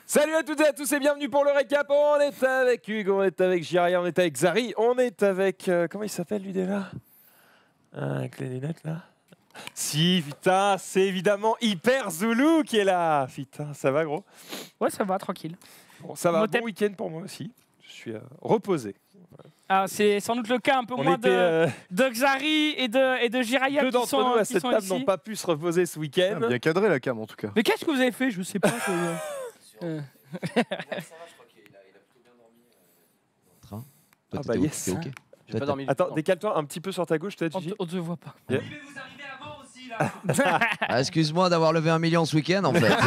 Salut à toutes et à tous et bienvenue pour le récap. On est avec Hugues, on est avec Jiria, on est avec Zari, on est avec... comment il s'appelle lui déjà? Avec les lunettes là. Si, putain, c'est évidemment Hyper Zulu qui est là. Putain, ça va gros? Ouais, ça va, tranquille. Bon, ça va, bon week-end pour moi aussi. Je suis reposé. Ah, c'est sans doute le cas un peu moins de Xari et de Jiraya. Deux d'entre nous à cette table n'ont pas pu se reposer ce week-end. Bien cadré la cam en tout cas. Mais qu'est-ce que vous avez fait? Je sais pas. Ah bah yes. Okay. J'ai pas dormi. Attends, décale-toi un petit peu sur ta gauche, peut-être. On te voit pas. Yeah. Vous arrivez avant aussi là. Ah, excuse-moi d'avoir levé 1 million ce week-end en fait.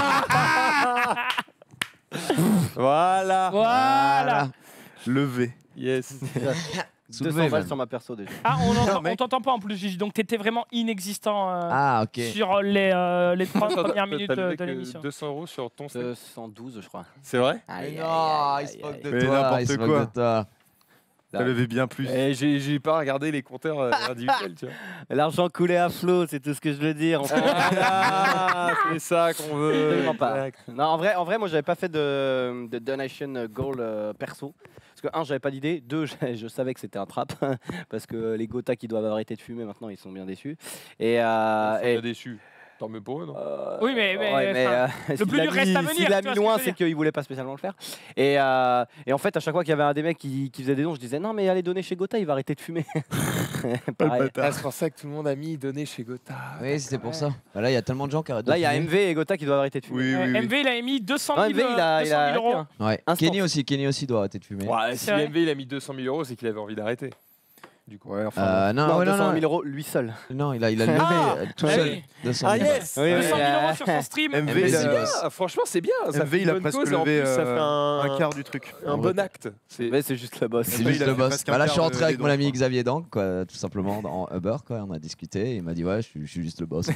Voilà. Levé. Yes. 200 balles sur ma perso déjà. Ah, on t'entend pas en plus, Gigi. Donc t'étais vraiment inexistant sur les 3 premières minutes de l'émission. 200 € sur ton 212 je crois. C'est vrai? Non, il se moque de Mais toi. n'importe il se quoi. moque de toi. T'as levé bien plus. Et j'ai pas regardé les compteurs individuels, tu vois. L'argent coulait à flot, c'est tout ce que je veux dire. Voilà, c'est ça qu'on veut. Absolument pas. Exact. Non, en vrai, moi, j'avais pas fait de donation goal perso. Parce que, 1, j'avais pas d'idée. 2, je savais que c'était un trap. Parce que les Gotha qui doivent arrêter de fumer, maintenant, ils sont bien déçus. Ils sont bien déçus. Tant mieux pour eux, non? Oui, mais le plus dur reste à venir. S'il a mis loin, c'est qu'il voulait pas spécialement le faire. Et en fait, à chaque fois qu'il y avait un des mecs qui faisait des dons, je disais non, mais allez donner chez Gotha, il va arrêter de fumer. Pareil. C'est pour ça que tout le monde a mis donné chez Gotha. Oui, c'était pour ça. Bah là, il y a tellement de gens qui arrêtent de Là, il y a fumer. MV et Gotha qui doivent arrêter de fumer. Oui. MV, il a émis 200 000 Non, MV, il a euros. arrêté, hein. Ouais. Instant. Kenny aussi doit arrêter de fumer. Ouais, si vrai. MV il a mis 200 000 €, c'est qu'il avait envie d'arrêter. Du coup. Ouais, enfin. Non, ouais, 200 000 € lui seul. Non, il a levé tout seul. oui. 200 000. yes. Oui, 200 000 € sur son stream. MV, MV, il c'est a, bien. Franchement, c'est bien. Ça MV, fait il une a bonne presque cause et en levé plus, ça fait un quart du truc. un bon acte. Mais c'est juste le boss. C'est MV, juste il a le fait boss. presque un Bah là, je suis quart rentré des avec mon dons, ami quoi. Xavier Dank, quoi, tout simplement, dans Uber. Quoi. On a discuté. Il m'a dit, ouais, je suis juste le boss.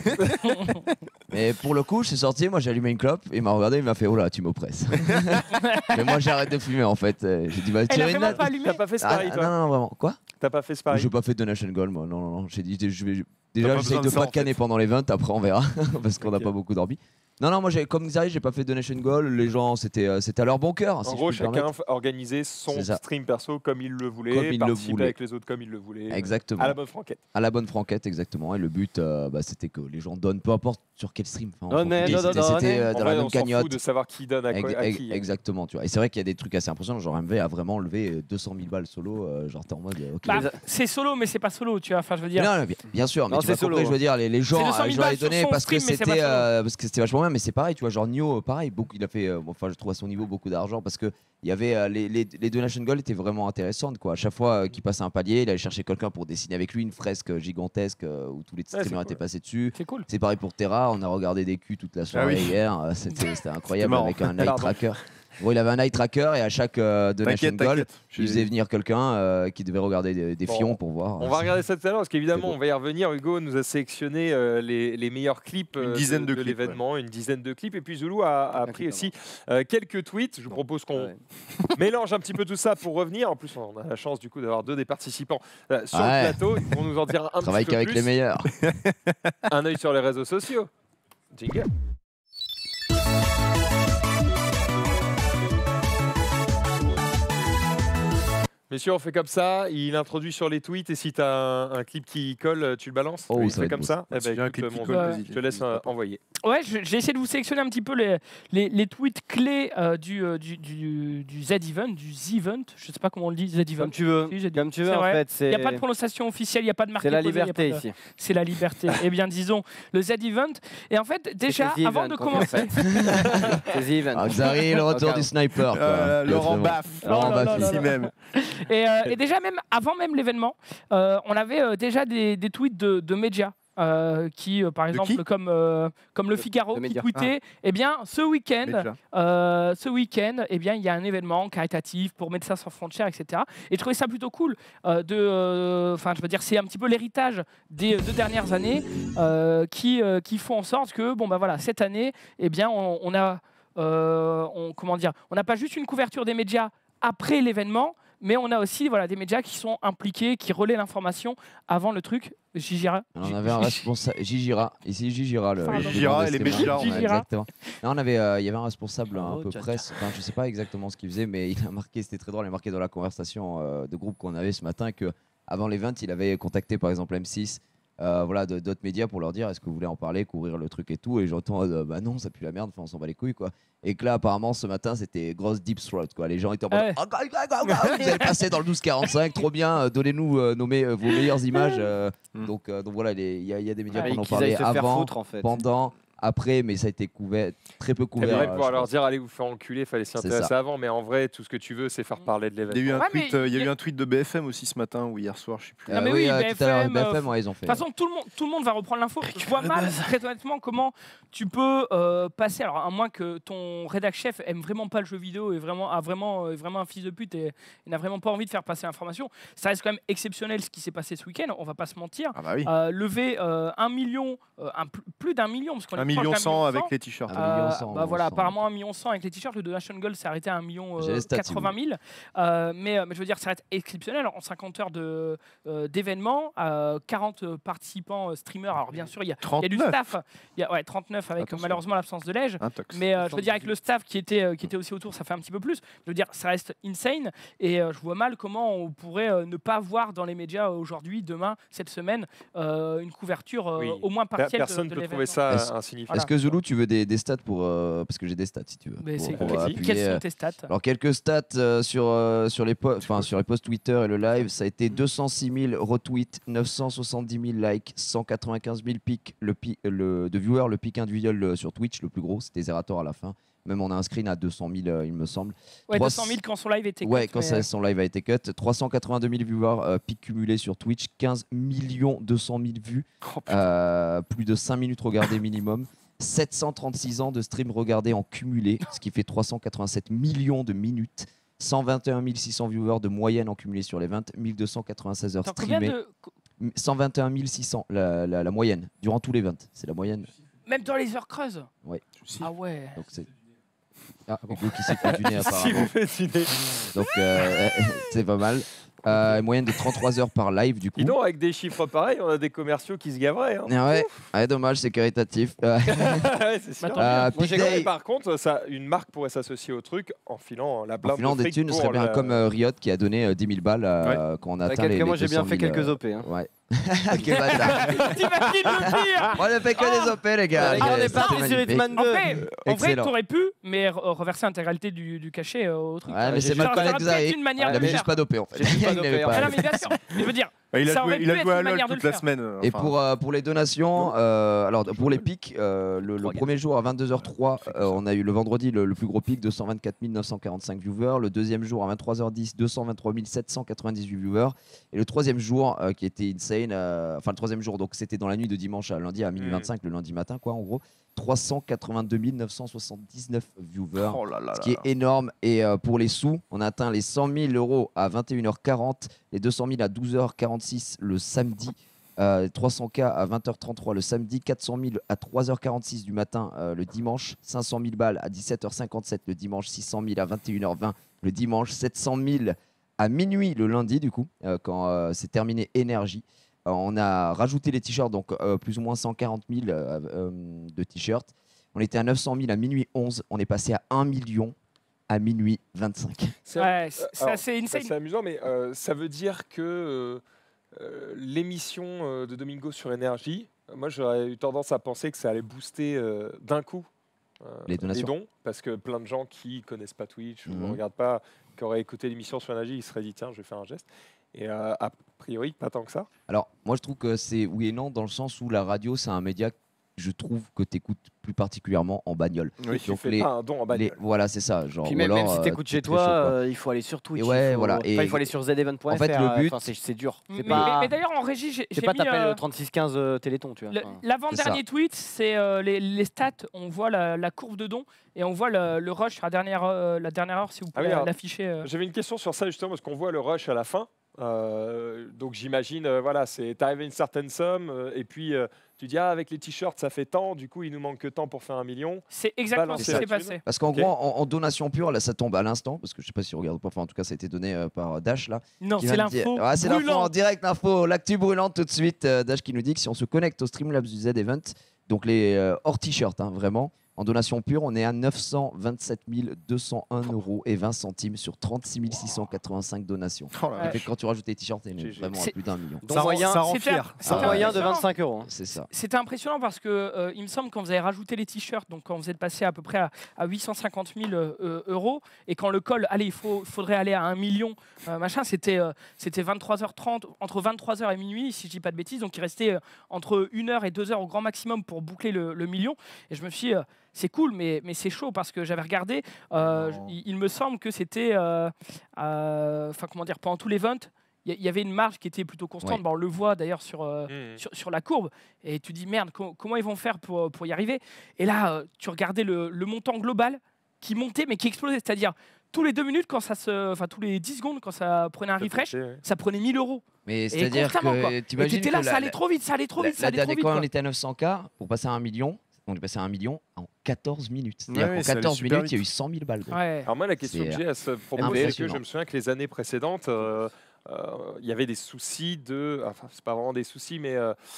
Mais pour le coup, je suis sorti, moi j'ai allumé une clope. Il m'a regardé, il m'a fait, oh là, tu m'oppresses. Mais moi, j'arrête de fumer en fait. J'ai dit, bah, Elle a tirer une vraiment note. pas allumé. T'as pas fait ce Ah, pari, toi? non, vraiment. Quoi? T'as pas fait ce pari? J'ai pas fait de donation goal, moi. Non. J'ai dit, je vais. T'as Déjà, pas j'essaye besoin de de ça, pas en te canner fait. pendant les 20, après on verra, parce qu'on n'a Ok. pas beaucoup dormi. Non, moi, comme Xari, j'ai pas fait de donation goal. Les gens, c'était à leur bon cœur. En gros, chacun organisait son C'est ça. stream perso comme il le voulait, Comme il le participer voulait. avec les autres comme il le voulait. Exactement. À la bonne franquette. À la bonne franquette, exactement. Et le but, c'était que les gens donnent, peu importe sur quel stream. Enfin, on s'en Honnête, foutait, honnête. C'était En dans vrai, la on même s'en cagnotte. fout de savoir qui donne à qui. Exactement, tu vois. Et c'est vrai qu'il y a des trucs assez impressionnants. Genre MV a vraiment levé 200 000 balles solo. Genre t'es en mode, ok. Bah, c'est solo, mais c'est pas solo, tu vois. Enfin, je veux dire. Non, bien sûr, mais Non, tu m'as c'est solo, compris, je veux dire, les gens, 200 000 je leur ai balles sur donné son parce que stream, mais c'est pas c'était vachement bien, mais c'est pareil, tu vois, genre Nio, pareil, il a fait, enfin, je trouve à son niveau beaucoup d'argent parce que il y avait les donation goals étaient vraiment intéressantes, quoi. À chaque fois qu'il passait un palier, il allait chercher quelqu'un pour dessiner avec lui une fresque gigantesque où tous les streamers étaient passés dessus. C'est cool. C'est pareil pour Terra, on a regardé des culs toute la soirée oui. hier, c'était incroyable marrant. avec un eye tracker. Bon, il avait un eye tracker et à chaque donation goal, T'inquiète. il faisait venir quelqu'un qui devait regarder des Bon, fions pour voir. On va regarder ça tout à l'heure parce qu'évidemment, C'est beau. on va y revenir. Hugo nous a sélectionné les meilleurs clips Une dizaine de clips, l'événement, une dizaine de clips. Et puis Zulu a pris aussi quelques tweets. Je vous propose qu'on mélange un petit peu tout ça pour revenir. En plus, on a la chance du coup d'avoir deux des participants sur le plateau. Ils vont nous en dire un Travaille petit peu qu'avec plus. les meilleurs. Un œil sur les réseaux sociaux. Jingle. Messieurs, on fait comme ça. Il introduit sur les tweets et si tu as un clip qui colle, tu le balances. Oh, Il ça fait va être comme beau, ça. Eh Si ben, j'ai un écoute, clip qui mon colle, gars, vas-y, je te laisse n'hésite pas. envoyer. Ouais, j'ai essayé de vous sélectionner un petit peu les tweets clés du Z-Event, du Z-Event. Je sais pas comment on le dit, Z-Event. Comme tu veux. Oui, Z-Event. Comme tu veux, C'est en vrai. fait. Il n'y a pas de prononciation officielle, il n'y a pas de marque. C'est la posée, y a liberté pas de- ici. C'est la liberté. Eh bien, disons, le Z-Event. Et en fait, déjà, C'est The avant Event de qu'on commencer... fait. C'est The Event. Ah, Xari, le retour Ok. du sniper. Quoi. Laurent Baff. Laurent Oh là Baff, là ici là. même. Et déjà, même avant même l'événement, on avait déjà des tweets de médias. Qui, par De exemple, qui comme le Figaro, de qui médias. tweetait, eh bien, ce week-end, Déjà. eh bien, il y a un événement caritatif pour Médecins sans frontières, etc. Et je trouvais ça plutôt cool. Enfin, je veux dire, c'est un petit peu l'héritage des 2 dernières années qui font en sorte que, bon, bah voilà, cette année, eh bien, on n'a pas juste une couverture des médias après l'événement, mais on a aussi des médias qui sont impliqués, qui relaient l'information avant le truc. Gigira. On avait un responsable, Gigira, ici Gigira, Gigira et les médias. Exactement. Non, il y avait un responsable un peu tcha, presse, enfin, je sais pas exactement ce qu'il faisait, mais il a marqué, c'était très drôle, il a marqué dans la conversation de groupe qu'on avait ce matin que avant l'event, il avait contacté par exemple M6, d'autres médias pour leur dire est-ce que vous voulez en parler, couvrir le truc et tout, et j'entends bah non, ça pue la merde, enfin on s'en bat les couilles quoi. Et que là apparemment ce matin c'était grosse deep throat quoi, les gens étaient en mode vous allez passer dans le 12-45, trop bien, donnez-nous vos meilleures images. Donc voilà, il y a des médias qui en ont parlé avant, pendant, après, mais ça a été très peu couvert. T'aimerais pouvoir leur dire allez vous faire enculer, fallait s'y intéresser avant, mais en vrai tout ce que tu veux c'est faire parler de l'événement. Il y a eu un tweet de BFM aussi ce matin ou hier soir, je sais plus. Oui, tout à l'heure BFM, ils ont fait. De toute façon, tout le monde va reprendre l'info. Je vois mal, très honnêtement, comment tu peux passer. Alors, à moins que ton rédac chef aime vraiment pas le jeu vidéo et vraiment un fils de pute et n'a vraiment pas envie de faire passer l'information. Ça reste quand même exceptionnel ce qui s'est passé ce week-end. On va pas se mentir. Ah bah oui. Lever 1 million, plus d'1 million, parce qu'on est 1 million 100 avec les t-shirts. Apparemment 1 million 100 avec les t-shirts. Le Donation Gold s'est arrêté à 1 million 80 000. Mais je veux dire, ça reste exceptionnel. En 50 heures d'événements, 40 participants streamers. Alors bien sûr, il y a du staff. Il y a 39 avec malheureusement l'absence de Lège. Mais je veux dire, avec le staff qui était aussi autour, ça fait un petit peu plus. Je veux dire, ça reste insane. Et je vois mal comment on pourrait ne pas voir dans les médias aujourd'hui, demain, cette semaine, une couverture au moins partielle Personne ne peut trouver ça insignifiant. Est-ce que Zulu, tu veux des stats pour parce que j'ai des stats si tu veux. Quelles sont tes stats? Alors quelques stats sur les posts Twitter et le live, ça a été 206 000 retweets, 970 000 likes, 195 000 pics de viewers, le pic individuel sur Twitch, le plus gros, c'était Zerator à la fin. Même on a un screen à 200 000, il me semble. 200 000 quand son live était cut. Quand son live a été cut. 382 000 viewers, pic cumulé sur Twitch, 15 200 000 vues, plus de 5 minutes regardées minimum. 736 ans de stream regardés en cumulé, ce qui fait 387 millions de minutes. 121 600 viewers de moyenne en cumulé sur les 1296 heures streamées. 121 600 la moyenne durant tous les 20. C'est la moyenne. Même dans les heures creuses. Ouais. Ah ouais. Donc c'est Hugo qui s'est fait du nez apparemment. Donc c'est pas mal. Moyenne de 33 heures par live du coup. Dis donc, avec des chiffres pareils, on a des commerciaux qui se gaveraient. Hein. Ouais, dommage, c'est caritatif. C'est sûr. Moi, Par contre, une marque pourrait s'associer au truc en filant la blinde de des thunes, ce serait bien comme Riot qui a donné 10 000 balles quand on a atteint les moi j'ai bien fait quelques OP. Ouais. Quel bâtard. T'imagines le pire. On a fait que des OP les gars. On est parti sur Hitman 2. En vrai, t'aurais pu, mais reverser l'intégralité du cachet au truc. Ouais, mais c'est mal connaître Xavier. Il avait juste pas d'OP en fait. Non, mais bien sûr. Je veux dire, il a joué à LoL toute la semaine. Et pour les donations, alors pour les pics, le premier jour à 22h03, on a eu le vendredi le plus gros pic de 124 945 viewers. Le deuxième jour à 23h10, 223 798 viewers. Et le troisième jour qui était insane, enfin le troisième jour, donc c'était dans la nuit de dimanche à lundi à minuit 25, le lundi matin quoi en gros. 382 979 viewers, ce qui est énorme. Et pour les sous, on a atteint les 100 000 € à 21h40, les 200 000 à 12h46 le samedi, 300K à 20h33 le samedi, 400 000 à 3h46 du matin le dimanche, 500 000 balles à 17h57 le dimanche, 600 000 à 21h20 le dimanche, 700 000 à minuit le lundi du coup, quand c'est terminé énergie. On a rajouté les t-shirts, donc plus ou moins 140 000 de t-shirts. On était à 900 000 à minuit 11. On est passé à 1 million à minuit 25. C'est assez insane. C'est amusant, mais ça veut dire que l'émission de Domingo sur Énergie, moi j'aurais eu tendance à penser que ça allait booster d'un coup les donations. Les dons, parce que plein de gens qui connaissent pas Twitch ou ne regardent pas, qui auraient écouté l'émission sur Énergie, ils se seraient dit tiens, je vais faire un geste. Et a priori, pas tant que ça. Alors, moi, je trouve que c'est oui et non, dans le sens où la radio, c'est un média, je trouve, que tu écoutes plus particulièrement en bagnole. Oui, tu fais pas un don en bagnole. Voilà, c'est ça. Genre, puis même si tu écoutes chez toi, il faut aller sur Twitch. Il faut aller sur zevent.fr. En fait, le but, c'est dur. Mais d'ailleurs, en régie, j'ai c'est pas t'appelles 3615 Téléthon, tu vois. L'avant-dernier tweet, c'est les stats. On voit la courbe de dons et on voit le rush à la dernière heure, si vous pouvez l'afficher. J'avais une question sur ça, justement, parce qu'on voit le rush à la fin. Donc j'imagine, voilà, c'est t'arrives à une certaine somme et puis tu dis avec les t-shirts ça fait tant, du coup il nous manque que tant pour faire 1 million. C'est exactement Balancer ce qui la s'est thune. passé. Parce qu'en Ok. gros, en donation pure, là, ça tombe à l'instant, parce que je sais pas si on regarde pas, enfin, en tout cas, ça a été donné par Dash, là. Non, qui c'est vient de dire- l'info. Ouais, c'est l'info en brûlante. direct, l'info, l'actu brûlante tout de suite. Dash qui nous dit que si on se connecte au Streamlabs du Z-Event, donc les hors t-shirt, hein, vraiment, en donation pure, on est à 927 201 € et 20 centimes sur 36 685 donations. Oh là Ouais. là. Ça fait que quand tu rajoutes les t-shirts, on est GG. vraiment à C'est- plus d'1 million. Donc moyen, ça rend C'était- fier. c'était un moyen de impressionnant. 25 €. Hein. C'est ça. C'était impressionnant parce que il me semble quand vous avez rajouté les t-shirts, donc quand vous êtes passé à peu près à 850 000 euros, et quand le call, allez, faudrait aller à 1 million, machin, c'était 23h30, entre 23h et minuit, si je dis pas de bêtises, donc il restait entre 1 heure et 2 heures au grand maximum pour boucler le million. Et je me suis dit, c'est cool, mais c'est chaud parce que j'avais regardé, Non. il me semble que c'était, enfin comment dire, pendant tout l'event, il y avait une marge qui était plutôt constante. Ouais. Bah, on le voit d'ailleurs sur, Mmh. sur la courbe, et tu dis merde, comment ils vont faire pour y arriver. Et là, tu regardais le montant global qui montait mais qui explosait, c'est-à-dire tous les 2 minutes, enfin tous les 10 secondes, quand ça prenait un refresh, Ouais. ça prenait 1 000 €. Mais Et c'est-à-dire constamment, quoi. que Et t'imagines t'étais là, que ça allait trop vite, ça allait trop vite, ça allait trop vite. quand quoi. on était à 900K, pour passer à 1 million, on est passé à 1 million en 14 minutes. C'est-à-dire Ouais, qu'en ça allait 14 super minutes, il y a eu vite. 100 000 balles. gros. Ouais. Alors moi la question C'est, que j'ai à ce propos, c'est que impressionnant. je me souviens que les années précédentes, il y avait des soucis de, enfin c'est pas vraiment des soucis, mais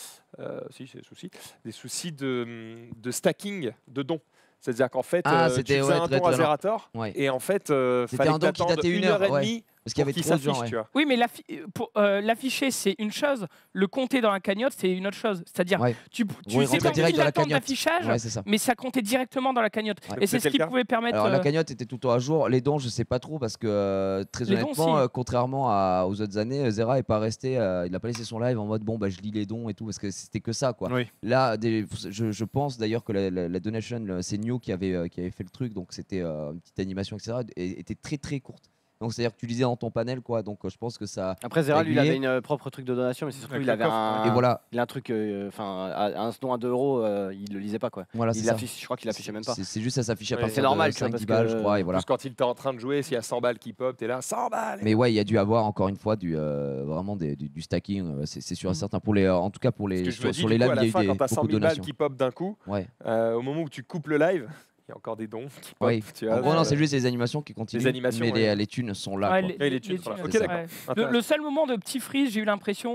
si c'est des soucis de stacking de dons. C'est-à-dire qu'en fait, tu c'était, faisais un très, don à très Zerator Ouais. et en fait, C'était fallait un don que qui t'attendes datait 1 heure et ouais. demie Parce qu'il y pour avait qu'il trop de gens. s'affiche, Ouais. tu vois. Oui, mais l'afficher, c'est une chose. Le compter dans la cagnotte, c'est une autre chose. C'est-à-dire, Ouais. tu Oui, c'est rentrer comme direct une dans la attente cagnotte. d'affichage, Ouais, c'est ça. mais ça comptait directement dans la cagnotte. Ouais. Et c'est ce C'était qui le cas pouvait permettre. Alors la cagnotte était tout le temps à jour. Les dons, je sais pas trop parce que très Les dons, honnêtement, si. contrairement aux autres années, Zera est pas resté. Il a pas laissé son live en mode bon bah je lis les dons et tout parce que c'était que ça quoi. Oui. Là, je pense d'ailleurs que la donation, c'est Nio qui avait fait le truc, donc c'était une petite animation etc. Et était très très courte. Donc c'est-à-dire que tu lisais dans ton panel quoi. Donc je pense que ça. Après, Zera, lui, il avait Aiguillé. une propre truc de donation, mais c'est surtout Avec il le avait coffre, un. Et voilà. Il a un truc, enfin, un don à 2 €, il le lisait pas quoi. Voilà, c'est ça. Je crois qu'il affichait même pas. C'est juste ça s'affiche à Ouais, partir c'est normal, de tu vois, 5-10 parce balles, que- je crois. Et voilà. Plus quand il était en train de jouer, s'il y a 100 balles qui pop, t'es là, 100 balles. Mais ouais, il y a dû avoir encore une fois vraiment du stacking, c'est sûr et certain. Pour les, en tout cas pour Parce les que je me dis, sur du les coup, à lives, il y la a eu fin, quand t'as 100 beaucoup de 000 balles donations. qui pop d'un coup, Ouais. au moment où tu coupes le live, il y a encore des dons qui pop. Oui. Tu En vois, gros, non, c'est juste les animations qui continuent. Les animations, mais ouais. les thunes sont là. Ouais, quoi. Et les thunes, voilà. thunes, Ok, c'est d'accord. ouais. Intéressant. Le seul moment de petit freeze, j'ai eu l'impression,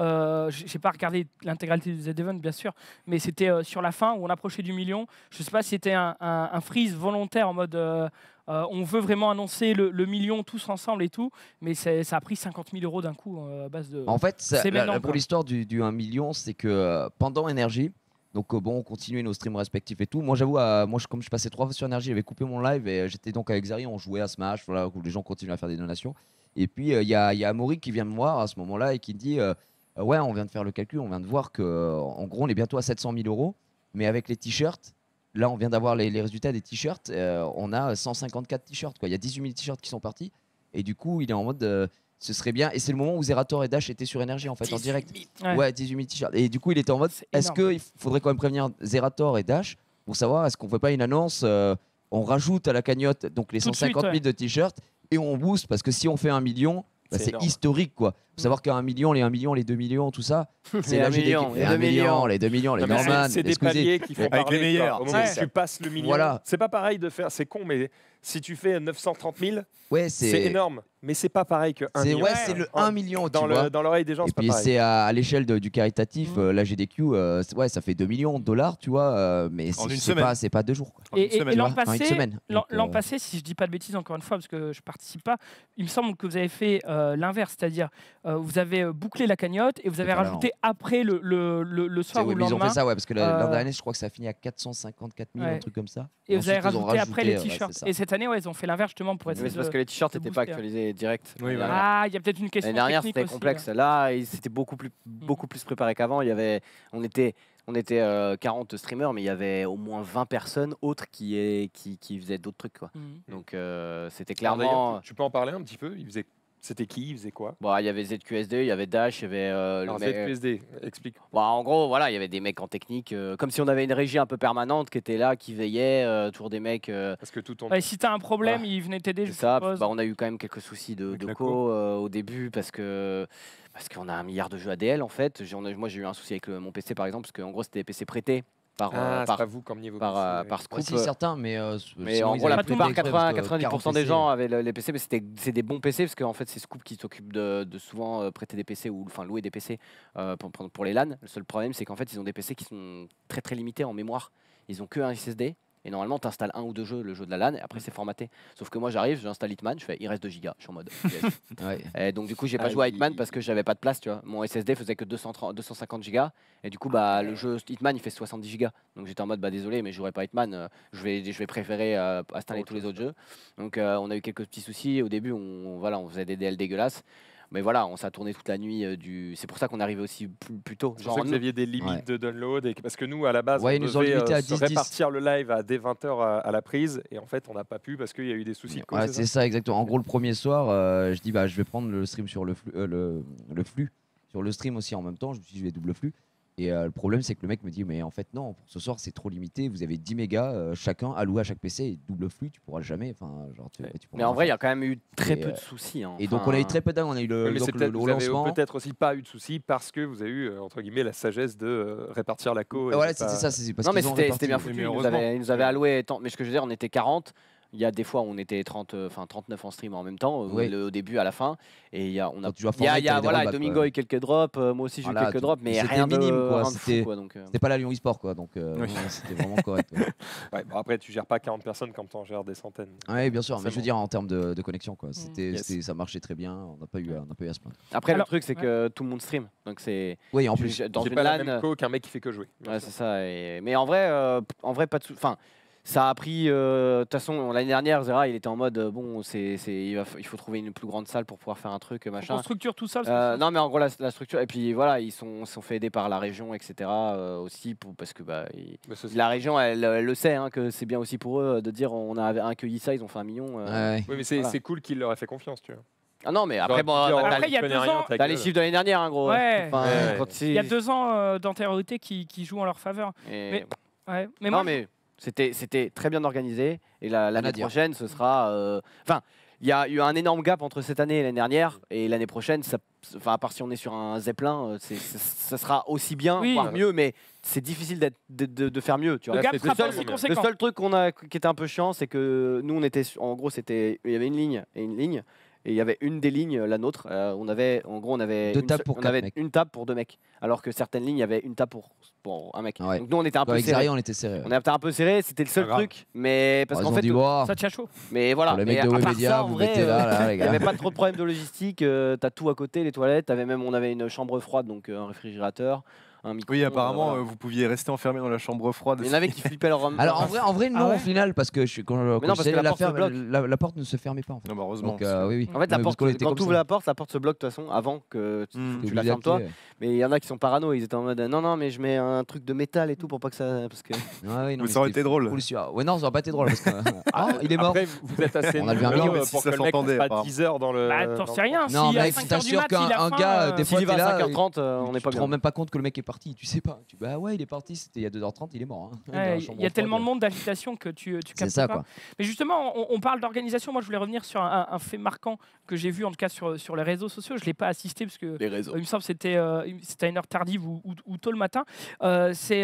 j'ai pas regardé l'intégralité du Z-Event bien sûr, mais c'était sur la fin où on approchait du million. Je sais pas si c'était un freeze volontaire en mode on veut vraiment annoncer le million tous ensemble et tout, mais ça a pris 50 000 € d'un coup à base de. En fait, C'est maintenant, pour quoi. l'histoire du 1 million, c'est que pendant Energy, donc bon, on continuait nos streams respectifs et tout. Moi, j'avoue, comme je passais 3 fois sur Energy, j'avais coupé mon live et j'étais donc avec Zari, on jouait à Smash, voilà, où les gens continuaient à faire des donations. Et puis il y a Amaury qui vient me voir à ce moment-là et qui me dit ouais, on vient de faire le calcul, on vient de voir que en gros, on est bientôt à 700 000 €, mais avec les t-shirts. Là, on vient d'avoir les résultats des t-shirts. On a 154 t-shirts. Quoi. Il y a 18 000 t-shirts qui sont partis. Et du coup, il est en mode ce serait bien. Et c'est le moment où Zerator et Dash étaient sur Energy en fait, en direct. Ouais, 18 000 t-shirts. Et du coup, il était en mode C'est est-ce énorme. qu'il faudrait quand même prévenir Zerator et Dash pour savoir est-ce qu'on fait pas une annonce on rajoute à la cagnotte donc les Tout de 150 000 suite, de t-shirts et on booste parce que si on fait 1 million, bah, C'est c'est énorme. historique quoi. Faut savoir qu'un million, les 1 million, les 2 millions, tout ça, c'est Les la 1 million, les les 1 2 millions. les 2 millions, les Non, mais Norman, c'est les des Squeezie. paliers qui font Avec les parler, meilleurs. quoi. Au moment Ouais. où tu passes le million, Voilà. c'est pas pareil de faire. C'est con, mais si tu fais 930 000, Ouais, c'est énorme. Mais c'est pas pareil que 1 C'est million. ouais, c'est le 1 million, tu vois. Dans l'oreille des gens, Et c'est pas puis pareil. c'est à l'échelle du caritatif, Mhm. la GDQ, ouais, ça fait 2 millions de dollars, tu vois, mais En une c'est semaine. c'est pas 2 jours. Quoi. En une Et semaine, l'an tu vois. En une passé, semaine. Donc, l'an passé, si je dis pas de bêtises encore une fois, parce que je participe pas, il me semble que vous avez fait l'inverse, c'est-à-dire vous avez bouclé la cagnotte et vous avez pas là, rajouté après le c'est- soir ouais, ou le mais ils ont lendemain. fait ça, ouais, parce que l'an euh, dernier, je crois que ça a fini à 454 000, ouais. un truc comme ça. Et vous avez ensuite, ils ont rajouté après les ouais, t-shirts. c'est ça. Et cette année, ouais, ils ont fait l'inverse justement pour Mais essayer c'est parce de- que les t-shirts de n'étaient pas booster. actualisés direct. Oui, L'année voilà. dernière. Ah, il y a peut-être une question L'année dernière, technique c'était aussi, complexe. Là, c'était beaucoup plus préparé qu'avant. Il y avait, on était 40 streamers, mais il y avait au moins 20 personnes autres qui faisaient d'autres trucs. Quoi. Mhm. Donc c'était Alors, d'ailleurs, clairement. tu peux en parler un petit peu. Il faisait C'était qui? Il faisait quoi? Bon, il y avait ZQSD, il y avait Dash, il y avait le Alors, mec. ZQSD, explique. Bon, en gros, voilà, il y avait des mecs en technique, comme si on avait une régie un peu permanente qui était là, qui veillait, toujours des mecs. Parce que tout ton. Ouais, si t'as un problème, ils venaient t'aider, C'est je ça. suppose. Bah, on a eu quand même quelques soucis Avec de la co au début parce qu'on a un milliard de jeux ADL en fait. Moi, j'ai eu un souci avec mon PC par exemple, parce qu'en gros, c'était des PC prêtés par Ah, c'est par pas vous qui emmenez vos par, PC, par ouais. Scoop. Aussi certains, mais Mais sinon, en ils gros, avaient la pris plupart, des extraits, parce que 90% 40 des gens PC, avaient les PC, mais c'est des bons PC, parce qu'en fait, c'est Scoop qui s'occupe de souvent prêter des PC ou enfin louer des PC pour les LAN. Le seul problème, c'est qu'en fait, ils ont des PC qui sont très très limités en mémoire. Ils ont que un SSD. Et normalement, tu installes un ou deux jeux, le jeu de la LAN, et après c'est formaté. Sauf que moi j'arrive, j'installe Hitman, je fais il reste 2 gigas, je suis en mode. yes. Ouais. Et donc du coup, j'ai pas Ah, joué à Hitman parce que j'avais pas de place, tu vois. Mon SSD faisait que 250 gigas, et du coup, bah le jeu Hitman il fait 70 gigas. Donc j'étais en mode bah désolé, mais je jouerai pas à Hitman, je vais préférer installer tous les autres jeux. Donc on a eu quelques petits soucis. Au début, on faisait des DL dégueulasses. Mais voilà, on s'est tourné toute la nuit. C'est pour ça qu'on arrivait aussi plus tôt. Je pensais que vous aviez des limites Ouais. de download. Parce que nous, à la base, Ouais, on ils nous ont devait limité à se 10-10. répartir le live à dès 20h à la prise. Et en fait, on n'a pas pu parce qu'il y a eu des soucis de cause. Ouais, c'est c'est ça ça, exactement. En gros, le premier soir, je dis bah je vais prendre le stream sur le flux, sur le stream aussi en même temps. Je me suis dit je vais double flux. Et le problème, c'est que le mec me dit mais en fait non, pour ce soir c'est trop limité. Vous avez 10 mégas chacun alloué à chaque PC et double flux, tu pourras jamais. Enfin, genre, tu pourras Mais en rien vrai, il y faire. a quand même eu très Et, peu de soucis. Hein. Et donc on a eu très peu d'âme. On a eu Oui, mais c'est donc, peut-être, le vous avez lancement. peut-être aussi pas eu de soucis parce que vous avez eu, entre guillemets, la sagesse de répartir la co. et Voilà, c'est c'était pas- ça. C'est parce Non, mais qu'ils ont c'était réparti. bien foutu. Mais Ils nous heureusement. avaient alloué tant. Mais ce que je veux dire, on était 40. Il y a des fois où on était 39 en stream en même temps, Oui. au début, à la fin. Et on a. Quand tu joues à Il y a, Fortnite, t'avais des voilà, rollbacks, Domingo quoi. a eu quelques drops, moi aussi j'ai eu Voilà, quelques drops, mais c'était rien de, minime, quoi. rien de C'était- fou. Quoi, donc, C'était pas la Lyon eSport quoi, donc Oui. c'était vraiment correct. Ouais. Ouais, bon, après, tu gères pas 40 personnes comme tu en gères des centaines. Ouais, bien sûr, mais je veux Forcément. dire en termes de connexion quoi. Yes. Ça marchait très bien, on n'a pas eu à se plaindre. Après, Alors, le truc, c'est que tout le monde stream. Donc, c'est. Oui, en plus. Dans C'est une pas la LAN. même co qu'un mec qui fait que jouer. bien Ouais, sûr. c'est ça. Mais en vrai, pas de Enfin, ça a pris. De toute façon, l'année dernière, Zera, il était en mode bon, il faut trouver une plus grande salle pour pouvoir faire un truc, On machin. structure tout ça. parce que Non, mais en gros, la structure. Et puis voilà, ils sont fait aider par la région, etc. Aussi, parce que bah, Mais c'est- la région, elle le sait, hein, que c'est bien aussi pour eux de dire on a accueilli ça, ils ont fait 1 million. Ouais. Oui, mais c'est Voilà. c'est cool qu'il leur ait fait confiance, tu vois. Ah non, mais après, Genre, bon, dire, après, il y a tu connais 2 rien, ans, ta t'as les gueule. chiffres de l'année dernière, hein, gros. Ouais. Enfin, Ouais. quand il y a 2 ans d'antériorité qui jouent en leur faveur. Et- Ouais. Mais non, moi, mais c'était très bien organisé. Et l'année à dire. prochaine, ce sera. Enfin, il y a eu un énorme gap entre cette année et l'année dernière. Et l'année prochaine, à part si on est sur un Zeppelin, ça sera aussi bien, Oui. voire mieux. Mais c'est difficile de faire mieux. Tu vois. le gap c'est sera le pas seul- aussi le Le conséquent. seul truc qui était un peu chiant, c'est que nous, on était, en gros, il y avait une ligne et une ligne. Et il y avait une des lignes, la nôtre. On avait 2 tables pour 4 mecs. une table pour 2 mecs. Alors que certaines lignes, il y avait une table pour un mec. Ouais. Donc nous, on était un peu Avec serré. Zari, on était serré. On était un peu serré, c'était le seul Pas grave. truc. Mais parce Ils qu'en ont fait, dit, wow, Ça tient chaud. mais voilà. pour les Mais mecs de à part Webedia, ça, en vous vrai, mettez là, les il n'y gars. avait pas trop de problème de logistique. T'as tout à côté, les toilettes. On avait une chambre froide, donc un réfrigérateur, un micro. Oui, apparemment, voilà. vous pouviez rester enfermé dans la chambre froide. Il y en avait qui flippaient leur rhum. Alors en vrai non Ah ouais au final parce que quand non, je parce suis que allé la porte se bloque. la porte ne se fermait pas en fait. Non, bah, heureusement. Donc parce que- oui oui. En fait, Non, mais parce qu'on était quand comme tu ouvres ça. la porte se bloque de toute façon avant que tu Hmm. la Obligé fermes toi. d'appuyer. Mais il y en a qui sont parano, ils étaient en mode non, mais je mets un truc de métal et tout pour pas que ça. Parce que... Ouais, oui, non, Mais ça aurait c'était été drôle. full sûr. Ouais non ça aurait pas été drôle parce que ah, il est mort. Après, vous êtes assez On a levé un nombreux million, mais si pour ça que le mec s'entendait, fasse pas apparemment. 10 heures dans le. Bah, t'en sais rien. Non Si à mec, 5 heures t'assures du mat, il a qu'un faim, gars des fois S'il y t'es va à là 5h30, on n'est tu pas te bien. rends même pas compte que le mec est parti, tu sais pas. Tu bah ouais, il est parti, c'était il y a 2h30, il est mort hein. Dans la Ouais, chambre il y a tellement de froide. monde d'agitation que tu C'est captes ça pas. quoi. Mais justement, on parle d'organisation. Moi, je voulais revenir sur un fait marquant que j'ai vu en tout cas sur les réseaux sociaux. Je l'ai pas assisté parce que Les réseaux. il me semble que c'était à une heure tardive ou tôt le matin. C'est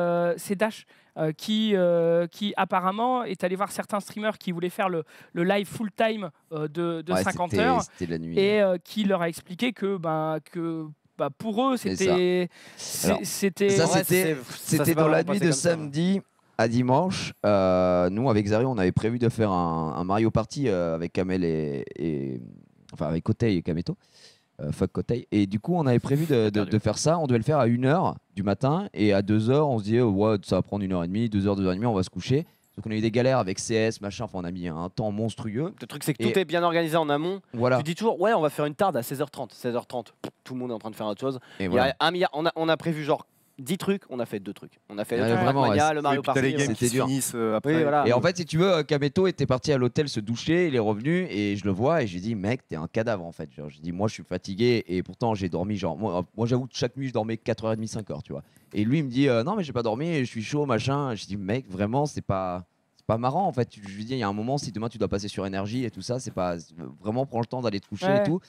Dash qui apparemment est allé voir certains streamers qui voulaient faire le live full time de Ouais, 50 c'était- heures C'était la nuit. et qui leur a expliqué que pour eux C'est c'était Alors, c'était ça, Ouais, c'était- ça C'était s'est pas dans la vraiment nuit passé de comme ça. samedi à dimanche. Nous, avec Zari, on avait prévu de faire un Mario Party avec Kamel enfin avec Kotei et Kameto. Fuck Kotei. Et du coup, on avait prévu de faire ça. On devait le faire à 1h du matin. Et à 2h, on se disait, ouais, ça va prendre 1h30, 2h, 2h30, on va se coucher. Donc on a eu des galères avec CS, machin. Enfin, on a mis un temps monstrueux. Le truc, c'est que Et- tout est bien organisé en amont. Voilà. Tu dis toujours, ouais, on va faire une tarde à 16h30. 16h30, tout le monde est en train de faire autre chose. Et Il y voilà. a 1 milliard. On a prévu genre 10 trucs, on a fait 2 trucs. On a fait Ouais, le vraiment, Trackmania, ouais. le Mario Oui, puis t'as Party. les games c'était qui se dur. finissent après. Oui, voilà. Et en fait, si tu veux, Kameto était parti à l'hôtel se doucher, il est revenu et je le vois et je lui dis, mec, t'es un cadavre en fait. Genre, je dis, moi, je suis fatigué et pourtant, j'ai dormi. Genre, moi j'avoue, chaque nuit, je dormais 4h30, 5h, tu vois. Et lui, il me dit, non, mais j'ai pas dormi et je suis chaud, machin. Je dis, mec, vraiment, c'est pas marrant en fait. Je lui dis, il y a un moment, si demain tu dois passer sur énergie et tout ça, c'est pas vraiment, prends le temps d'aller te coucher Ouais. et tout.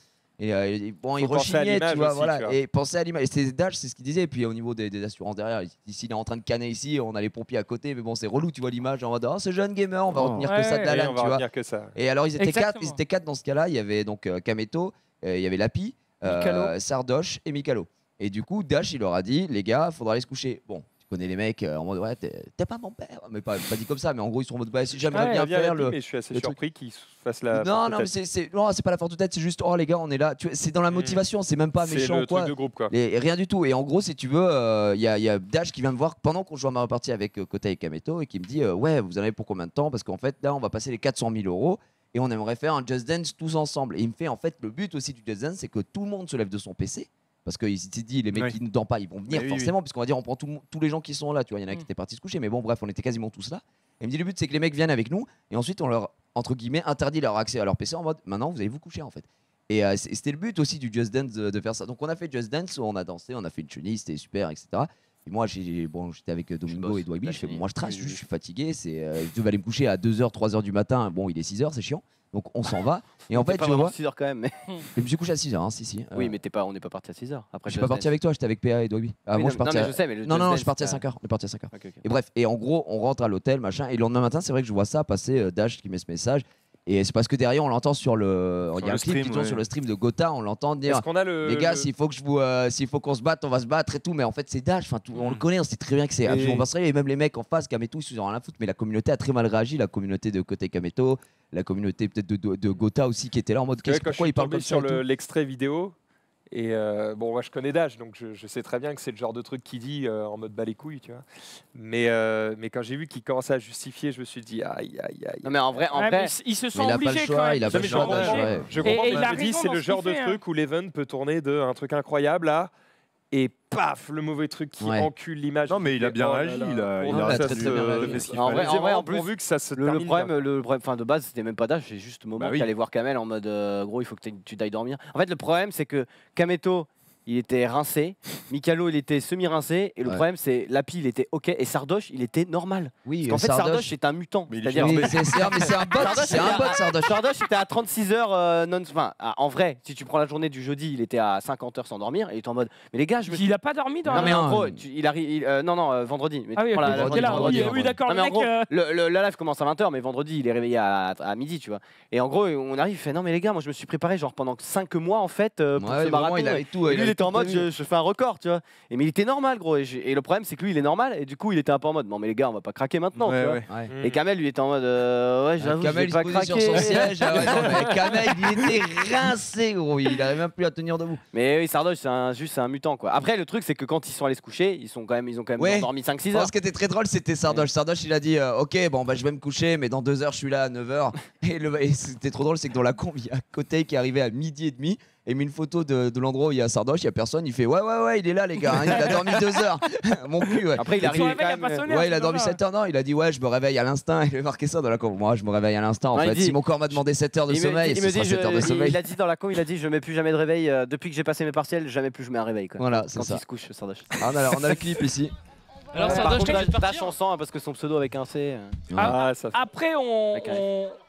Et bon, il Faut penser à rechignait, l'image tu vois, aussi, voilà. tu vois. Et penser à l'image. Et c'est Dash, c'est ce qu'il disait. Et puis au niveau des assurances derrière, s'il est en train de canner ici, on a les pompiers à côté, mais bon, c'est relou, tu vois l'image en mode, oh, ce jeune gamer, on va Oh. retenir que ça de la Ouais, Et LAN, on tu va vois. retenir que ça. Et alors, ils étaient Exactement. quatre dans ce cas-là. Il y avait donc Kameto, il y avait Lapi, Mikalo. Sardoche et Mikalo. Et du coup, Dash, il leur a dit, les gars, faudra aller se coucher. Bon, tu connais les mecs en mode, ouais, t'es pas mon père. Mais pas dit comme ça, mais en gros, ils sont en mode, bah, si j'aimerais Ouais, bien Bien faire la le. mais je suis assez le truc. surpris qu'il se fasse la. Non, porte non, mais tête. c'est pas la force de tête, c'est juste, oh les gars, on est là. C'est dans la motivation, c'est même pas C'est méchant le quoi. truc de groupe quoi. Et rien du tout. Et en gros, si tu veux, il y a Dash qui vient me voir pendant qu'on joue à Mario Party avec Kota et Kameto et qui me dit ouais, vous en avez pour combien de temps? Parce qu'en fait, là, on va passer les 400 000 € et on aimerait faire un Just Dance tous ensemble. Et il me fait en fait, le but aussi du Just Dance, c'est que tout le monde se lève de son PC. Parce qu'il s'est dit, les mecs Oui. qui ne dorment pas, ils vont venir Oui, oui, forcément, puisqu'on va dire, on prend tous les gens qui sont là. Tu vois, il y en a qui étaient partis se coucher, mais bon, bref, on était quasiment tous là. Et il me dit, le but, c'est que les mecs viennent avec nous et ensuite, on leur, entre guillemets, interdit leur accès à leur PC en mode, maintenant, vous allez vous coucher en fait. Et c'était le but aussi du Just Dance de faire ça. Donc on a fait Just Dance, on a dansé, on a fait une chenille, c'était super, etc. Et moi, j'étais avec Domingo bosse et Dwayne, la je fais, chenille. moi je trace, Oui, oui, je suis fatigué, je devais aller me coucher à 2h, 3h du matin, bon, il est 6h, c'est chiant. Donc on s'en va. Et en fait, pas je vraiment vois, 6 heures quand même. Mais... je me suis couché à 6h, hein, si. Oui, mais on n'est pas parti à 6 heures. Après, Je suis pas parti avec toi, j'étais avec PA et Dwayne. Oui, Moi, je suis parti non, à- mais je sais, mais le Non, Just non, je Dance, suis parti à t'as- 5h. On est parti à 5h. Ok, ok. Et bref, et en gros, on rentre à l'hôtel, machin. Et le lendemain matin, c'est vrai que je vois ça passer, Dash qui met ce message. Et c'est parce que derrière, on l'entend sur le. Il y a le un clip qui stream, tourne ouais. sur le stream de Gotha, on l'entend dire. Est-ce qu'on a le. Les gars, le- s'il faut qu'on se batte, on va se battre et tout. Mais en fait, c'est Dash. Enfin, on le connaît, on sait très bien que c'est Et- absolument pas sérieux. Et même les mecs en face, Kameto, ils sont rien à foutre. Mais la communauté a très mal réagi. La communauté de côté Kameto, la communauté peut-être de Gotha aussi qui était là en mode Ouais, quand je pourquoi suis il parle tombé comme ça sur et tout. l'extrait vidéo, et bon, moi je connais Dash, donc je sais très bien que c'est le genre de truc qu'il dit en mode bas les couilles, tu vois. Mais quand j'ai vu qu'il commençait à justifier, je me suis dit aïe, aïe, aïe. Non, mais en vrai, Ouais, mais ils se Mais sont il a pas le obligés choix, quand même. il a Ils pas se le je sont choix, comprends, Dash, obligés. ouais. je comprends, Et mais il je a me dis, raison c'est dans le ce qu'il genre de fait, hein. truc où l'event peut tourner d'un truc incroyable là, et paf, le mauvais truc qui Ouais. encule l'image. Non, mais il a bien Oh là réagi, là. il a Ouais, réagi, très, très bien réagi. fait ce qu'il En fallait. vrai, J'ai vraiment en plus, pourvu que ça se le termine bien. problème, enfin de base, c'était même pas Dash, c'est juste moment Bah oui. qu'il allait voir Kamel en mode gros, il faut que tu ailles dormir. En fait, le problème, c'est que Kameto, il était rincé, Mikalo, il était semi-rincé, et le Ouais. problème, c'est Lapi, il était ok, et Sardoche, il était normal. Oui, Parce qu'en fait, Sardoche, c'est un mutant. Mais il est C'est-à-dire, Oui, mais c'est un bot, Sardoche, c'est un c'était bot, à- Sardoche. Sardoche était à 36 heures non. Enfin, en vrai, si tu prends la journée du jeudi, il était à 50 heures sans dormir, et il était en mode. Mais les gars, je me suis. Il a pas dormi dans Non, mais en Non, gros, mais- il arrive. Non, vendredi. Mais Ah tu oui, prends ok, la ok, journée là, du oui, vendredi. oui, d'accord, Non, le mais en mec. gros, la live commence à 20h, mais vendredi, il est réveillé à midi, tu vois. Et en gros, on arrive, il fait non, mais les gars, moi je me suis préparé genre pendant 5 mois en fait pour Ouais, ce vraiment, marathon. il avait tout. Et il lui, il avait était en tout mode prévu. je fais un record, tu vois. Mais il était normal, gros. Et le problème, c'est que lui, il est normal. Et du coup, il était un peu en mode non, mais les gars, on va pas craquer maintenant, Ouais, tu vois. ouais. Ouais. Et Kamel, lui, était en mode ouais, j'avoue, je Kamel, vais il pas se posait sur craquer. son siège. Ah ouais, non, mais Kamel, il était rincé, gros. Il arrivait même plus à tenir debout. Mais oui, Sardoche, c'est un mutant, quoi. Après, le truc, c'est que quand ils sont allés se coucher, ils ont quand même Ouais. dormi 5-6 Alors, heures. ce qui était très drôle, c'était Sardoche. Sardoche, il a dit ok, bon, bah, je vais me coucher, mais dans 2 heures, je suis là à 9h. Et c'était trop drôle, c'est que dans la combe, il y a Kotei qui est arrivé à 12h30 et mis une photo de l'endroit où il y a Sardoche, il y a personne. Il fait ouais, il est là, les gars. Hein, il a dormi 2 heures. Mon cul, ouais. Après, il Son arrive réveil quand a même. pas sonné. Ouais, il a c'est dormi normal. 7 heures. Non, il a dit ouais, je me réveille à l'instinct. Il avait marqué ça dans la combe. Moi, je me réveille à l'instant. En Non, il fait, dit- si mon corps m'a demandé 7 heures de sommeil, il ce me sera dit, 7 heures de sommeil. il a dit dans la con, il a dit je mets plus jamais de réveil depuis que j'ai passé mes partiels, jamais plus je mets un réveil quoi. Voilà, c'est Quand ça. il se couche, Sardoche. Ah, on a le clip ici. Alors, Par Sardoche, contre, toi, tu veux Dash partir on sent parce que son pseudo avec un C. Ah, ça Après, Avec un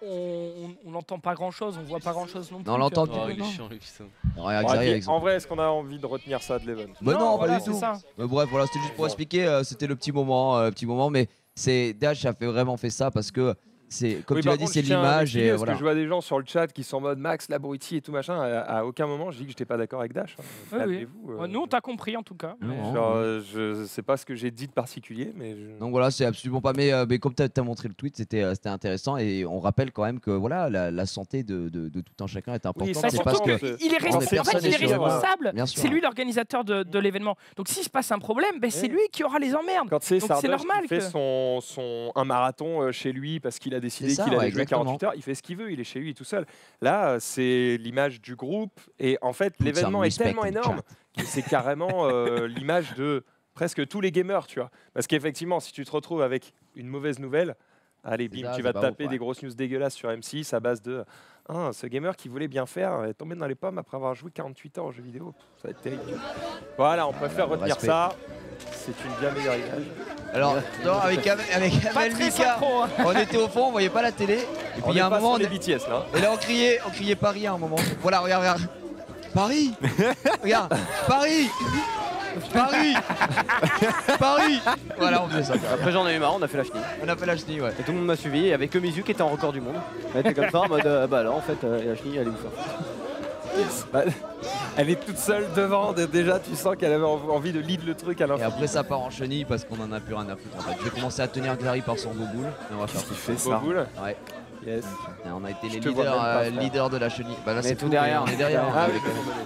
on n'entend pas grand chose, on voit pas grand chose non plus. Non, on l'entend tu vois. Oh, il est chiant, lui, putain. Regarde, Ouais, Xavier, puis, exemple. en vrai, est-ce qu'on a envie de retenir ça de l'event? Bah non, voilà, pas du c'est tout. ça. Bref, voilà, c'était juste pour expliquer. C'était le petit moment, mais c'est Dash a vraiment fait ça parce que c'est, comme Oui, tu l'as par dit, contre, c'est je tiens à l'image m'expliquer, et parce voilà. que je vois des gens sur le chat qui sont en mode Max, l'abruti et tout machin. À aucun moment, je dis que j'étais pas d'accord avec Dash. Hein. Oui, oui. Calmez-vous, Ouais, nous, on t'a compris en tout cas. Non, mais- non. Genre, je sais pas ce que j'ai dit de particulier, mais Donc voilà, c'est absolument pas. Mais comme tu as montré le tweet, c'était intéressant et on rappelle quand même que voilà, la santé de tout un chacun est importante. ça, Bah, c'est parce surtout que il est on est responsable. En fait, personne il est et sur- responsable. Bien sûr. C'est lui l'organisateur de l'événement. Donc s'il se passe un problème, ben, c'est Ouais. lui qui aura les emmerdes. quand c'est Donc, Sardoche c'est normal qui fait que- un marathon chez lui parce qu'il a décidé C'est ça, qu'il allait ouais, jouer exactement. 48 heures, il fait ce qu'il veut, il est chez lui tout seul. Là, c'est l'image du groupe et en fait, Put l'événement some est respect tellement in énorme que c'est carrément l'image de presque tous les gamers, tu vois. Parce qu'effectivement, si tu te retrouves avec une mauvaise nouvelle, allez, bim, ça, tu c'est vas te pas taper ouf, ouais. des grosses news dégueulasses sur M6 à base de ce gamer qui voulait bien faire est tombé dans les pommes après avoir joué 48 heures aux jeux vidéo. Ça va être terrible. Voilà, on préfère retenir respect. ça. C'est une bien meilleure image. Alors, non, avec Pas Amel très Mika, synchro, hein. on était au fond, on voyait pas la télé. Et puis On il y a est un pas moment, sur les BTS là. et là on criait Paris à un moment. Voilà, regarde. Paris. Regarde, Paris. Paris. Paris. Voilà, on faisait ça. Après j'en ai eu marre, on a fait la chenille. On a fait la chenille, ouais. Et tout le monde m'a suivi, et avec que Mizu qui était en record du monde. Elle était comme ça en mode bah là en fait la chenille elle est où ça. Bah, elle est toute seule devant. Déjà, tu sens qu'elle avait envie de lead le truc à Et l'infini. après ça part en chenille parce qu'on en a plus rien à foutre en fait. Je vais commencer à tenir Xari par son boboule et on va faire tout. fait Beau ça. boule. Ouais. Yes. Et on a été les te vois même pas faire. leaders de la chenille. Bah là On est c'est tout tout derrière. On est derrière. Ah, hein. oui,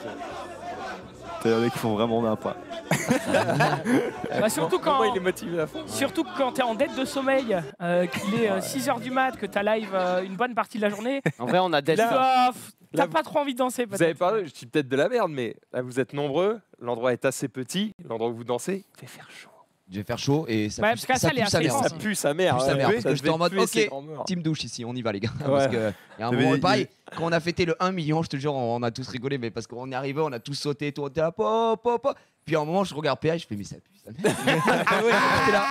T'as les mecs qui font vraiment n'importe. Bah, surtout quand. il est motivé à fond. Surtout quand t'es en dette de sommeil, qu'il est 6h du mat, que t'as live une bonne partie de la journée, En vrai on a Death. Là- t'as là, pas trop envie de danser. Vous avez peut-être. parlé, je dis peut-être de la merde, mais là vous êtes nombreux, l'endroit est assez petit, l'endroit où vous dansez, il fait faire chaud. Je vais faire chaud et ça Ouais, pue, parce qu'à ça, elle est sa assez mère. dense. Ça pue sa mère. Pue sa mère, parce que j'étais en mode, ok, ok. Team douche ici, on y va les gars. Ouais. Parce que y a un Mais moment il- pareil, quand on a fêté le 1 million, je te jure, on a tous rigolé, mais parce qu'on est arrivé, on a tous sauté, tout, on était là, pop, pop, pop. Puis à un moment, je regarde PA, je fais, mais ça pue sa mère. J'étais là,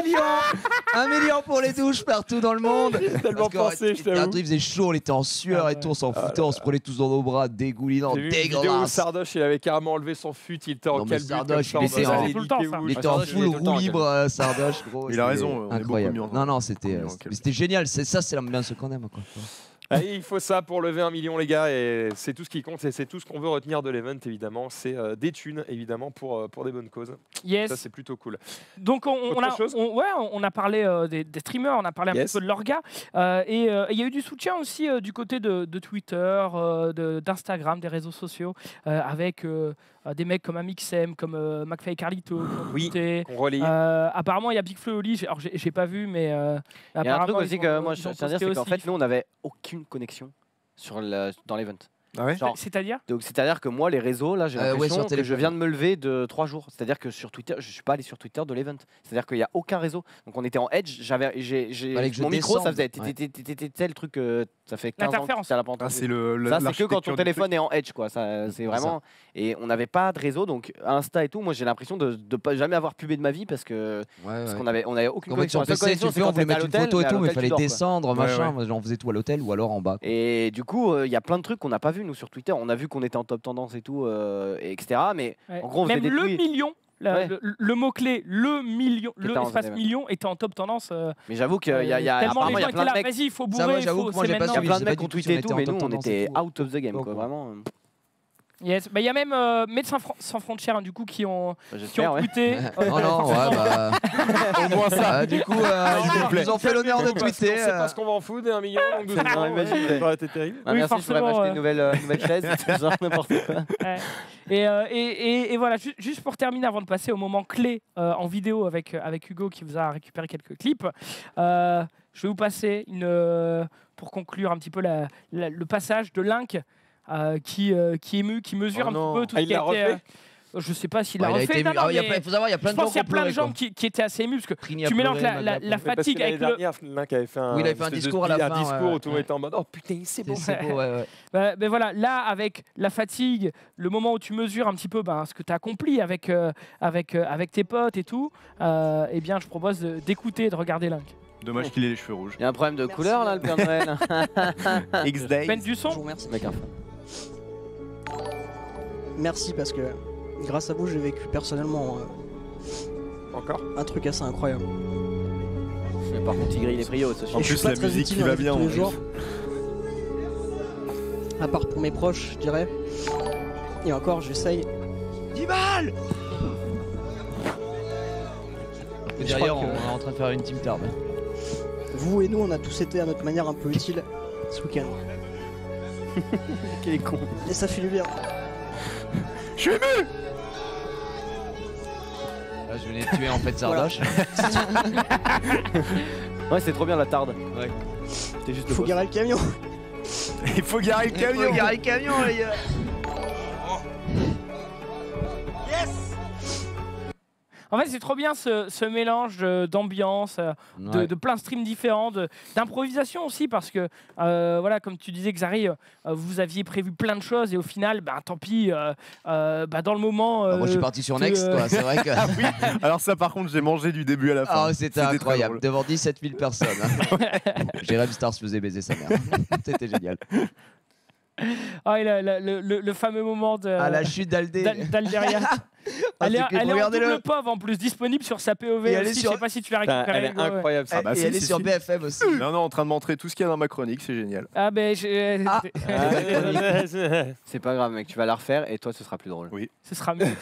1 million pour les douches partout dans le monde. Tellement Parce pensé, je t'avoue. il faisait chaud, on était en sueur et tout, on s'en foutait, on se prenait tous dans nos bras, dégoulinant, J'ai vu une vidéo où dégueulasse. Sardoche, il avait carrément enlevé son fut, il était en Non, mais calbut. Sardoche, comme il ça, était en en- mode, C'est tout le temps, ça. Il était Ah, en ça, je full l'ai tout le temps, roue libre, Sardoche, gros. Il a c'était raison, on est beaucoup incroyable. mieux en- Non, non, c'était en calme. c'était génial. C'est ça, c'est l'ambiance qu'on aime, quoi. Allez, il faut ça pour lever 1 million, les gars, et c'est tout ce qui compte, et c'est tout ce qu'on veut retenir de l'event, évidemment. C'est des thunes, évidemment, pour des bonnes causes. Ça, Yes. c'est plutôt cool. Donc Autre chose on a parlé des streamers, on a parlé un Yes. petit peu de l'orga, et il y a eu du soutien aussi du côté de Twitter, d'Instagram, des réseaux sociaux, avec des mecs comme Amixem, comme McFly et Carlito. qui ont Oui. tweeté. On relie. Apparemment, il y a Big Flo et Oli, alors j'ai pas vu, mais Il y a un truc apparemment, aussi ils que ont- moi ils je ont tiens à dire, posté c'est qu'en aussi. fait nous on n'avait aucune connexion dans l'event. Ah ouais Genre, C'est-à-dire donc c'est-à-dire que moi les réseaux là j'ai ouais, l'impression sur que je téléphone. viens de me lever de 3 jours. C'est-à-dire que sur Twitter, je suis pas allé sur Twitter de l'event. C'est-à-dire qu'il y a aucun réseau. Donc on était en Edge, Fallait que je mon micro ça descende. faisait Ouais. tel truc ça fait 15 ans que L'interférence. ça l'a pas Ah, entendu. c'est le. Ça, c'est que quand l'architecture ton du téléphone est en Edge, quoi. Ça, c'est vraiment. Et on n'avait pas de réseau, donc Insta et tout. Moi, j'ai l'impression de pas jamais avoir pubé de ma vie parce qu'on avait aucune En fait, connexion. sur La seule PC, tu connexion, le c'est fais, on quand voulait t'es à mettre une l'hôtel, photo et mais à tout, mais il l'hôtel, fallait tu dors, quoi. descendre, Ouais, machin. ouais. Moi, j'en faisais tout à l'hôtel ou alors en bas. Et du coup, il y a plein de trucs qu'on n'a pas vu nous sur Twitter. On a vu qu'on était en top tendance et tout, et etc. Mais Ouais. en gros, on faisait Même des le tweets. million, Ouais. le mot-clé, le million, Qui le était en espace event. million était en top tendance. Mais j'avoue qu'il y a Tellement apparemment les il y gens a plein étaient là, de mecs. vas-y, il faut Ça, moi, bourrer, j'avoue que moi, c'est j'ai pas Il y a maintenant. suivi. plein je de sais mecs pas qui ont du tout si tweeté on et était tout, en mais top nous on tendance était et tout. out of the game, quoi. Ouais. Vraiment. Yes. Bah, il y a même Médecins Sans Frontières hein, du coup qui ont J'espère, ouais. tweeté. Non, non, ouais, bah. Au moins ça. Du coup, vous plaît. ils nous ont fait l'honneur de Parce qu'on tweeter. sait pas ce qu'on va en foutre, 1 million, donc 2 Non, millions, imagine. ça aurait été terrible. Ah, Oui, merci, je pourrais forcément, m'acheter une nouvelle chaise, tout ça, n'importe quoi. Ouais. Et voilà, juste pour terminer, avant de passer au moment clé en vidéo avec Hugo qui vous a récupéré quelques clips, je vais vous passer pour conclure un petit peu le passage de Link qui mesure Oh un non. petit peu tout Ah, ce il qui l'a a été. refait Je sais pas s'il Ouais, l'a il a refait. été Non, ému. non, Ah, il y a mais plein- faut savoir, il y a plein je de gens pense qu'il y a qui ont plein de pleuré, gens quoi. qui étaient assez émus parce que Trini a tu mélanges pleuré, la Maga a pleuré. fatigue avec le. Link avait fait un, Oui, il avait fait un espèce de discours à la speech, fin, un discours ouais, où tout le monde ouais. était en mode oh putain, c'est bon. C'est beau, ouais, ouais. Ben voilà, là, avec la fatigue, le moment où tu mesures un petit peu ce que tu as accompli avec tes potes et tout, eh bien, je propose d'écouter et de regarder Link. Dommage qu'il ait les cheveux rouges. Il y a un problème de Merci. couleur là, le Père Noël. X-Day. Ben du Je vous son. remercie. Mec, un Merci parce que grâce à vous, j'ai vécu personnellement Encore. un truc assez incroyable. Mais par contre, il grille les prios, ce chien. En Et je suis plus, pas la très musique utile qui dans va la vie de bien. tous en les plus. jours. À part pour mes proches, je dirais. Et encore, j'essaye. 10 balles. Je Derrière, crois que- on est en train de faire une team tarde. Vous et nous, on a tous été à notre manière un peu utiles ce week-end. Quel est con. Et ça fait du bien. Je suis ému. Là, je venais de tuer en fait Sardoche. Ouais, c'est trop bien la tarde. Ouais. C'était juste Il le faut boss. garer le camion. Il faut garer le camion. Garer le camion, les gars. En fait, c'est trop bien ce mélange d'ambiance, Ouais. de plein de streams différents, d'improvisation aussi, parce que, voilà, comme tu disais, Xari, vous aviez prévu plein de choses et au final, bah, tant pis, dans le moment. Bah, moi, je suis parti sur Next, quoi. C'est vrai que. Ah oui. Alors ça, par contre, j'ai mangé du début à la fin. Ah, c'était très incroyable. drôle. Devant 17 000 personnes. Jérém Star se faisait baiser sa mère. C'était génial. Ah, et le fameux moment de. À la chute d'Aldé. d'Alderia. Ah, Elle est c'est que- en regardez-le. double POV en plus, disponible sur sa POV Et elle est aussi. sur- Je sais pas si tu l'as Putain, récupérée. elle est Hugo, ouais. incroyable. ça. Ah bah Et si, elle est si, sur si. BFM aussi. Non, en train de montrer tout ce qu'il y a dans ma chronique, c'est génial. Ah, ben, C'est pas grave, mec, tu vas la refaire et toi, ce sera plus drôle. ce sera mieux.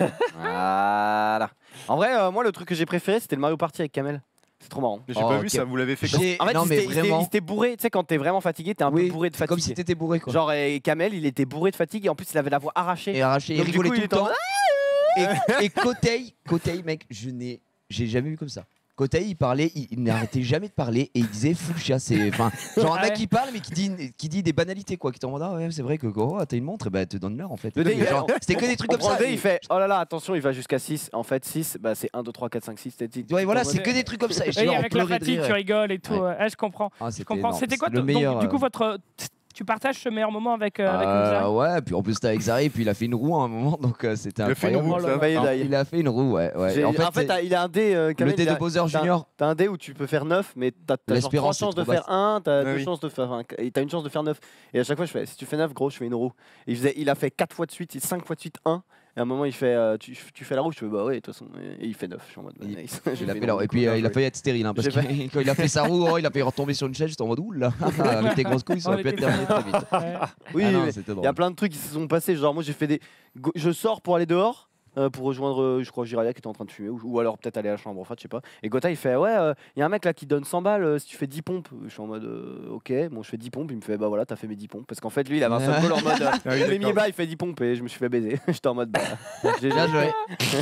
Voilà. En vrai, moi, le truc que j'ai préféré, c'était le Mario Party avec Kamel. C'est trop marrant. J'ai Oh, pas vu ok. ça, vous l'avez fait quand J'ai- En fait, non, mais il vraiment. s'était bourré. Tu sais, quand t'es vraiment fatigué, t'es un Oui, peu bourré de c'est comme si fatigue. t'étais bourré, quoi. Genre, Kamel, il était bourré de fatigue et en plus, il avait la voix arrachée. Et arraché, il Donc, du rigolait coup, tout il le était en temps. Et Kotei, mec, j'ai jamais vu comme ça. Kotei, il parlait, il n'arrêtait jamais de parler et il disait full chat. C'est, enfin, genre un mec Ouais. qui parle mais qui dit des banalités, quoi. Qui t'en demande, ah ouais, c'est vrai que gros, t'as une montre, et bah, te donne l'heure en fait. Le dé, il- Genre, c'était que des trucs On comme ça. prend le dé, il fait oh là là, attention, il va jusqu'à 6. En fait, 6, bah, c'est 1, 2, 3, 4, 5, 6. Ouais, voilà, c'est que des trucs comme ça. Et je Oui, genre, on avec la pleurait de fatigue, rire. tu rigoles et tout. Ouais. Ouais, je comprends. Ah, Je comprends. énorme. C'était quoi le donc, meilleur du coup, tu partages ce meilleur moment avec Xari ouais, puis en plus c'était avec Xari, puis il a fait une roue à un moment, donc c'était Il a fait une incroyable. roue, Oh là ça. là. Bah, il a- Il a fait une roue, ouais. J'ai- En fait, il a un dé, le Kamel, dé il a- de Bowser t'as- Junior. T'as un dé où tu peux faire 9, mais t'as genre 3 L'espérance, chances c'est de trop faire 1, t'as Ah 2 oui. chances de faire 1, et t'as une chance de faire 9. Et à chaque fois, je fais si tu fais 9, gros, je fais une roue. Et il a fait 4 fois de suite, 5 fois de suite 1. Et à un moment, il fait tu fais la roue, je fais bah ouais, de toute façon. Et il fait 9. Je suis en mode bah, Il- nice. Il a J'ai fait fait là, une et puis roue. il a failli être stérile, hein, parce J'ai que quand il a fait sa roue, il a failli retomber sur une chaise, j'étais en mode oula, avec tes grosses couilles, ça On aurait pu être était terminé très vite. Ouais. Oui, Ah non, mais c'était il y a drôle. plein de trucs qui se sont passés. Genre, moi, j'ai fait des. Je sors pour aller dehors. Pour rejoindre, je crois, Jiraya qui était en train de fumer, ou alors peut-être aller à la chambre, enfin, je sais pas. Et Gotha, il fait ouais, il y a un mec là qui donne 100 balles si tu fais 10 pompes. Je suis en mode ok, bon, je fais 10 pompes. Il me fait bah voilà, t'as fait mes 10 pompes. Parce qu'en fait, lui, il avait un seul goal en mode Ah oui, les d'accord. mi-bas, il fait 10 pompes et je me suis fait baiser. J'étais en mode bah. J'ai Bien joué.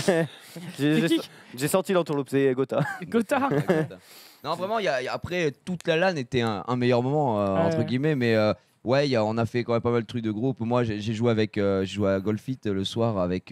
j'ai- qui j'ai senti l'entourloupe, c'est Gotha. Gotha. Non, vraiment, après, toute la LAN était un meilleur moment, entre Ouais. guillemets, mais ouais, on a fait quand même pas mal de trucs de groupe. Moi, j'ai joué j'ai joué à Golfit le soir avec,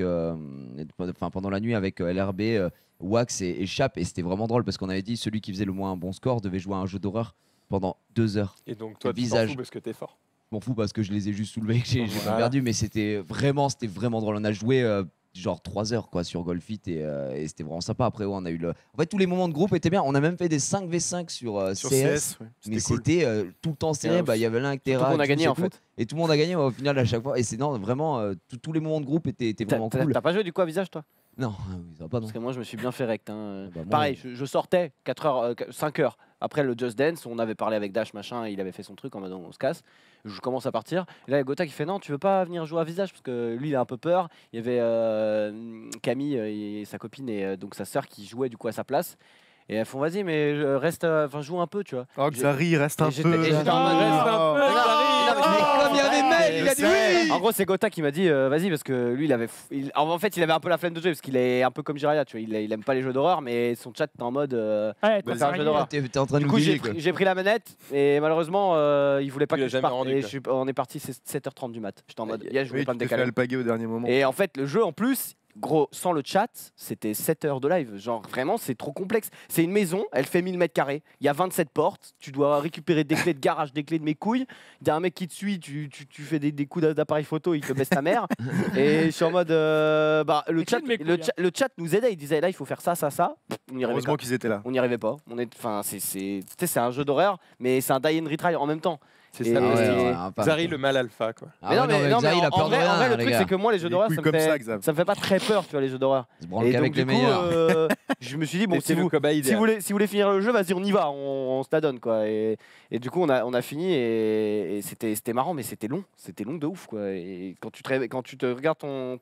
enfin pendant la nuit avec LRB, Wax et Chap, et c'était vraiment drôle parce qu'on avait dit celui qui faisait le moins bon score devait jouer à un jeu d'horreur pendant 2 heures. Et donc, toi, Le tu t'en visage. fous parce que t'es fort. Je m'en fous parce que je les ai juste soulevés, que j'ai pas Voilà. perdu, mais c'était vraiment drôle. On a joué genre 3 heures quoi sur Golfit et c'était vraiment sympa. Après, ouais, on a eu en fait tous les moments de groupe étaient bien. On a même fait des 5v5 sur Sur CS. CS, ouais, Mais c'était cool. c'était tout le temps serré, Ouais, il y avait l'un avec Tout le Terra, monde a gagné Juice et en tout, fait. et tout le monde a gagné ouais, au final à chaque fois. Et c'est non, vraiment, tous les moments de groupe étaient vraiment cool. T'as pas joué du coup à visage toi? Non, oui, ça va pas non. Parce que moi je me suis bien fait rect. Hein. Bah, moi, Pareil, je sortais 4 heures, 5 heures après le Just Dance, on avait parlé avec Dash machin, il avait fait son truc en mode on se casse. Je commence à partir. Et là il y a Gotha qui fait non, tu veux pas venir jouer à visage parce que lui il a un peu peur. Il y avait Camille et sa copine et donc sa sœur qui jouaient du coup à sa place. Et elles font vas-y mais reste, enfin joue un peu tu vois. Oh, Xari, reste un Et j'étais- peu. et j'étais en mode, reste un peu, Mais non, Xari. mais comme il y avait Mel, il a dit oui. En gros, c'est Gotha qui m'a dit vas-y parce que lui, en fait, il avait un peu la flemme de jouer parce qu'il est un peu comme Jiraya, tu vois. Il aime pas les jeux d'horreur, mais son chat était en mode. Ouais, Bah, toi, c'est un c'est jeu rien. d'horreur. T'es en train de Du nous coup, griller, quoi. j'ai pris la manette et malheureusement, il voulait pas Tu que l'as je jamais parte. rendu, Et quoi. on est parti, c'est 7h30 du mat. J'étais en mode, je voulais Oui, pas tu me t'es fait décaler. alpaguer au dernier moment. Et en fait, le jeu en plus. Gros, sans le chat, c'était 7 heures de live. Genre, vraiment, c'est trop complexe. C'est une maison, elle fait 1000 mètres carrés. Il y a 27 portes. Tu dois récupérer des clés de garage, des clés de mes couilles. Il y a un mec qui te suit, tu fais des coups d'appareil photo, il te baisse ta mère. Et je suis en mode. Le Les chat, clés de mes couilles, le chat nous aidait. Il disait là, il faut faire ça, ça, ça. On n'y arrivait Heureusement pas. qu'ils étaient là. On n'y arrivait pas. Enfin, c'est un jeu d'horreur, mais c'est un die and retry en même temps. C'est Et- ça. Ah parce ouais, que ouais, Xari, le mal alpha, quoi. Ah ouais, non, mais Xari, il a peur de rien, en vrai, le les truc, gars. c'est que moi, les jeux Il est d'horreur, cool ça me comme ça, fait. Xav. Ça me fait pas très peur, tu vois, les jeux d'horreur. Se branle Et qu'avec donc, les du coup, meilleurs. je me suis dit, bon, Et c'est le vous. cobaye Si idéal. vous voulez finir le jeu, vas-y, on y va, on se la donne, quoi. Et du coup, on a fini et c'était marrant, mais c'était long de ouf, quoi. Et quand tu te regardes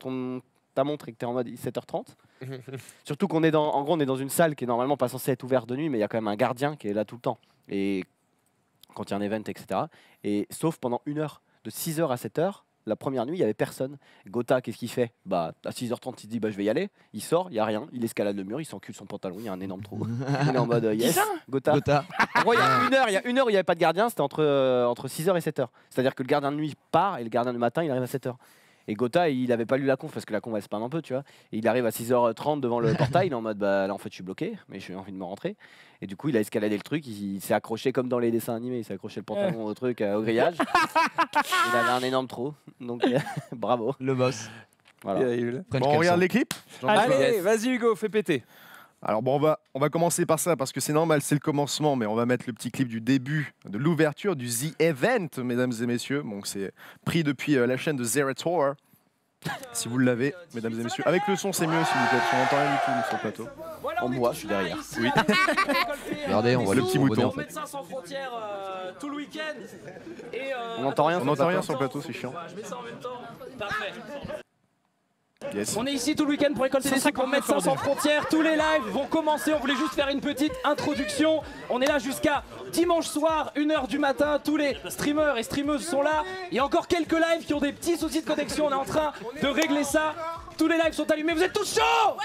ta montre et que t'es en mode 7h30, surtout qu'on est en gros, on est dans une salle qui est normalement pas censée être ouverte de nuit, mais il y a quand même un gardien qui est là tout le temps. Et quand il y a un event, etc. Et sauf pendant 1 heure, de 6h à 7h. La première nuit, il n'y avait personne. Gotha, qu'est-ce qu'il fait? Bah, à 6h30, il se dit bah, je vais y aller. Il sort, il n'y a rien. Il escalade le mur, il s'encule son pantalon, il y a un énorme trou. Il est en mode yes. Gotha. Gotha. En gros, il y a une heure où il n'y avait pas de gardien, c'était entre 6h et 7h. C'est-à-dire que le gardien de nuit part et le gardien du matin, il arrive à 7h. Et Gotha, il avait pas lu la conf parce que la conf elle spam un peu, tu vois. Et il arrive à 6h30 devant le portail, il est en mode bah là en fait je suis bloqué, mais j'ai envie de me rentrer. Et du coup, il a escaladé le truc, il s'est accroché comme dans les dessins animés, il s'est accroché le pantalon au truc, au grillage. Il avait un énorme trou, donc bravo. Le boss. Voilà. Bon, on regarde les clips. Allez, vas-y Hugo, fais péter. Alors bon, on va commencer par ça parce que c'est normal, c'est le commencement, mais on va mettre le petit clip du début, de l'ouverture du The Event, mesdames et messieurs. Donc c'est pris depuis la chaîne de Zerator. Si vous l'avez, mesdames et messieurs. Avec le son, c'est mieux s'il vous plaît, parce qu'on n'entend rien du tout sur le plateau. En moi, je suis derrière. Oui. Regardez, on voit le petit mouton. Médecins sans frontières tout le week-end. On n'entend rien. On n'entend rien sur le plateau, c'est chiant. Je mets ça en même temps. Parfait. Yes. On est ici tout le week-end pour récolter des sous pour Médecins sans frontières. Tous les lives vont commencer. On voulait juste faire une petite introduction. On est là jusqu'à dimanche soir, 1h du matin. Tous les streamers et streameuses sont là. Il y a encore quelques lives qui ont des petits soucis de connexion. On est en train de régler ça. Tous les lives sont allumés. Vous êtes tous chauds?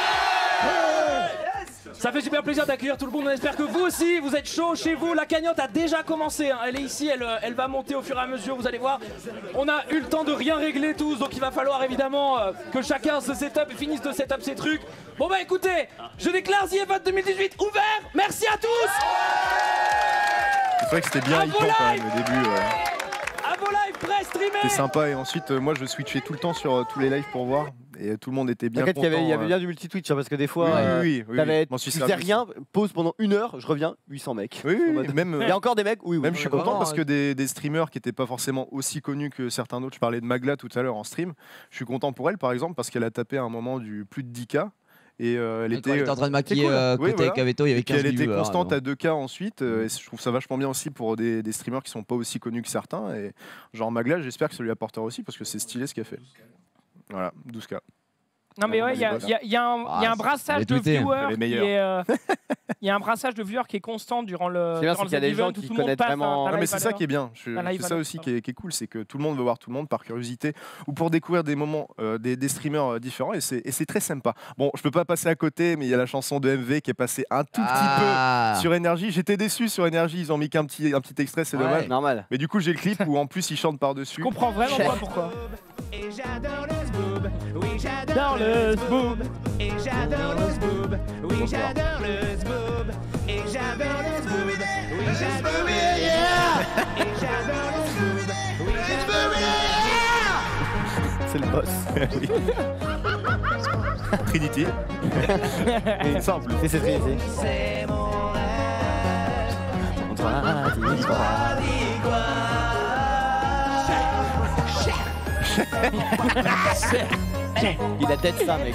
Ça fait super plaisir d'accueillir tout le monde. On espère que vous aussi, vous êtes chauds chez vous. La cagnotte a déjà commencé. Hein. Elle est ici, elle va monter au fur et à mesure. Vous allez voir. On a eu le temps de rien régler tous. Donc il va falloir évidemment que chacun se setup et finisse de setup ses trucs. Bon bah écoutez, je déclare The Event 2018 ouvert. Merci à tous. C'est vrai que c'était bien hypant quand même au début. À vos lives prêts, streamés. C'était sympa et ensuite moi je switchais tout le temps sur tous les lives pour voir et tout le monde était bien T'inquiète content. qu'il y avait bien du multi-twitch hein, parce que des fois, oui, tu faisais rien, pause pendant 1 heure, je reviens, 800 mecs. Oui, En mode- même, Il y a encore des mecs, oui. même je suis content parce que des streamers qui n'étaient pas forcément aussi connus que certains d'autres, je parlais de Magla tout à l'heure en stream, je suis content pour elle par exemple parce qu'elle a tapé à un moment du plus de 10K et elle était en train de maquiller cool. Oui, côté voilà. Caveto, il y avait et puis 15 elle était viewers, constante alors. à 2K ensuite et je trouve ça vachement bien aussi pour des streamers qui sont pas aussi connus que certains et genre Magla j'espère que ça lui apportera aussi parce que c'est stylé ce qu'elle fait. Voilà, 12K. Non mais ouais, il y a un brassage de tweeté, viewers les qui meilleurs. est, il y a un brassage de viewers qui est constant durant le. C'est bien, durant c'est qu'il y a des event gens où qui tout le monde connaissent passe vraiment- d'un Non, mais live c'est à ça l'autre. qui est bien, Un live c'est à ça l'autre, aussi qui est cool, c'est que tout le monde veut voir tout le monde par curiosité ou pour découvrir des moments, des streamers différents et c'est très sympa. Bon, je peux pas passer à côté, mais il y a la chanson de MV qui est passée un tout petit peu sur Énergie. J'étais déçu sur Énergie, ils ont mis qu'un petit extrait, c'est Ouais. dommage. Normal. Mais du coup, j'ai le clip où en plus ils chantent par-dessus. Je comprends vraiment pas pourquoi. Et j'adore le zboob. Oui, Dans j'adore le zboob. Et j'adore le zboob. Oui, j'adore le zboob. Et j'adore le zboob. Oui, j'adore le zboob. Et j'adore le zboob. Oui, j'adore le C'est le boss. Trinity. Et simple. Et c'est Trinity. C'est mon rêve. On te voit, dis quoi. Il a tête ça, mec.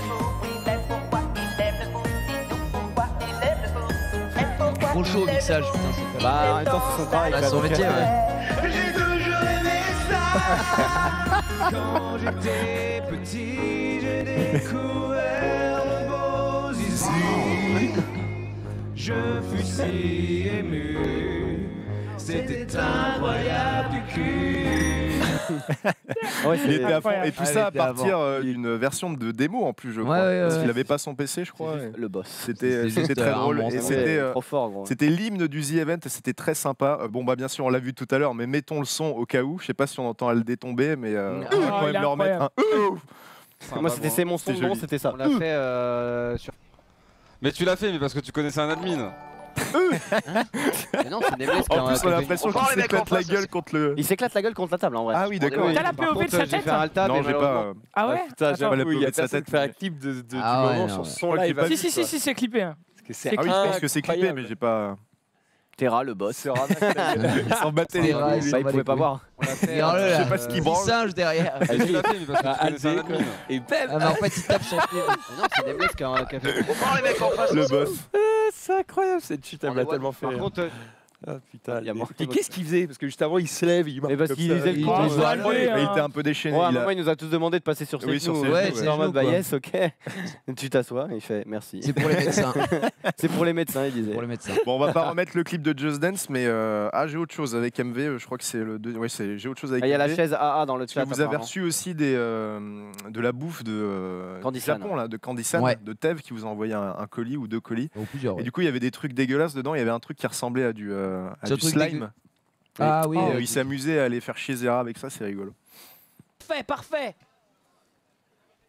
Trop chaud au mixage, putain, c'est pas Bah, en même temps, c'est son travail. mal. quoi, Son donc, métier, ouais. J'ai toujours aimé ça. Quand j'étais petit, j'ai découvert le beau zizi. Je fus si ému. C'était incroyable du cul. Ouais, Il était à fond. incroyable. Et tout Ah, ça il à était avant. partir d'une version de démo en plus, je crois. Ouais, Parce ouais. qu'il avait pas son PC, je crois. et le boss. C'était C'était juste très un drôle. monstre. Et Ouais, c'était. Trop fort, gros. C'était l'hymne du The Event et c'était très sympa. Bon, bah, bien sûr, on l'a vu tout à l'heure, mais mettons le son au cas où. Je sais pas si on entend elle détomber, mais on va Oh, quand il même est le remettre un. Moi, c'était c'est mon son C'était de nom, joli. c'était ça. On l'a fait sur. Mais tu l'as fait, mais parce que tu connaissais un admin. Mais non, c'est Nameless qui En plus, on a l'impression qu'il s'éclate la gueule contre le. Il s'éclate la gueule contre la table en vrai. Ah oui, d'accord. T'as la POV de sa tête? Non, j'ai pas. Ah ouais? Putain, Attends. j'avoue, il y a de sa personne tête. qui fait un clip du Ah ouais, moment non, sur ouais. son Je crois live. que j'ai pas Si, si, c'est clippé. hein. Parce que c'est Ah oui, je pense que c'est clippé, incroyable. mais j'ai pas. Terra, le boss. Ce Rana, Ils s'en battaient les Terra, couilles. ils s'en Bah, il bat pouvait les pas couilles. voir. Regarde-le Je là, sais pas ce qu'il petit branle. singe derrière. Tu l'as fait, mais parce que tu connaissais un admin. Et bam. Ah, mais en fait, il tape son pied. Non, c'est Nameless qui a fait. Le boss. C'est incroyable cette chute, elle m'a tellement fait. Par contre, Ah putain. il y a moins- Et qu'est-ce qu'il faisait? Parce que juste avant, il se lève, il marche Mais parce comme qu'il ça. faisait le Il- con. il- doit il- lever, Mais il hein. était un peu déchaîné. Ouais, à un il a- moment, il nous a tous demandé de passer sur ses Oui, sur genoux. ses Ouais, genoux, c'est C'est en mode, bah quoi. yes, ok. Tu t'assois, il fait merci. C'est pour les médecins. C'est pour les médecins, il disait. Pour les médecins. Bon, on va pas remettre le clip de Just Dance, mais j'ai autre chose avec MV. Je crois que c'est le deux. Ouais, j'ai autre chose avec Ah, il y a la MV. chaise AA dans le Parce chat. que vous avez apparemment. reçu aussi de la bouffe de Candy-san. du Japon, là, de Candy-san, Ouais. de Tev, qui vous a envoyé un colis ou 2 colis. Ou plusieurs. Et ouais. du coup, il y avait des trucs dégueulasses dedans. Il y avait un truc qui ressemblait à du Ce truc slime. Ah oui. Et, il s'est amusé à aller faire chier Zera avec ça, c'est rigolo. Parfait, parfait.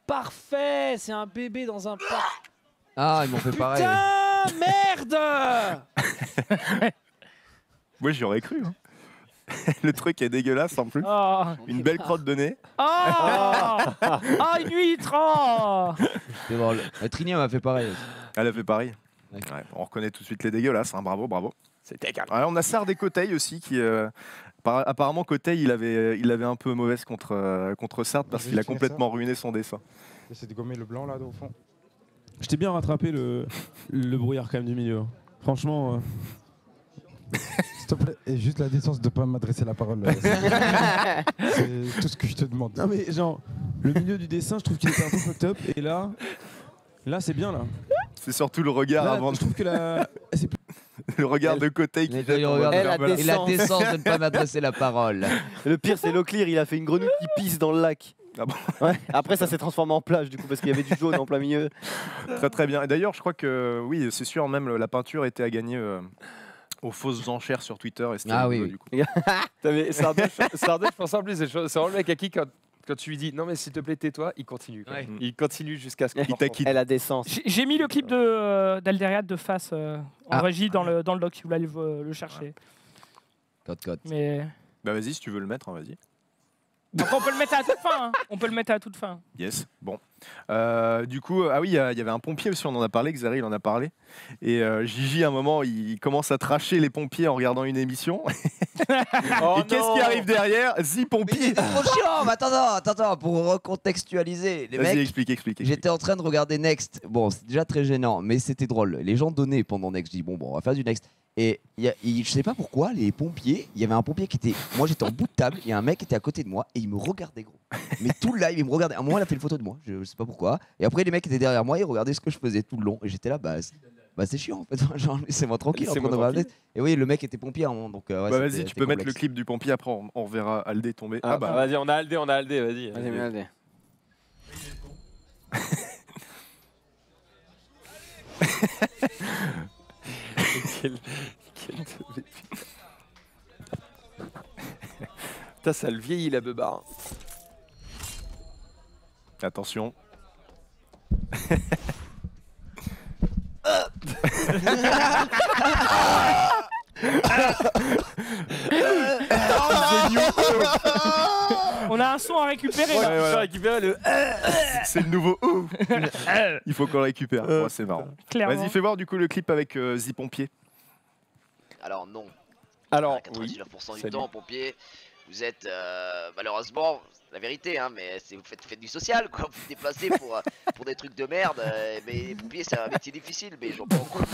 parfait. C'est un bébé dans un parc. Ah, ils m'ont fait pareil. Putain, merde. Moi, j'y aurais cru. Hein. Le truc est dégueulasse en plus. Oh, Une belle crotte de nez. une huître. Oh. C'est drôle. Trinia m'a fait pareil. Elle a fait pareil. Ouais. Ouais, on reconnaît tout de suite les dégueulasses. Hein. Bravo, bravo. C'était égal. Ouais, on a Sard et Kotei aussi qui. Apparemment, Kotei, il avait un peu mauvaise contre Sard parce qu'il a complètement ruiné son dessin. J'essaie de gommer le blanc là au fond. Je t'ai bien rattrapé le brouillard quand même du milieu. Franchement. S'il te plaît, et juste la décence de ne pas m'adresser la parole. C'est tout ce que je te demande. Non mais genre, le milieu du dessin, je trouve qu'il était un peu fucked up. Et là c'est bien là. C'est surtout le regard Là, avant. je trouve que le regard de Kotei qui fait. Et la décence de ne pas m'adresser la parole. Le pire, c'est Locklear, il a fait une grenouille qui pisse dans le lac. Ah bon Ouais. Après, ça s'est transformé en plage du coup parce qu'il y avait du jaune en plein milieu. Très très bien. Et d'ailleurs, je crois que oui, c'est sûr, même la peinture était à gagner aux fausses enchères sur Twitter. Et Ah oui, rigolo, oui. du coup. Sardèche, je pense en plus, c'est vraiment le mec à qui quand tu lui dis non mais s'il te plaît tais-toi, il continue. Quoi. Ouais. Il continue jusqu'à ce qu'il t'acquitte. Elle a des sens. J'ai mis le clip d'Alderiad de face en régie dans le doc si vous voulez aller le chercher. Cote. Mais Bah vas-y, si tu veux le mettre, hein, vas-y. après, on peut le mettre à toute fin. Hein. On peut le mettre à toute fin. Yes, bon. Du coup, ah oui, il y avait un pompier aussi, on en a parlé, Xari, il en a parlé. Et Gigi, à un moment, il commence à tracher les pompiers en regardant une émission. Oh et qu'est-ce qui arrive derrière? Pompier. Trop chiant, mais attends, pour recontextualiser. Les Vas-y, mecs, explique. j'étais en train de regarder Next. Bon, c'est déjà très gênant, mais c'était drôle. Les gens donnaient pendant Next. Je dis, bon, on va faire du Next. Et je sais pas pourquoi, les pompiers, il y avait un pompier qui était. Moi, j'étais en bout de table, il y a un mec qui était à côté de moi et il me regardait, gros. Mais tout le live, il me regardait. À un moment, il a fait une photo de moi, je sais pas pourquoi. Et après, les mecs étaient derrière moi, ils regardaient ce que je faisais tout le long. Et j'étais là, c'est chiant en fait. Genre, laissez-moi tranquille en train de regarder. Et oui, le mec était pompier à un moment. Donc, ouais, vas-y, tu c'était peux mettre complexe. le clip du pompier, après on verra Aldé tomber. Ah bah vas-y, on a Aldé, vas-y. Vas-y, mais allez. Putain, ça le vieillit la beubare. Attention. On a un son à récupérer. Ouais, là. voilà. Récupérer le. C'est le nouveau il faut qu'on le récupère. Ouais, c'est marrant. Clairement. Vas-y, fais voir du coup le clip avec Pompier. Alors non. Alors, 99% du salut. temps, pompier, vous êtes malheureusement, la vérité, hein, mais vous faites du social, quoi. Vous vous déplacez pour des trucs de merde. Mais les pompiers, c'est un métier difficile, mais j'en prends quoi.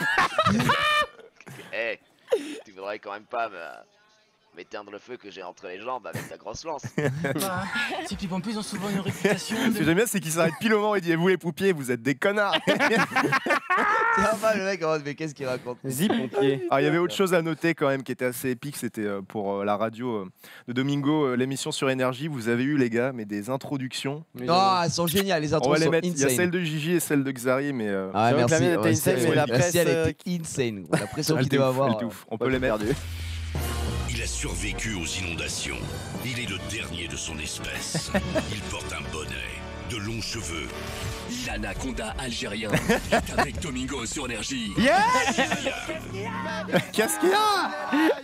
Eh, tu voudrais quand même pas m'éteindre le feu que j'ai entre les jambes avec ta grosse lance. C'est que les pompiers ont souvent une réputation. Ce que j'aime bien, c'est qu'il s'arrête pile au moment et dit vous les pompiers, vous êtes des connards. C'est pas le mec en mode, mais qu'est-ce qu'il raconte? Pompier. Alors, il y avait autre chose à noter quand même qui était assez épique, c'était pour la radio de Domingo, l'émission sur Énergie. Vous avez eu les gars, mais des introductions. Non, elles sont géniales, les On intros va les sont mettre. Il y a insane. celle de Gigi et celle de Xari, mais Ah, C'est vrai que la merci. mienne était insane, mais la presse, elle était insane. La pression elle qu'il était doit ouf, avoir. elle était ouf. On peut les mettre. Il a survécu aux inondations. Il est le dernier de son espèce. Il porte un bonnet, de longs cheveux. L'anaconda algérien est avec Domingo sur Énergie. Qu'est-ce qu'il y a?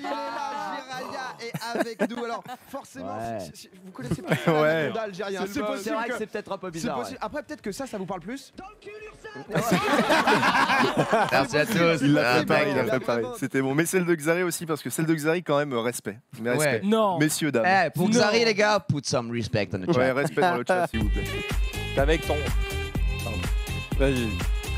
Et avec nous, alors forcément, Ouais. vous connaissez pas Ouais. l'anaconda algérien. C'est vrai que c'est peut-être un peu bizarre. possible. Après, peut-être que ça vous parle plus. Merci à tous. Il l'a Ah, préparé, il a mec. préparé. C'était bon. Mais celle de Xari aussi, parce que celle de Xari, quand même, respect. Mais Ouais. respect. Non. Messieurs, dames. Eh, pour Xari, les gars, put some respect on the Ouais, chat. respect dans le chat, s'il vous plaît. T'es avec ton. Pardon. Vas-y.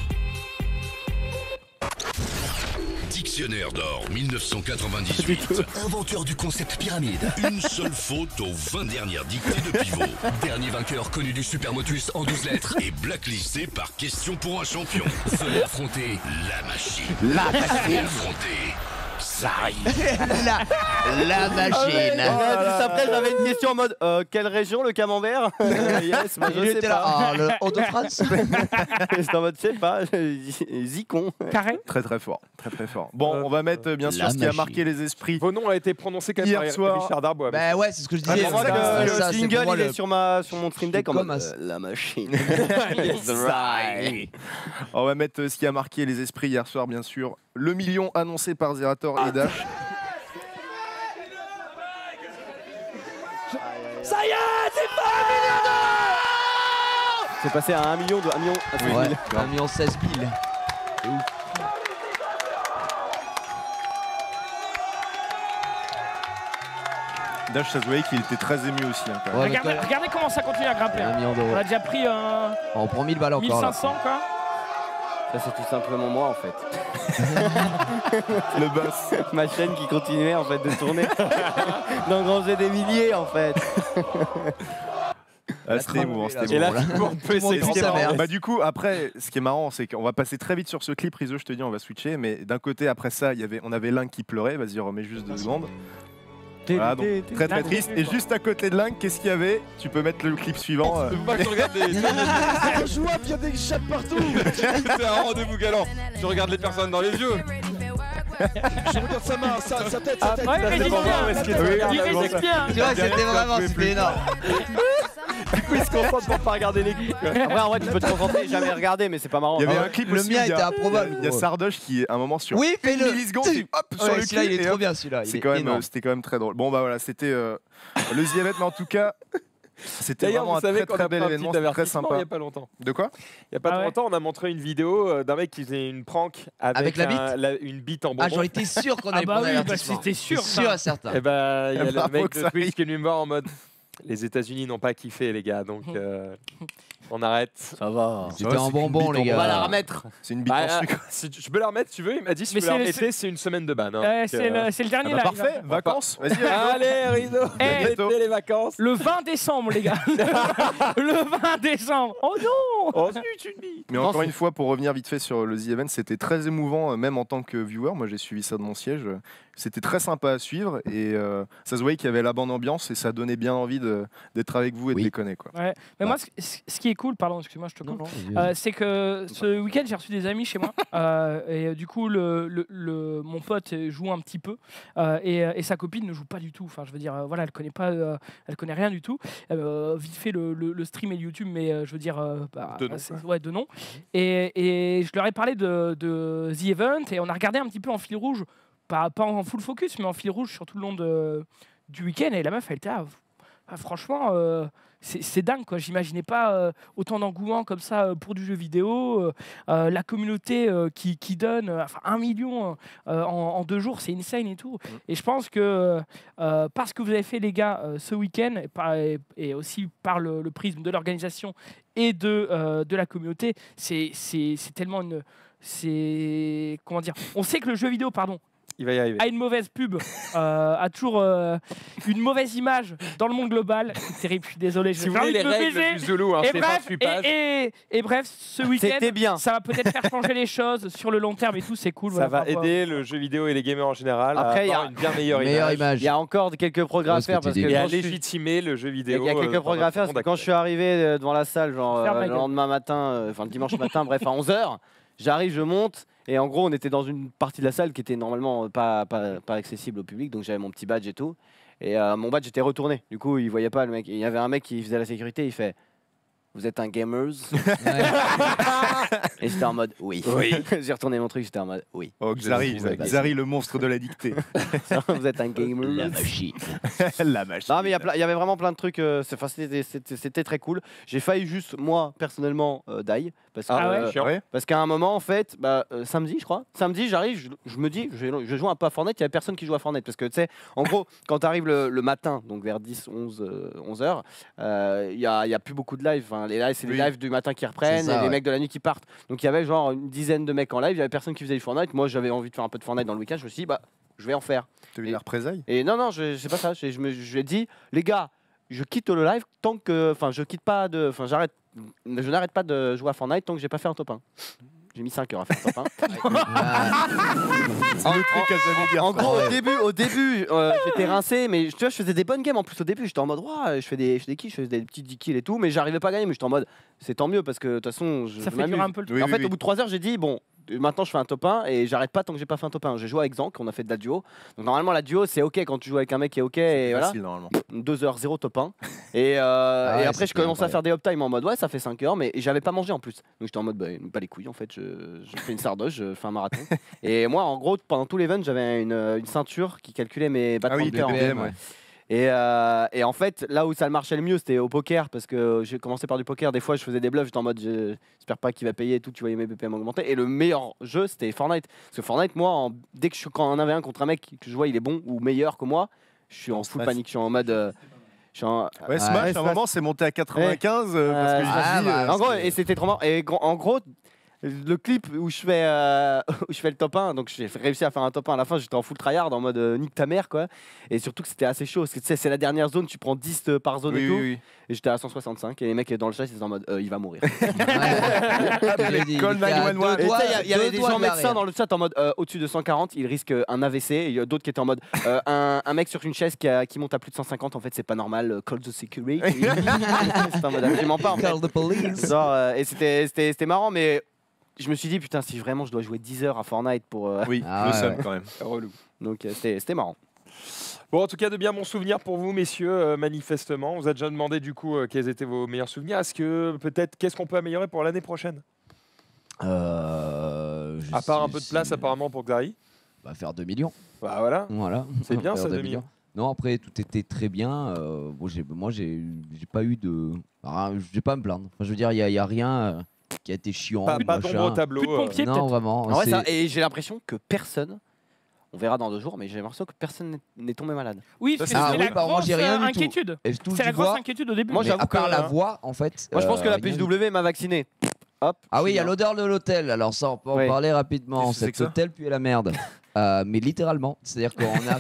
Dictionnaire d'or 1998. Inventeur du concept pyramide. Une seule faute aux 20 dernières dictées de pivot. Dernier vainqueur connu du Supermotus en 12 lettres. Et blacklisté par question pour un champion. Venez affronter La machine. La Et affronter La machine. Juste après, j'avais une question en mode quelle région le camembert? Yes, bah, je sais pas. Ah, le Hauts-de-France. J'étais en mode, je sais pas, Zicon. Carré. Très très fort, très très fort. Bon, on va mettre bien sûr La ce qui a machine. marqué les esprits. Vos noms ont été prononcés quand même Hier par soir. Richard Darbois. Bah ouais, c'est ce que je Ah, disais. c'est pour ça ça, que ça, le c'est single pour moi il est le- sur mon stream deck en comme mode un- la machine. On va mettre ce qui a marqué les esprits hier soir, bien sûr. Le million annoncé par Zerator et Dash. Ça y est, c'est pas 1 million d'euros. C'est passé à 1 million de 1 million. à 16 000. Ouais, 1 million 16 000. C'est ouf. Dash, ça se voyait qu'il était très ému aussi. Hein, quand même. Ouais, Regardez, regardez comment ça continue à grimper. 1 million d'euros. On a déjà pris On prend 1000 balles encore. là. 1500 quoi. Ça c'est tout simplement moi en fait. Le boss. Ma chaîne qui continuait en fait de tourner. D'engranger des milliers en fait. Ah, c'était émouvant, c'était Et là, émouvant. tout le monde peut Et ce qui est s'exprimer. marrant- bah, du coup, après, ce qui est marrant, c'est qu'on va passer très vite sur ce clip. Rizzo, je te dis, on va switcher. Mais d'un côté, après ça, on avait Link qui pleurait. Vas-y, remets juste 2 secondes. Voilà, donc, très très triste. Et juste à côté de Link, qu'est-ce qu'il y avait? Tu peux mettre le clip suivant. Je veux pas que tu regardes les. Je vois, puis il y a des chats partout. C'est un rendez-vous galant. Tu regardes les personnes dans les yeux. Je regarde sa main, sa tête, Ah, sa tête. ouais, mais sa il tête. résiste bien. Il résiste bien. Tu vois, c'était vraiment, c'était énorme. Du coup il se concentre pour pas regarder les clips. Après en vrai tu peux te concentrer et jamais regarder mais c'est pas marrant. Il y avait un clip Le aussi. mien il y a- était improbable, Il y a gros. Sardoche qui, à un moment, sur Oui, une fais-le. milliseconde, il hop, sur Ouais, le celui-là, cul, il est et trop hop. bien, celui-là. Il C'est est quand même, énorme. c'était quand même très drôle. Bon bah voilà, c'était le The Event, mais en tout cas, c'était D'ailleurs, vraiment vous un savez très qu'on très a bel pris un événement, petit c'était très avertissement il sympa. y a pas longtemps. De quoi? Il y a pas Ah très ouais. longtemps, on a montré une vidéo d'un mec qui faisait une prank Avec la une bite en bonbon. Ah, j'en étais sûr qu'on Ah allait bah prendre oui, un bah avertissement. c'était sûr. C'est sûr et certain. Et bah, il y a le Bravo mec que de ça Twitch arrive. qui est venu me voir en mode les États-Unis n'ont pas kiffé, les gars, donc on arrête. Ça va. C'était un bonbon, les On va la gars. remettre. C'est une bite Bah, en sucre. si je peux la remettre, si tu veux. Il m'a dit si Mais tu veux la c'est- remettre, c'est une semaine de ban. hein. Ouais, Donc, c'est le dernier Ah bah live. parfait, vacances. Vas-y, Rizzo. Allez, Rizzo, Eh, bientôt les vacances. Le 20 décembre, les gars. Le 20 décembre. Oh non. Oh, zut, une bite. Mais encore une fois, pour revenir vite fait sur le The Event, c'était très émouvant, même en tant que viewer. Moi, j'ai suivi ça de mon siège. C'était très sympa à suivre et ça se voyait qu'il y avait la bonne ambiance et ça donnait bien envie d'être avec vous et de Oui. déconner. Quoi. Ouais. Mais moi, ce qui est cool, pardon, excuse-moi, je te coupe. C'est que ce week-end, j'ai reçu des amis chez moi. Et du coup, mon pote joue un petit peu. Et sa copine ne joue pas du tout. Enfin, je veux dire, voilà, elle connaît pas, elle connaît rien du tout. Vite fait le stream et le YouTube, mais je veux dire, De nom, ouais, de nom. Et je leur ai parlé de The Event et on a regardé un petit peu en fil rouge, pas en full focus, mais en fil rouge sur tout le long du week-end. Et la meuf, elle était franchement. C'est dingue quoi, j'imaginais pas autant d'engouement comme ça pour du jeu vidéo, la communauté qui donne 1 million en 2 jours, c'est insane et tout. Et je pense que parce que vous avez fait les gars ce week-end et aussi par le prisme de l'organisation et de la communauté, c'est tellement une... Comment dire, on sait que le jeu vidéo, pardon, Il va y arriver. a une mauvaise pub, a toujours une mauvaise image dans le monde global. C'est terrible, je suis désolé. Si vous voulez les règles du Zulu, hein, Et c'est bref, 28 pages. et bref, ce week-end, C'était bien. ça va peut-être faire changer les choses sur le long terme et tout, c'est cool. Ça voilà, va enfin, aider le jeu vidéo et les gamers en général Après, à il y a avoir une bien meilleure Meilleure image. Il y a encore quelques progrès à Ouais, ce que faire tu parce dis. que Et à quand je suis- légitimer le jeu il vidéo. y a quelques progrès à faire parce que quand je suis arrivé devant la salle, genre Ferme la le gueule. lendemain matin, enfin le dimanche matin, bref à 11h, j'arrive, je monte et en gros on était dans une partie de la salle qui était normalement pas accessible au public, donc j'avais mon petit badge et tout. Et mon badge était retourné. Du coup, il voyait pas le mec. Et il y avait un mec qui faisait la sécurité, il fait vous êtes un gamers? Et j'étais en mode oui. J'ai retourné mon truc, j'étais en mode oui. Oh, Xari, Xari, le monstre de la dictée. Vous êtes un gamer? La machine. La machine. Non mais il y avait vraiment plein de trucs, c'était très cool. J'ai failli juste, moi, personnellement, die. Parce que, Ah ouais, chiant. parce qu'à un moment, en fait, samedi, je crois, samedi, j'arrive, je me dis, je joue un peu à Fortnite, il n'y avait personne qui joue à Fortnite. Parce que, tu sais, en gros, quand tu arrives le matin, donc vers 10, 11 heures, il n'y a plus beaucoup de live. Enfin, les lives, c'est les Oui. lives du matin qui reprennent, C'est ça, et les ouais. mecs de la nuit qui partent. Donc il y avait genre une dizaine de mecs en live, il n'y avait personne qui faisait du Fortnite. Moi, j'avais envie de faire un peu de Fortnite dans le week-end, je me suis dit, je vais en faire. T'as eu la représailles? Et non, c'est pas ça. Je lui ai dit, les gars, je quitte le live tant que, je n'arrête pas de jouer à Fortnite tant que j'ai pas fait un top 1. J'ai mis 5 heures à faire top 1. Le truc à jamais dire. En gros, au début j'étais rincé, mais tu vois, je faisais des bonnes games en plus au début. J'étais en mode, je fais des kills, je faisais des petits 10 kills et tout, mais j'arrivais pas à gagner. Mais j'étais en mode, c'est tant mieux parce que de toute façon, Ça fait durer un peu le truc. en fait, au bout de 3 heures, j'ai dit, bon, maintenant je fais un top 1 et j'arrête pas tant que j'ai pas fait un top 1. J'ai joué avec Zank, on a fait de la duo. Donc normalement, la duo, c'est ok quand tu joues avec un mec qui est ok. Et voilà. Facile normalement. 2 heures 0 top 1. Et après, je commençais à faire des uptime en mode, ouais, ça fait 5 heures, mais j'avais pas mangé en plus. Donc j'étais en mode, pas les couilles en fait, je fais une sardoche, je fais un marathon. Et moi, en gros, pendant tout l'event, j'avais une ceinture qui calculait mes battements de cœur. BPM, ouais. Et en fait, là où ça marchait le mieux, c'était au poker, parce que j'ai commencé par du poker. Des fois, je faisais des bluffs, j'étais en mode, j'espère pas qu'il va payer et tout. Tu voyais mes BPM augmenter. Et le meilleur jeu, c'était Fortnite. Parce que Fortnite, moi, dès que quand on avait un contre un mec que je vois, il est bon ou meilleur que moi, je suis en full panique. Je suis en mode. Ouais, Smash, à un moment, c'est monté à 95 parce que j'ai dit. En gros, et c'était trop marrant. Et en gros. Le clip où je fais le top 1, donc j'ai réussi à faire un top 1 à la fin, j'étais en full tryhard en mode nique ta mère quoi. Et surtout que c'était assez chaud, parce que tu sais, c'est la dernière zone, tu prends 10 par zone et tout. Et j'étais à 165 et les mecs dans le chat ils étaient en mode il va mourir. Il y avait des gens médecins dans le chat en mode au-dessus de 140, il risque un AVC. Et il y a d'autres qui étaient en mode un mec sur une chaise qui monte à plus de 150, en fait c'est pas normal, call the security. C'était en mode absolument pas en fait. Call the police. Genre, et c'était marrant, mais je me suis dit, putain, si vraiment je dois jouer 10 heures à Fortnite pour. Oui, le seum quand même. Relou. Donc c'était marrant. Bon, en tout cas, de bien bons souvenirs pour vous, messieurs, manifestement. On vous a déjà demandé, du coup, quels étaient vos meilleurs souvenirs. Est-ce que, peut-être, qu'est-ce qu'on peut améliorer pour l'année prochaine À part un peu de place, apparemment, pour Xari. Bah, faire 2 millions. Bah voilà. C'est bien, Faire ça, 2 2 millions. Non, après, tout était très bien. Moi, j'ai pas eu de. Je vais pas à me plaindre. Enfin, je veux dire, il n'y a rien qui a été chiant. Pas d'ombre au tableau. Plus de pompiers, non, peut-être. vraiment. En vrai, et j'ai l'impression que personne. On verra dans 2 jours, mais j'ai l'impression que personne n'est tombé malade. Oui, c'est Ah la oui, bah, moi, grosse j'ai rien du tout. inquiétude. Et je touche C'est la du grosse bois. inquiétude au début. Moi, Mais j'avoue à part que, la voix, en fait. Moi, je pense que la rien du PSW m'a vacciné. Hop. Ah oui, il y a je suis l'odeur de l'hôtel. Alors ça, on peut en parler rapidement. Qu'est-ce que c'est Cet que ça hôtel puait la merde. Mais littéralement. C'est-à-dire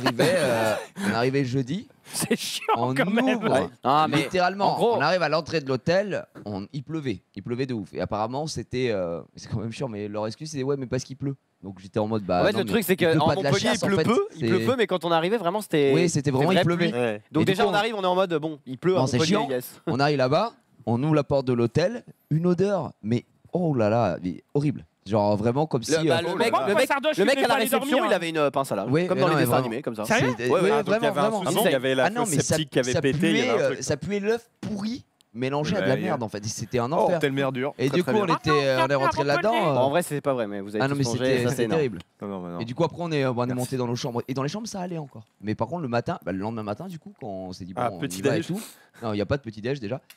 qu'on arrivait jeudi. C'est chiant On quand même. ouvre. Ah, mais Littéralement, en gros- on arrive à l'entrée de l'hôtel, il pleuvait. Il pleuvait de ouf. Et apparemment, c'était. C'est quand même chiant, mais leur excuse, c'est ouais, mais parce qu'il pleut. Donc j'étais en mode. Bah, En fait, non, le mais truc, c'est il pleut qu'en pas de la Montpellier, chasse, il en pleut fait. peu. Il pleut peu, mais quand on arrivait, vraiment, c'était. Oui, c'était vraiment, vraie il pleuvait. pluie. Et Donc du déjà, coup, on arrive, on est en mode bon, il pleut à Bon, c'est Montpellier, chiant. yes. On arrive là-bas, on ouvre la porte de l'hôtel, une odeur, mais oh là là, mais horrible. Genre vraiment comme si. Le mec à la réception, il avait une pince à linge. Oui, comme mais dans non, les mais dessins vraiment. animés, comme ça. Sérieux C'est- Ouais, ouais, ouais, donc il y avait un vraiment. souci, il y avait la non, fosse mais septique qui avait ça pété. Il y avait un truc. ça puait l'œuf pourri mélangé à de la Ouais, merde en fait. C'était un Oh, enfer. telle merdure. Et du coup, on est rentré là-dedans. Bon, en vrai, c'est pas vrai, mais vous avez Ah non, mais tous changé, ça c'est c'était énorme. terrible. Non. Et du coup, après, on est monté dans nos chambres. Et dans les chambres, ça allait encore. Mais par contre, le matin, le lendemain matin, du coup, quand on s'est dit, bon, on petit y va et déj. tout. Non, il n'y a pas de petit déj déjà.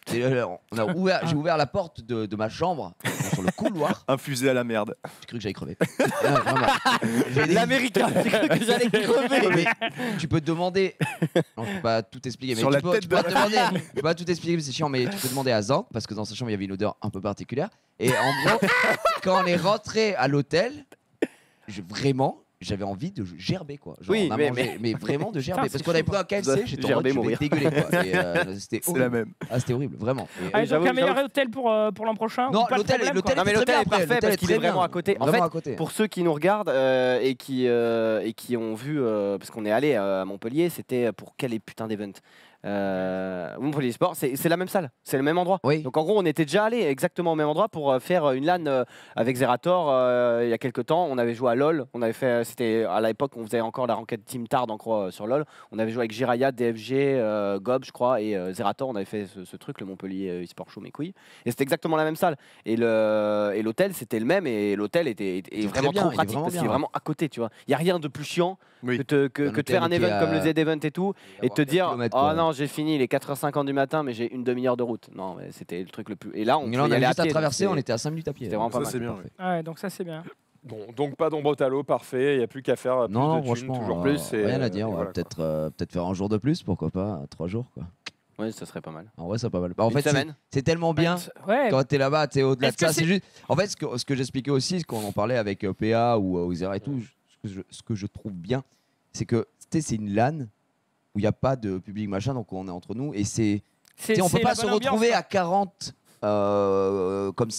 J'ai ouvert la porte de ma chambre sur le couloir. Infusé à la merde. J'ai cru que j'allais crever. Non, vraiment. L'américain, j'ai cru que j'allais crever. Mais tu peux te demander. Non, je peux pas tout expliquer. Mais Sur la tu peux tête te de la- demander. Je peux pas tout expliquer, mais c'est chiant. Mais tu peux demander à Zank parce que dans sa chambre il y avait une odeur un peu particulière. Et en gros, quand on est rentré à l'hôtel, vraiment. J'avais envie de gerber quoi. Genre, Oui, on a mangé, mais vraiment de gerber. Putain, parce c'est qu'on avait chaud, pris un KFC, j'étais en Gerber, mode je vais mourir. dégueuler quoi. Et, c'était C'est la horrible. même. Ah, c'était horrible, vraiment. Et, Allez, j'avoue, donc améliorer l'hôtel pour l'an prochain. Non, ou pas de l'hôtel problème, l'hôtel quoi. Non, mais est très l'hôtel bien est parfait après, parce qu'il est très vraiment bien. à côté. En Vraiment fait, à côté. pour ceux qui nous regardent et qui ont vu, parce qu'on est allé à Montpellier, c'était pour quel putain d'event Montpellier Sport, c'est la même salle, c'est le même endroit. Oui. Donc en gros, on était déjà allé exactement au même endroit pour faire une LAN avec Zerator il y a quelques temps. On avait joué à LoL, on avait fait, c'était à l'époque on faisait encore la ranked Team Tard en croix sur LoL. On avait joué avec Jiraya, DFG, Gob, je crois, et Zerator. On avait fait ce truc, le Montpellier Sport Show, mes couilles. Et c'était exactement la même salle. Et l'hôtel, c'était le même. Et l'hôtel est très vraiment bien, trop il est pratique vraiment parce qu'il est bien. vraiment à côté, tu vois. Il y a rien de plus chiant Oui. que de faire un hôtel qui event est comme le à- Z-Event et tout, et te dire kilomètres, oh quoi. non, j'ai fini, il est 4h50 du matin, mais j'ai une demi-heure de route. Non, mais c'était le truc le plus. Et là, on Mais pouvait là, on y a aller juste à pied, donc traverser, on c'était- était à 5 minutes à pied. c'était vraiment pas Ça, mal. c'est bien. Parfait. Ouais, donc ça c'est bien. Bon, donc pas d'ombre au tableau, parfait. Il n'y a plus qu'à faire plus Non, de thunes, franchement, toujours plus. et, rien à dire. et Ouais, voilà, quoi. peut-être faire un jour de plus, pourquoi pas, 3 jours quoi. Ouais, ça serait pas mal. En vrai, c'est pas mal. Bah, en Une fait, semaine. c'est tellement bien. Ouais. Quand t'es là-bas, t'es au-delà de Est-ce que ça. c'est- C'est juste. En fait, ce que j'expliquais aussi, ce qu'on en parlait avec PA ou Zera et tout, ce que je trouve bien, c'est que tu sais, c'est une LAN où il n'y a pas de public machin, donc on est entre nous et c'est. Tu sais, on peut la pas se bonne ambiance, retrouver quoi. à 40 comme ça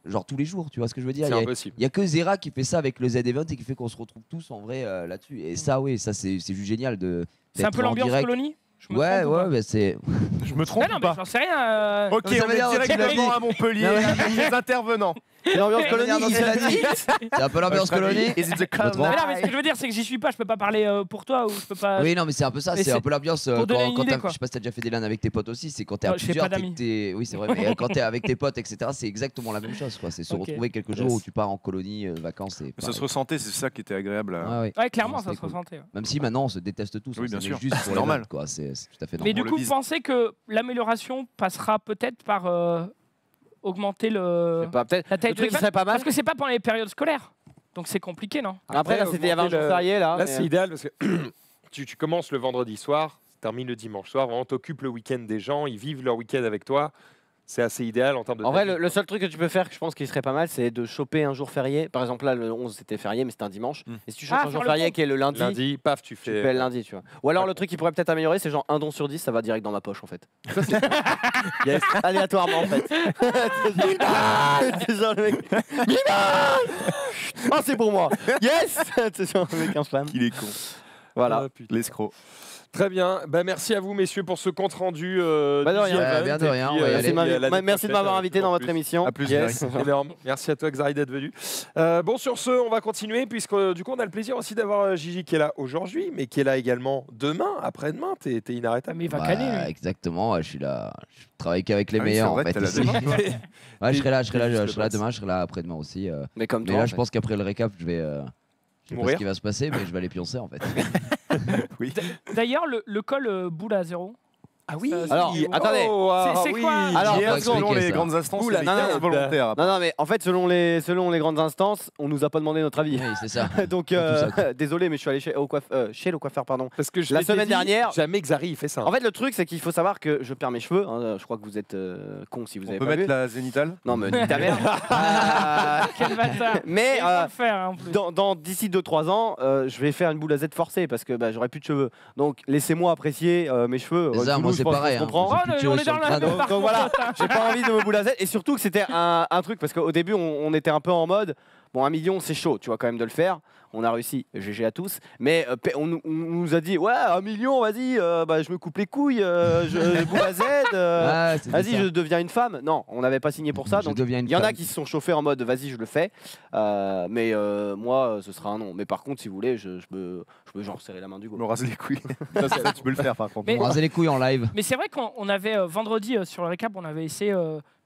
genre tous les jours, tu vois ce que je veux dire. C'est impossible. Il y a que Zera qui fait ça avec le Z-Event et qui fait qu'on se retrouve tous en vrai là-dessus. Et ça, oui, ça c'est juste génial de. C'est un peu l'ambiance colonie. Ouais, mais c'est. Je me trompe non, ou pas? mais j'en sais rien. Ok, on est directement à Montpellier. Les intervenants. L'ambiance colonie, c'est un peu l'ambiance colonie. Mais non, mais ce que je veux dire, c'est que j'y suis pas, je peux pas parler pour toi ou je peux pas. Oui, non, mais c'est un peu ça, c'est un peu l'ambiance. Pour donner une idée, je sais pas si t'as déjà fait des LAN avec tes potes aussi, c'est quand t'es à plusieurs. Oui, c'est vrai, mais quand t'es avec tes potes, etc., c'est exactement la même chose, quoi. C'est se retrouver quelques jours où tu pars en colonie, vacances. Ça se ressentait, c'est ça qui était agréable. Ouais, clairement, ça se ressentait. Même si maintenant on se déteste tous. Oui, bien sûr. C'est normal, quoi. C'est tout à fait normal. Mais du coup, vous pensez que l'amélioration passera peut-être par augmenter la taille truc qui serait pas mal. Parce que c'est pas pendant les périodes scolaires. Donc c'est compliqué, non? Après, là, c'était il y avait un jour férié, là. Là, c'est idéal parce que tu commences le vendredi soir, tu termines le dimanche soir, vraiment t'occupes le week-end des gens, ils vivent leur week-end avec toi. C'est assez idéal en termes de. En vrai, le seul truc que tu peux faire, que je pense qu'il serait pas mal, c'est de choper un jour férié. Par exemple, là, le 11, c'était férié, mais c'était un dimanche. Et si tu chopes un jour férié qui est le lundi, paf, tu fais le lundi, tu vois. Ou alors, le truc qui pourrait peut-être améliorer, c'est genre un don sur 10, ça va direct dans ma poche, en fait. Yes. Aléatoirement, en fait. C'est genre le mec. Oh, c'est pour moi. Yes. C'est genre le mec, un flamme. Il est con. Voilà. L'escroc. Très bien. Merci à vous, messieurs, pour ce compte rendu. Bien de rien. Merci de m'avoir invité dans votre émission. À plus. Énorme. Merci à toi, Xari, d'être venu. Bon, sur ce, on va continuer, puisque du coup, on a le plaisir aussi d'avoir Gigi qui est là aujourd'hui, mais qui est là également demain, après-demain. T'es inarrêtable. Mais il va canner, lui. Exactement, je suis là. Je travaille qu'avec les meilleurs, en fait. Je serai là demain, je serai là après-demain aussi. Mais comme toi. Mais là, je pense qu'après le récap, je vais. Je sais pas mourir. ce qui va se passer, mais je vais aller pioncer en fait. Oui. D'ailleurs, le col boule à 0. Ah oui. Alors, attendez. C'est quoi? Alors, selon les grandes instances, c'est volontaire. Non, mais en fait, selon les grandes instances, on nous a pas demandé notre avis. Oui, c'est ça. Donc, désolé, mais je suis allé chez le coiffeur, pardon. Parce que la semaine dernière, jamais Xari il fait ça. En fait, le truc, c'est qu'il faut savoir que je perds mes cheveux. Je crois que vous êtes cons si vous avez pas vu. On peut mettre la zénitale? Non, mais nique ta mère. Quel bâtard. Mais en plus. d'ici 2-3 ans, je vais faire une boule à Z forcée parce que j'aurai plus de cheveux. Donc, laissez-moi apprécier mes cheveux. Moi, c'est pareil. On est dans le donc voilà, j'ai pas envie de me boule à Z. Et surtout que c'était un truc, parce qu'au début, on était un peu en mode, bon, 1 million, c'est chaud, tu vois, quand même de le faire. On a réussi, GG à tous. Mais on nous a dit, ouais, 1 million, vas-y, je me coupe les couilles, je boule à Z, vas-y, je deviens une femme. Non, on n'avait pas signé pour ça. Donc il y en a qui se sont chauffés en mode, vas-y, je le fais. Mais moi, ce sera un non. Mais par contre, si vous voulez, je peux genre serrer la main du go. Me raser les couilles. Ça, tu peux le faire, par contre. Me raser les couilles en live. Mais c'est vrai qu'on avait, vendredi, sur le récap, on avait essayé...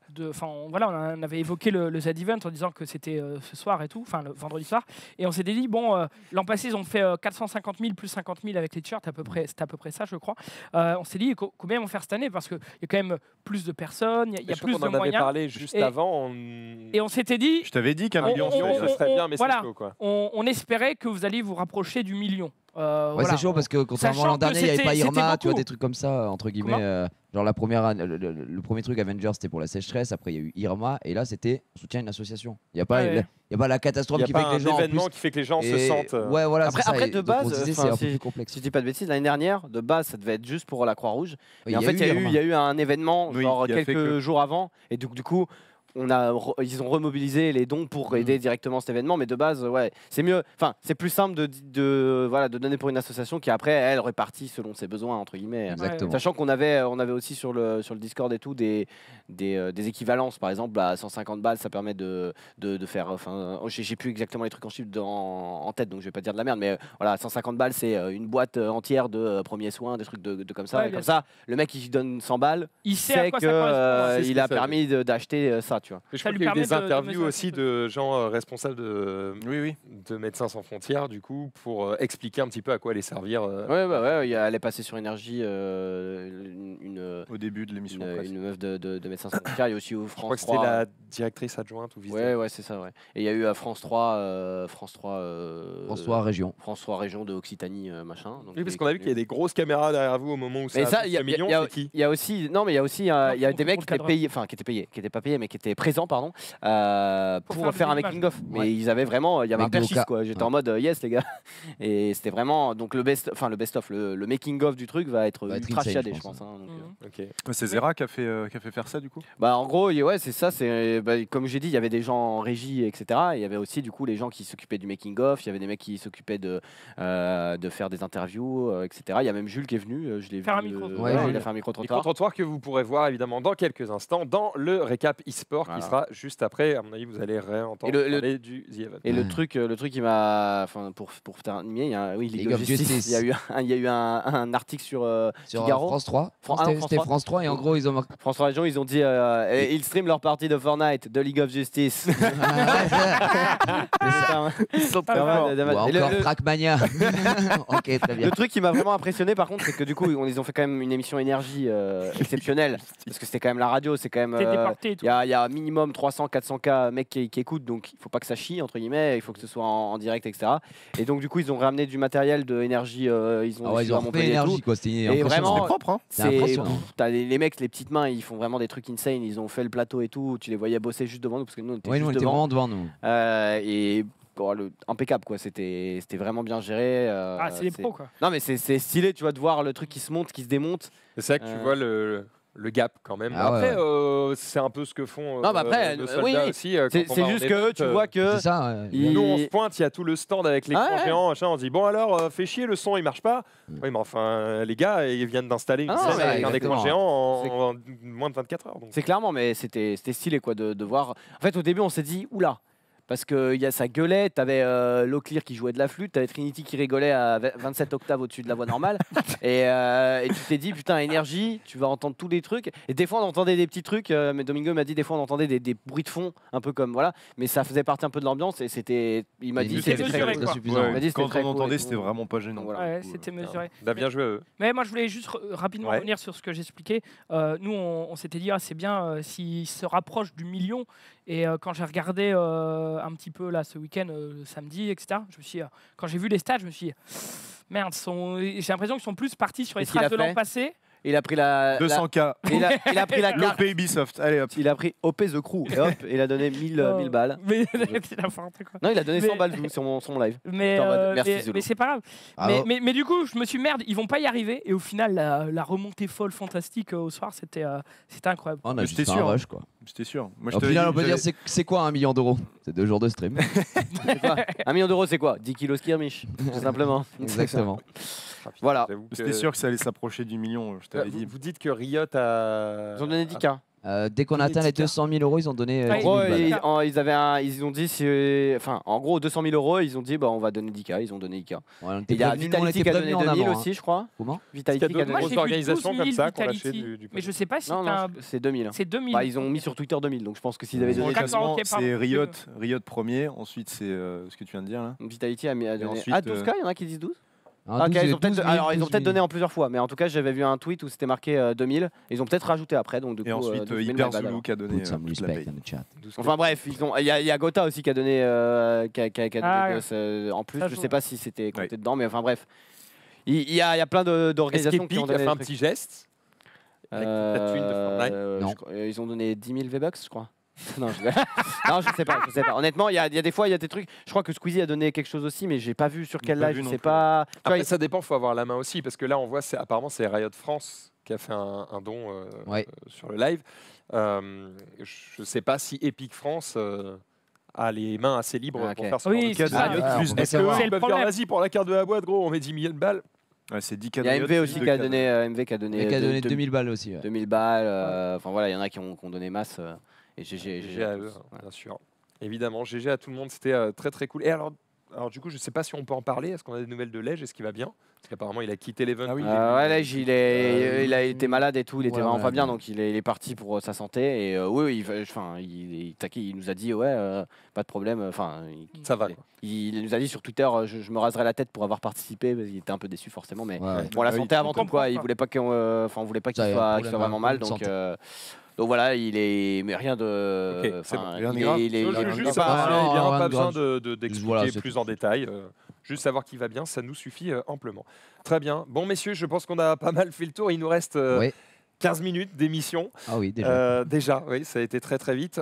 on avait évoqué le Z-Event en disant que c'était ce soir et tout, enfin le vendredi soir, et on s'était dit bon, l'an passé ils ont fait 450 000 plus 50 000 avec les t-shirts, c'était à peu près ça, je crois. On s'est dit combien ils vont faire cette année parce qu'il y a quand même plus de personnes, il y a plus de moyens. On en avait parlé juste avant. Et on s'était dit. Je t'avais dit qu'un million, ça serait bien, mais voilà, c'est chaud, quoi. On espérait que vous alliez vous rapprocher du million. C'est chaud parce que contrairement à l'an dernier, il n'y avait pas Irma, tu vois, des trucs comme ça, entre guillemets. Genre le premier truc Avengers c'était pour la sécheresse, après il y a eu Irma et là c'était soutien à une association. Il n'y a pas la catastrophe qui fait que les gens. Il y a pas un événement qui fait que les gens se sentent. Ouais, voilà. Après de base, c'est un peu plus complexe. Si je dis pas de bêtises, l'année dernière, de base ça devait être juste pour la Croix-Rouge. Et en fait il y a eu un événement genre quelques jours avant et du coup. Ils ont remobilisé les dons pour aider directement cet événement, mais de base, ouais, c'est mieux. Enfin, c'est plus simple de donner pour une association qui après elle répartit selon ses besoins entre guillemets. Exactement. Sachant qu'on avait aussi sur le Discord et tout des équivalences, par exemple, à 150 balles, ça permet de faire. Enfin, j'ai plus exactement les trucs en chiffres en tête, donc je vais pas dire de la merde, mais voilà, 150 balles, c'est une boîte entière de premiers soins, des trucs de comme ça. Ouais, et comme ça, le mec qui donne 100 balles, il sait qu'il a permis d'acheter ça. Tu vois. Je crois qu'il y a eu des interviews aussi de gens responsables de Médecins Sans Frontières, du coup, pour expliquer un petit peu à quoi allait servir. Elle est passée sur Énergie au début de l'émission. Une meuf de Médecins Sans Frontières. Il y a aussi France 3. Je crois que c'était la directrice adjointe ou vice-présidente. Ouais, c'est ça. Ouais. Et il y a eu à France 3, Région. France 3 Région de Occitanie, machin. Donc oui, parce qu'on a vu qu'il y a des grosses caméras derrière vous au moment où ça a il y a aussi, non, mais il y a aussi des mecs qui étaient payés, enfin qui étaient pas payés, mais qui étaient présents pardon, pour faire un making of. Mais Ouais. ils avaient vraiment, il y avait un Avec des perchis Oka. quoi. J'étais en mode yes les gars. Et c'était vraiment donc le best of, le making of du truc va être ultra insane, chiadé je je pense, pense. Hein, donc, Ok. C'est Zera qui a fait faire ça du coup. Bah en gros ouais c'est ça, c'est comme j'ai dit il y avait des gens en régie etc. Et il y avait aussi du coup les gens qui s'occupaient du making of, il y avait des mecs qui s'occupaient de faire des interviews etc. Il y a même Jules qui est venu, je l'ai vu. Faire un micro. Ouais, il a fait un micro-trottoir. Micro-trottoir que vous pourrez voir évidemment dans quelques instants dans le récap e-sport Voilà. qui sera juste après. À mon avis, vous allez réentendre parler du The Event. Et le truc qui m'a, enfin pour terminer, il y a oui League of Justice. Il y a eu un article sur Figaro. France 3. Ah non, C'était France 3 et en gros ils ont marqué. France 3 ils ont dit ils streament leur partie de Fortnite de League of Justice. Ils sont très forts. Ou encore Trackmania. Ok, très bien. Le truc qui m'a vraiment impressionné par contre, c'est que du coup ils ont fait quand même une émission énergie exceptionnelle parce que c'était quand même la radio, c'est quand même T'es déporté et tout. il y a minimum 300-400K mecs qui écoutent, donc il faut pas que ça chie entre guillemets, il faut que ce soit en direct etc. Et donc du coup ils ont ramené du matériel de énergie, ils ont Ah ouais, ils ont refait énergie quoi, c'était et impressionnant. vraiment propre, hein. C'est impressionnant. t'as les mecs, les petites mains, ils font vraiment des trucs insane, ils ont fait le plateau et tout, tu les voyais bosser juste devant nous parce que nous on était Ouais, juste nous on était devant. vraiment devant nous. Et bon, impeccable quoi, c'était vraiment bien géré. Ah, c'est des pros quoi. Non mais c'est stylé, tu vois, de voir le truc qui se monte, qui se démonte. C'est ça que tu vois le gap quand même. Ah après, ouais. c'est un peu ce que font Non, mais après, nos oui, soldats oui. aussi. C'est juste que tu vois que C'est ça. Ouais. Nous, on se pointe, il y a tout le stand avec l'écran Ah ouais. géant, machin, on se dit bon alors, fais chier, le son il marche pas. Oui, mais enfin, les gars, ils viennent d'installer une Ah, scène mais avec un écran exactement. géant en moins de 24 heures. Donc. c'est clairement, mais c'était stylé quoi de voir. En fait, au début, on s'est dit oula. Parce que ça gueulait, t'avais Locklear qui jouait de la flûte, t'avais Trinity qui rigolait à 27 octaves au-dessus de la voix normale. et tu t'es dit, putain, énergie, tu vas entendre tous les trucs. Et des fois, on entendait des petits trucs, mais Domingo m'a dit, des fois, on entendait des bruits de fond, un peu comme voilà. Mais ça faisait partie un peu de l'ambiance et c'était. Il m'a dit, c'était c'était mesuré, très quoi. suffisant. Il m'a dit, c'était Quand très on cool et entendait, tout. c'était vraiment pas gênant. Donc, voilà. Ouais, c'était mesuré. On a bien joué à eux. Mais moi, je voulais juste rapidement Ouais. revenir sur ce que j'expliquais. Nous, on s'était dit, c'est bien s'ils se rapprochent du million. Et quand j'ai regardé un petit peu là ce week-end, samedi, etc., je me suis, quand j'ai vu les stats, je me suis dit, merde, j'ai l'impression qu'ils sont plus partis sur les Qu'est-ce qu'il traces a de l'an fait passé. Il a pris la 200K. Il a pris la carte. L'OP Ubisoft. Allez hop. Il a pris OP The Crew et hop, il a donné 1000 balles. Mais c'est n'importe quoi. Non, il a donné 100 Mais- balles sur mon live. Mais, J'étais en mode, merci, mais, Zulu. mais c'est pas grave. Bravo. Mais du coup, je me suis merde, ils vont pas y arriver. Et au final, la remontée folle, fantastique au soir, c'était incroyable. On a J'étais juste fait un sûr. rush quoi. J'étais sûr. Moi, Au final, on peut dire c'est quoi 1 million d'euros? C'est 2 jours de stream. C'est quoi 1 million d'euros, c'est quoi 10 kilos skirmish, tout simplement. Exactement. Voilà. J'avoue que- J'étais sûr que ça allait s'approcher du million, je t'avais vous, dit. vous dites que Riot a. Ils ont donné 10K. Dès qu'on a atteint les 200 000 euros, ils ont donné Ouais, 10 En 000 gros, balles. ils ont dit, enfin, en gros, 200 000 euros, ils ont dit, bah, on va donner 10K. Ils ont donné 10K. Ouais, on Et était il y a prévenus, nous, on Vitality était qui a donné prévenus en 2000 avant, aussi, hein. je crois. Comment Vitality Parce qu'il y a qui a d'autres donné. Moi, grosses j'ai vu 12 organisations 000 comme ça qui ont lâché Vitality, du mais je sais pas si Non, c'est un... non, c'est 2000. C'est 2000. Bah, ils ont mis sur Twitter 2000, donc je pense que s'ils avaient donné D'accord, Classement, ok, pardon. c'est Riot premier, ensuite c'est ce que tu viens de dire là. Vitality a donné. ensuite, Ah, 12K, il y en a qui disent 12 Hein, Ok, 12 ils ont peut-être 000, alors, ils ont 12 peut-être 000. donné en plusieurs fois, mais en tout cas, j'avais vu un tweet où c'était marqué 2000. Ils ont peut-être rajouté après, donc du coup. Et ensuite 12 000 Hyper balles, Zulu alors. qui a donné Put some toute la respect paye. in the chat. Enfin bref, il y a Gotha aussi qui a donné, qui a donné Ah, en plus. ça Je joue, sais pas si c'était compté Ouais. dedans, mais enfin bref. Il y a plein Est-ce d'organisations qui ont qu'Epic a donné. fait un des trucs. petit geste avec la thune de Fortnite? Non. Ils ont donné 10 000 V-Bucks, je crois. Non, non, je sais pas. Honnêtement, il y a des fois, il y a des trucs. Je crois que Squeezie a donné quelque chose aussi, mais j'ai pas vu sur quel pas live. vu Je non sais plus. pas. Tu vois, Après, ça dépend, il faut avoir la main aussi, parce que là, on voit, apparemment, c'est Riot France qui a fait un don Ouais. sur le live. Je ne sais pas si Epic France a les mains assez libres Ah, ok. pour faire ça. Oui, c'est ça. Alors, Plus on va est-ce savoir. qu'ils le peuvent dire, problème. vas-y, pour la carte de la boîte, gros, on met 10 millions de balles. Ouais, c'est 10 il y a MV aussi qui a donné. MV qui a donné. Et qui a donné 2000 2000 balles aussi. Ouais. 2000 balles. Enfin voilà, il y en a qui ont donné masse. Et GG à eux, bien sûr. Évidemment, GG à tout le monde, c'était très très cool. Et alors du coup, je sais pas si on peut en parler. Est-ce qu'on a des nouvelles de Lej? Est-ce qu'il va bien? Parce qu'apparemment, il a quitté l'event. Ah oui, ouais, là, il a été malade et tout, il était Ouais, vraiment ouais, pas bien, ouais. donc il est parti pour sa santé. Et oui, il nous a dit, ouais, pas de problème. Enfin, Ça va, quoi. il nous a dit sur Twitter, je me raserai la tête pour avoir participé. Parce qu'il était un peu déçu forcément, mais Ouais. bon, la Ah oui, santé avant on tout, comprend, quoi. Il quoi. voulait pas on voulait pas qu'il Ça, il y a un soit problème, vraiment mal, problème de donc voilà, mais rien de. Ok, c'est enfin, bon, rien de il est- grave. il est- Je il est- veux il est juste pas- savoir non, s'il allait bien, rien pas de besoin grave. d'expliquer Voilà, c'est plus tout. en détail. Juste savoir qu'il va bien, ça nous suffit amplement. Très bien. Bon, messieurs, je pense qu'on a pas mal fait le tour. Il nous reste Ouais. 15 minutes d'émission. Ah oui, déjà. Déjà, oui, ça a été très très vite.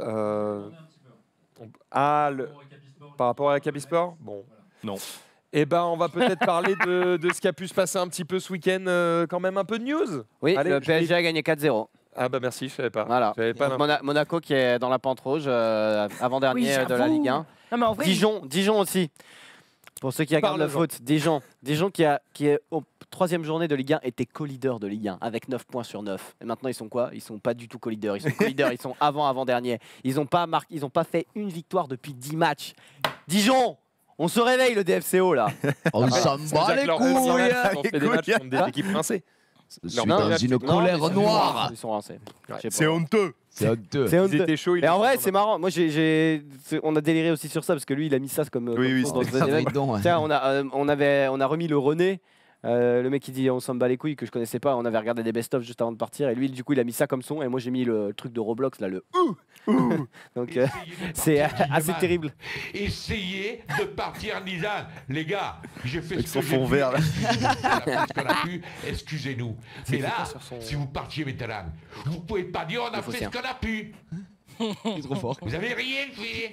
Par rapport à la Capisport, bon. Non. Eh ben, on va peut-être parler de ce qui a pu se passer un petit peu ce week-end, quand même un peu de news. Oui, Allez, le PSG a gagné 4-0. Ah bah merci, je savais pas. Voilà. J'avais pas Monaco qui est dans la pente rouge, avant-dernier Oui, de la j'avoue. Ligue 1. Non, mais en vrai, Dijon aussi. Pour ceux qui regardent le Parle-en. foot, Dijon qui est au 3e journée de Ligue 1 était co-leader de Ligue 1 avec 9 points sur 9. Et maintenant ils sont quoi? Ils sont pas du tout co-leader, ils sont co-leader, ils sont avant-dernier. Ils ont pas fait une victoire depuis 10 matchs. Dijon, on se réveille le DFCO là. On s'en bat les couilles. On fait des matchs contre des équipes rincées. Je suis dans une colère noire. Ils sont rincés. C'est honteux. C'est honteux. C'est Ils étaient chauds. Et en vrai, c'est marrant. Moi, on a déliré aussi sur ça parce que lui, il a mis ça comme. Oui, comme c'était dans le ça. événement. Tiens, on a remis le René. Le mec qui dit on s'en bat les couilles que je connaissais pas, on avait regardé des best-of juste avant de partir et lui du coup il a mis ça comme son et moi j'ai mis le truc de Roblox là, le donc c'est assez terrible. Essayez de partir Nizan. Les gars, j'ai fait Avec ce son que j'ai fond pu. vert, là. On a fait ce qu'on a pu, excusez-nous. Mais là, si vous partiez maintenant, vous pouvez pas dire on a fait ce qu'on a pu. Il est trop fort. Vous avez rien fait.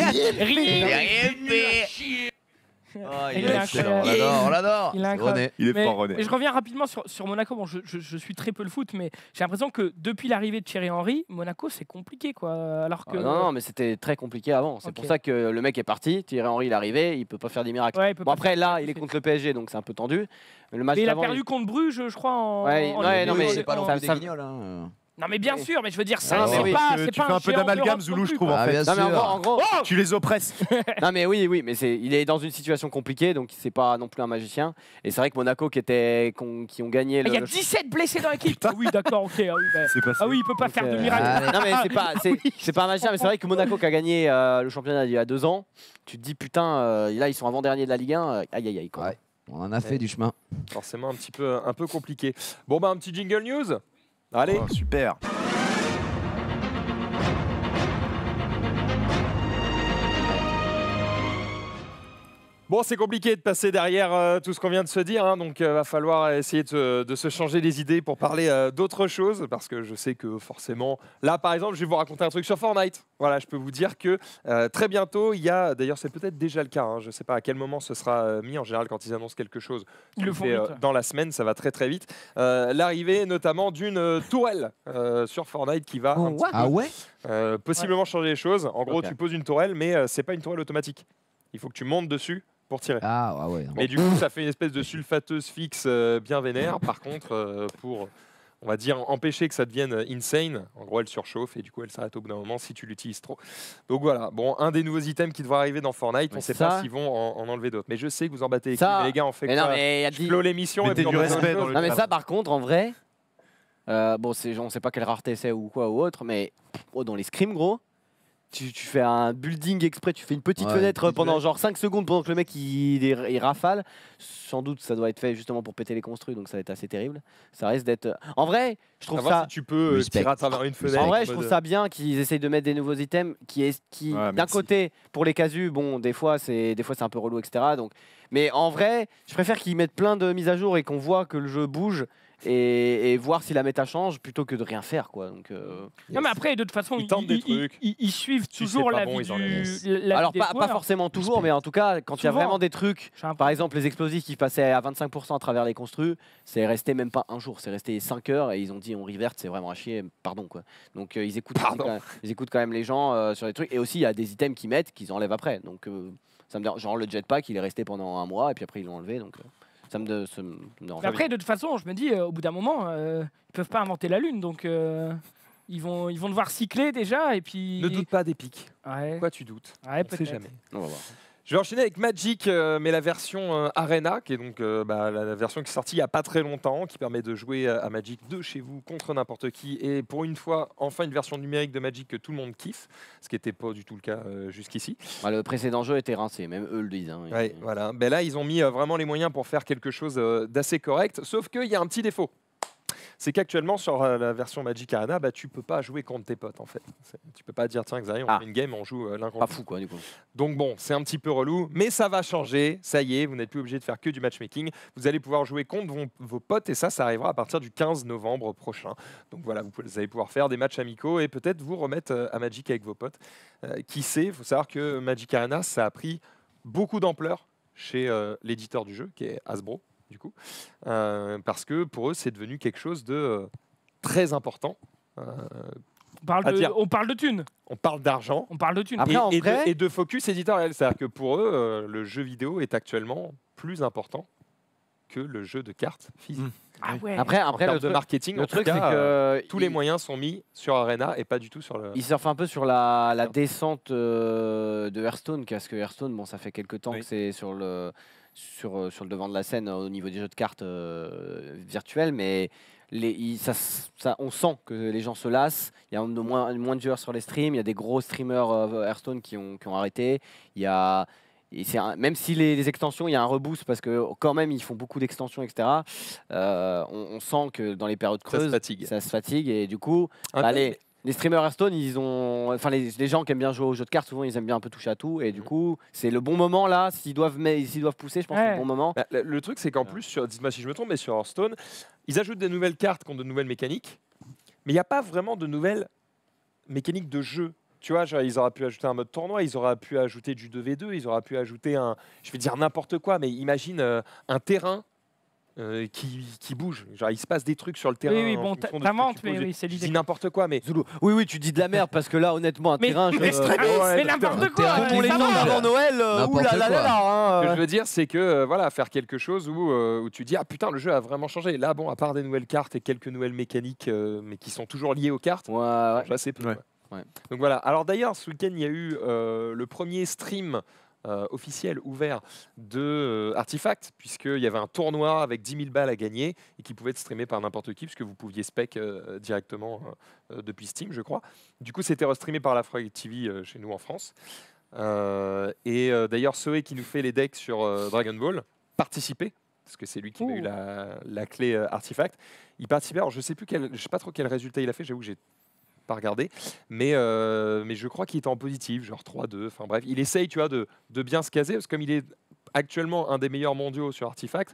Rien fait. Chier. Oh, Il il est est excellent. On l'adore. Il est C'est incroyable. René. Il est Mais- fort, René. mais je reviens rapidement sur Monaco. Bon, je suis très peu le foot, mais j'ai l'impression que depuis l'arrivée de Thierry Henry, Monaco c'est compliqué quoi. Alors que Non, mais c'était très compliqué avant. C'est Ok. pour ça que le mec est parti. Thierry Henry il est arrivé, il peut pas faire des miracles. Ouais, il peut Bon pas après faire- là, il est contre le PSG donc c'est un peu tendu. Mais le match mais il a d'avant, perdu contre Bruges, je crois. En, Ouais, en ouais, Ligue non, deux, mais en- c'est pas non en- plus des guignols. Hein. Non, mais bien sûr, mais je veux dire, ça, Non, mais c'est oui, pas, tu c'est fais pas un peu géant d'amalgame, d'Europe Zoulou, non je plus, trouve, quoi. en fait. bien Non mais sûr. en gros, Tu les oppresses. non mais oui, mais il est dans une situation compliquée, donc c'est pas non plus un magicien. Et c'est vrai que Monaco qui ont gagné Il le. y a 17 blessés dans l'équipe. Ah oui, d'accord, ok. Ah oui, bah, C'est passé. ah oui, il peut pas faire de Donc, miracle. non mais c'est pas un magicien, mais c'est vrai que Monaco qui a gagné le championnat il y a 2 ans, tu te dis putain, là ils sont avant-dernier de la Ligue 1, aïe aïe aïe quoi. Ouais. On en a fait du chemin. Forcément un peu compliqué. Bon bah un petit jingle news. Allez. Oh, super. Bon, c'est compliqué de passer derrière tout ce qu'on vient de se dire, hein, donc va falloir essayer de se changer les idées pour parler d'autre chose, parce que je sais que forcément, là par exemple, je vais vous raconter un truc sur Fortnite. Voilà, je peux vous dire que très bientôt, il y a, d'ailleurs c'est peut-être déjà le cas, hein, je ne sais pas à quel moment ce sera mis, en général quand ils annoncent quelque chose, Ils le tu font fais, vite. dans la semaine, ça va très très vite. L'arrivée notamment d'une tourelle sur Fortnite qui va un petit peu, Ah ouais. possiblement changer les choses. En gros, Ok. tu poses une tourelle, mais c'est pas une tourelle automatique. Il faut que tu montes dessus pour tirer. Ah ouais. Mais du coup, ça fait une espèce de sulfateuse fixe bien vénère. Par contre, pour, on va dire, empêcher que ça devienne insane, en gros, elle surchauffe et du coup, elle s'arrête au bout d'un moment si tu l'utilises trop. Donc voilà, bon, un des nouveaux items qui devrait arriver dans Fortnite, on Mais ne sait ça- pas s'ils vont en enlever d'autres. Mais je sais que vous en battez les Ça- couilles, mais les gars, on fait Mais quoi non mais il y a Je dit. clôt l'émission et Mettez puis on du passe à respect autre dans chose. le- Non mais ça par contre en vrai, bon on sait pas quelle rareté c'est ou quoi ou autre, mais dans les scrims gros, tu fais un building exprès, tu fais une petite Ouais, fenêtre petite pendant fenêtre. genre 5 secondes pendant que le mec il rafale. Sans doute ça doit être fait justement pour péter les construits, donc ça va être assez terrible. Ça risque d'être. En vrai, je À trouve voir ça. si tu peux Respect. tirer à travers une fenêtre. En vrai, en je trouve mode- ça bien qu'ils essayent de mettre des nouveaux items qui Ouais, d'un merci. côté, pour les casus, bon, des fois c'est un peu relou, etc. Donc, mais en vrai, je préfère qu'ils mettent plein de mises à jour et qu'on voit que le jeu bouge et voir si la méta change plutôt que de rien faire, quoi. Donc, Non, mais après, de toute façon, Ils tentent des trucs. ils suivent Si toujours c'est pas la bon, vie ils enlèvent. du. alors pas forcément toujours, mais en tout cas, quand il y a Souvent. vraiment des trucs, J'ai un peu- par exemple les explosifs qui passaient à 25% à travers les construits, c'est resté même pas un jour, c'est resté 5 heures et ils ont dit on revert, c'est vraiment à chier, pardon quoi. Donc ils écoutent, ils écoutent quand même les gens sur les trucs et aussi il y a des items qu'ils mettent qu'ils enlèvent après. Donc ça me dérange. Genre le jetpack, il est resté pendant un mois et puis après ils l'ont enlevé, donc ça me dérange. Mais après, de toute façon, je me dis, au bout d'un moment, ils peuvent pas inventer la lune, donc ils vont devoir cycler déjà et puis. Ne doute pas des pics. Ouais. Pourquoi tu doutes Ouais, On sait peut-être. jamais. On va voir. Je vais enchaîner avec Magic, mais la version Arena, qui est donc la version qui est sortie il n'y a pas très longtemps, qui permet de jouer à Magic de chez vous contre n'importe qui. Et pour une fois, enfin une version numérique de Magic que tout le monde kiffe, ce qui n'était pas du tout le cas jusqu'ici. Le précédent jeu était rincé, même eux le disent. Hein. Ouais, voilà. Ben là, ils ont mis vraiment les moyens pour faire quelque chose d'assez correct, sauf qu'il y a un petit défaut. c'est qu'actuellement sur la version Magic Arena, bah, tu peux pas jouer contre tes potes en fait. Tu peux pas dire tiens Xari, on fait une game, on joue l'un contre Pas l'autre. fou quoi du coup. Donc bon, c'est un petit peu relou, mais ça va changer. Ça y est, vous n'êtes plus obligé de faire que du matchmaking. Vous allez pouvoir jouer contre vos potes et ça arrivera à partir du 15 novembre prochain. Donc voilà, vous allez pouvoir faire des matchs amicaux et peut-être vous remettre à Magic avec vos potes. Qui sait, il faut savoir que Magic Arena, ça a pris beaucoup d'ampleur chez l'éditeur du jeu, qui est Hasbro, du coup, parce que pour eux, c'est devenu quelque chose de très important. On parle de thunes. On parle d'argent. On parle de thunes. Après, en vrai... et de focus éditorial. C'est-à-dire que pour eux, le jeu vidéo est actuellement plus important que le jeu de cartes physique. Ah ouais. Après le de marketing, le en truc tout c'est cas, que tous les moyens sont mis sur Arena et pas du tout sur le. Ils surfent un peu sur la descente de Hearthstone, parce que Hearthstone, bon, ça fait quelques temps que c'est sur le devant de la scène au niveau des jeux de cartes virtuels, mais on sent que les gens se lassent. Il y a moins de joueurs sur les streams. Il y a des gros streamers Hearthstone qui ont arrêté. Il y a même si les extensions, il y a un reboost parce que quand même ils font beaucoup d'extensions, etc. On sent que dans les périodes creuses, ça se fatigue et du coup, les streamers Hearthstone, les gens qui aiment bien jouer aux jeux de cartes, souvent ils aiment bien un peu toucher à tout et du coup, c'est le bon moment là. S'ils doivent pousser, je pense que c'est le bon moment. Bah, le truc, c'est qu'en plus, dites-moi si je me trompe, mais sur Hearthstone, ils ajoutent des nouvelles cartes contre de nouvelles mécaniques, mais il n'y a pas vraiment de nouvelles mécaniques de jeu. Tu vois, genre, ils auraient pu ajouter un mode tournoi, ils auraient pu ajouter du 2v2, ils auraient pu ajouter je vais dire n'importe quoi, mais imagine un terrain qui bouge. Genre, il se passe des trucs sur le terrain. Oui, bon, t'inventes, mais oui, c'est Je l'idée. dis n'importe quoi, mais. Zulu. Oui, tu dis de la merde parce que là, honnêtement, un terrain. Mais n'importe quoi. Pour les gens avant Noël, Ce que je veux dire, c'est que voilà, faire quelque chose où tu dis ah putain, le jeu a vraiment changé. Là, bon, à part des nouvelles cartes et quelques nouvelles mécaniques, mais qui sont toujours liées aux cartes, c'est peu. Ouais. Donc voilà. Alors d'ailleurs, ce week-end, il y a eu le premier stream officiel ouvert de Artifact, puisqu'il y avait un tournoi avec 10 000 balles à gagner et qui pouvait être streamé par n'importe qui, puisque vous pouviez spec directement depuis Steam, je crois. Du coup, c'était restreamé par la Frog TV chez nous en France. D'ailleurs, Zoé qui nous fait les decks sur Dragon Ball participait, parce que c'est lui qui m'a eu la clé Artifact. Il participait, alors je sais pas trop quel résultat il a fait, j'avoue que j'ai pas regardé, mais je crois qu'il était en positif, genre 3-2, enfin bref, il essaye, tu vois, de bien se caser, parce que comme il est actuellement un des meilleurs mondiaux sur Artifact,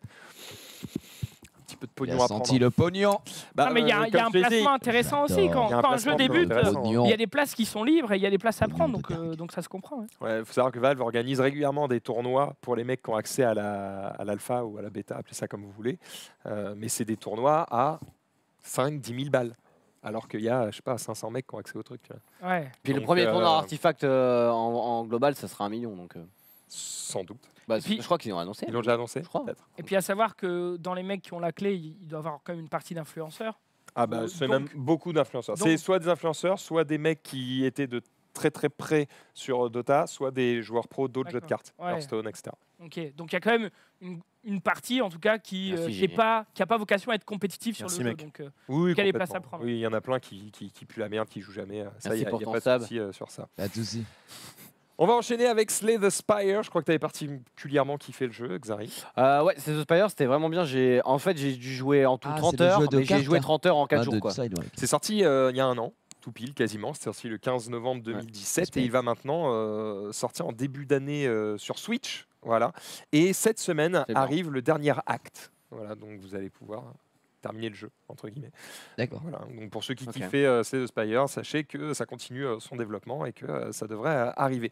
un petit peu de pognon à prendre. Senti le pognon. Mais il y a un placement intéressant aussi, quand un jeu débute, il y a des places qui sont libres et il y a des places à prendre, donc ça se comprend. Il faut savoir que Valve organise régulièrement des tournois pour les mecs qui ont accès à l'alpha ou à la bêta, appelez ça comme vous voulez, mais c'est des tournois à 5-10 000 balles. Alors qu'il y a, je sais pas, 500 mecs qui ont accès au truc. Ouais. Puis le premier tournoi Artifact en global, ça sera 1 million. Donc, sans doute. Je crois qu'ils l'ont annoncé. Ils l'ont déjà annoncé, peut-être. Et puis à savoir que dans les mecs qui ont la clé, il doit y avoir quand même une partie d'influenceurs. Ah bah c'est même beaucoup d'influenceurs. C'est soit des influenceurs, soit des mecs qui étaient de très très près sur Dota, soit des joueurs pro d'autres jeux de cartes, Hearthstone, etc. Ok, donc il y a quand même une partie en tout cas qui n'a pas vocation à être compétitive sur le jeu. Donc oui, quelle est place à prendre. Oui, il y en a plein qui puent la merde, qui jouent jamais. Ça, il n'y a pas de souci sur ça. Pas de souci. On va enchaîner avec Slay the Spire. Je crois que tu avais particulièrement kiffé le jeu, Xari. Ouais, Slay the Spire, c'était vraiment bien. En fait, j'ai dû jouer en tout 30 heures, mais j'ai joué 30 heures en 4 jours. C'est sorti il y a un an. Tout pile quasiment, c'est sorti le 15 novembre 2017 et il va maintenant sortir en début d'année sur Switch, voilà. Et cette semaine arrive le dernier acte, voilà, donc vous allez pouvoir terminer le jeu entre guillemets. D'accord. Voilà, donc pour ceux qui kiffaient Slay the Spire, sachez que ça continue son développement et que ça devrait arriver.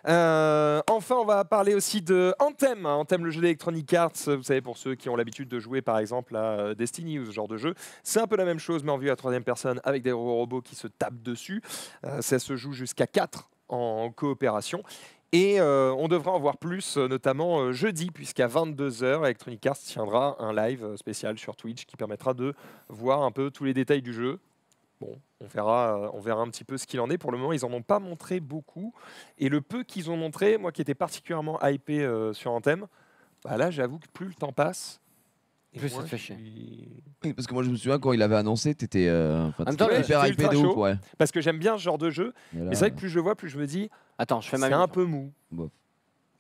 Enfin, on va parler aussi de Anthem. Anthem, le jeu d'Electronic Arts, vous savez, pour ceux qui ont l'habitude de jouer par exemple à Destiny ou ce genre de jeu, c'est un peu la même chose mais en vue à 3e personne avec des robots qui se tapent dessus. Ça se joue jusqu'à 4 en coopération. Et on devrait en voir plus, notamment jeudi, puisqu'à 22h, Electronic Arts tiendra un live spécial sur Twitch qui permettra de voir un peu tous les détails du jeu. Bon, on verra un petit peu ce qu'il en est. Pour le moment, ils n'en ont pas montré beaucoup. Et le peu qu'ils ont montré, moi qui étais particulièrement hypé sur Anthem, bah là, j'avoue que plus le temps passe, plus ça te fait chier. Oui, parce que moi je me souviens quand il avait annoncé, t'étais hyper hypé de ouf, ouais. Parce que j'aime bien ce genre de jeu, mais c'est vrai que plus je le vois, plus je me dis, attends, je fais c'est un peu mou. Bof.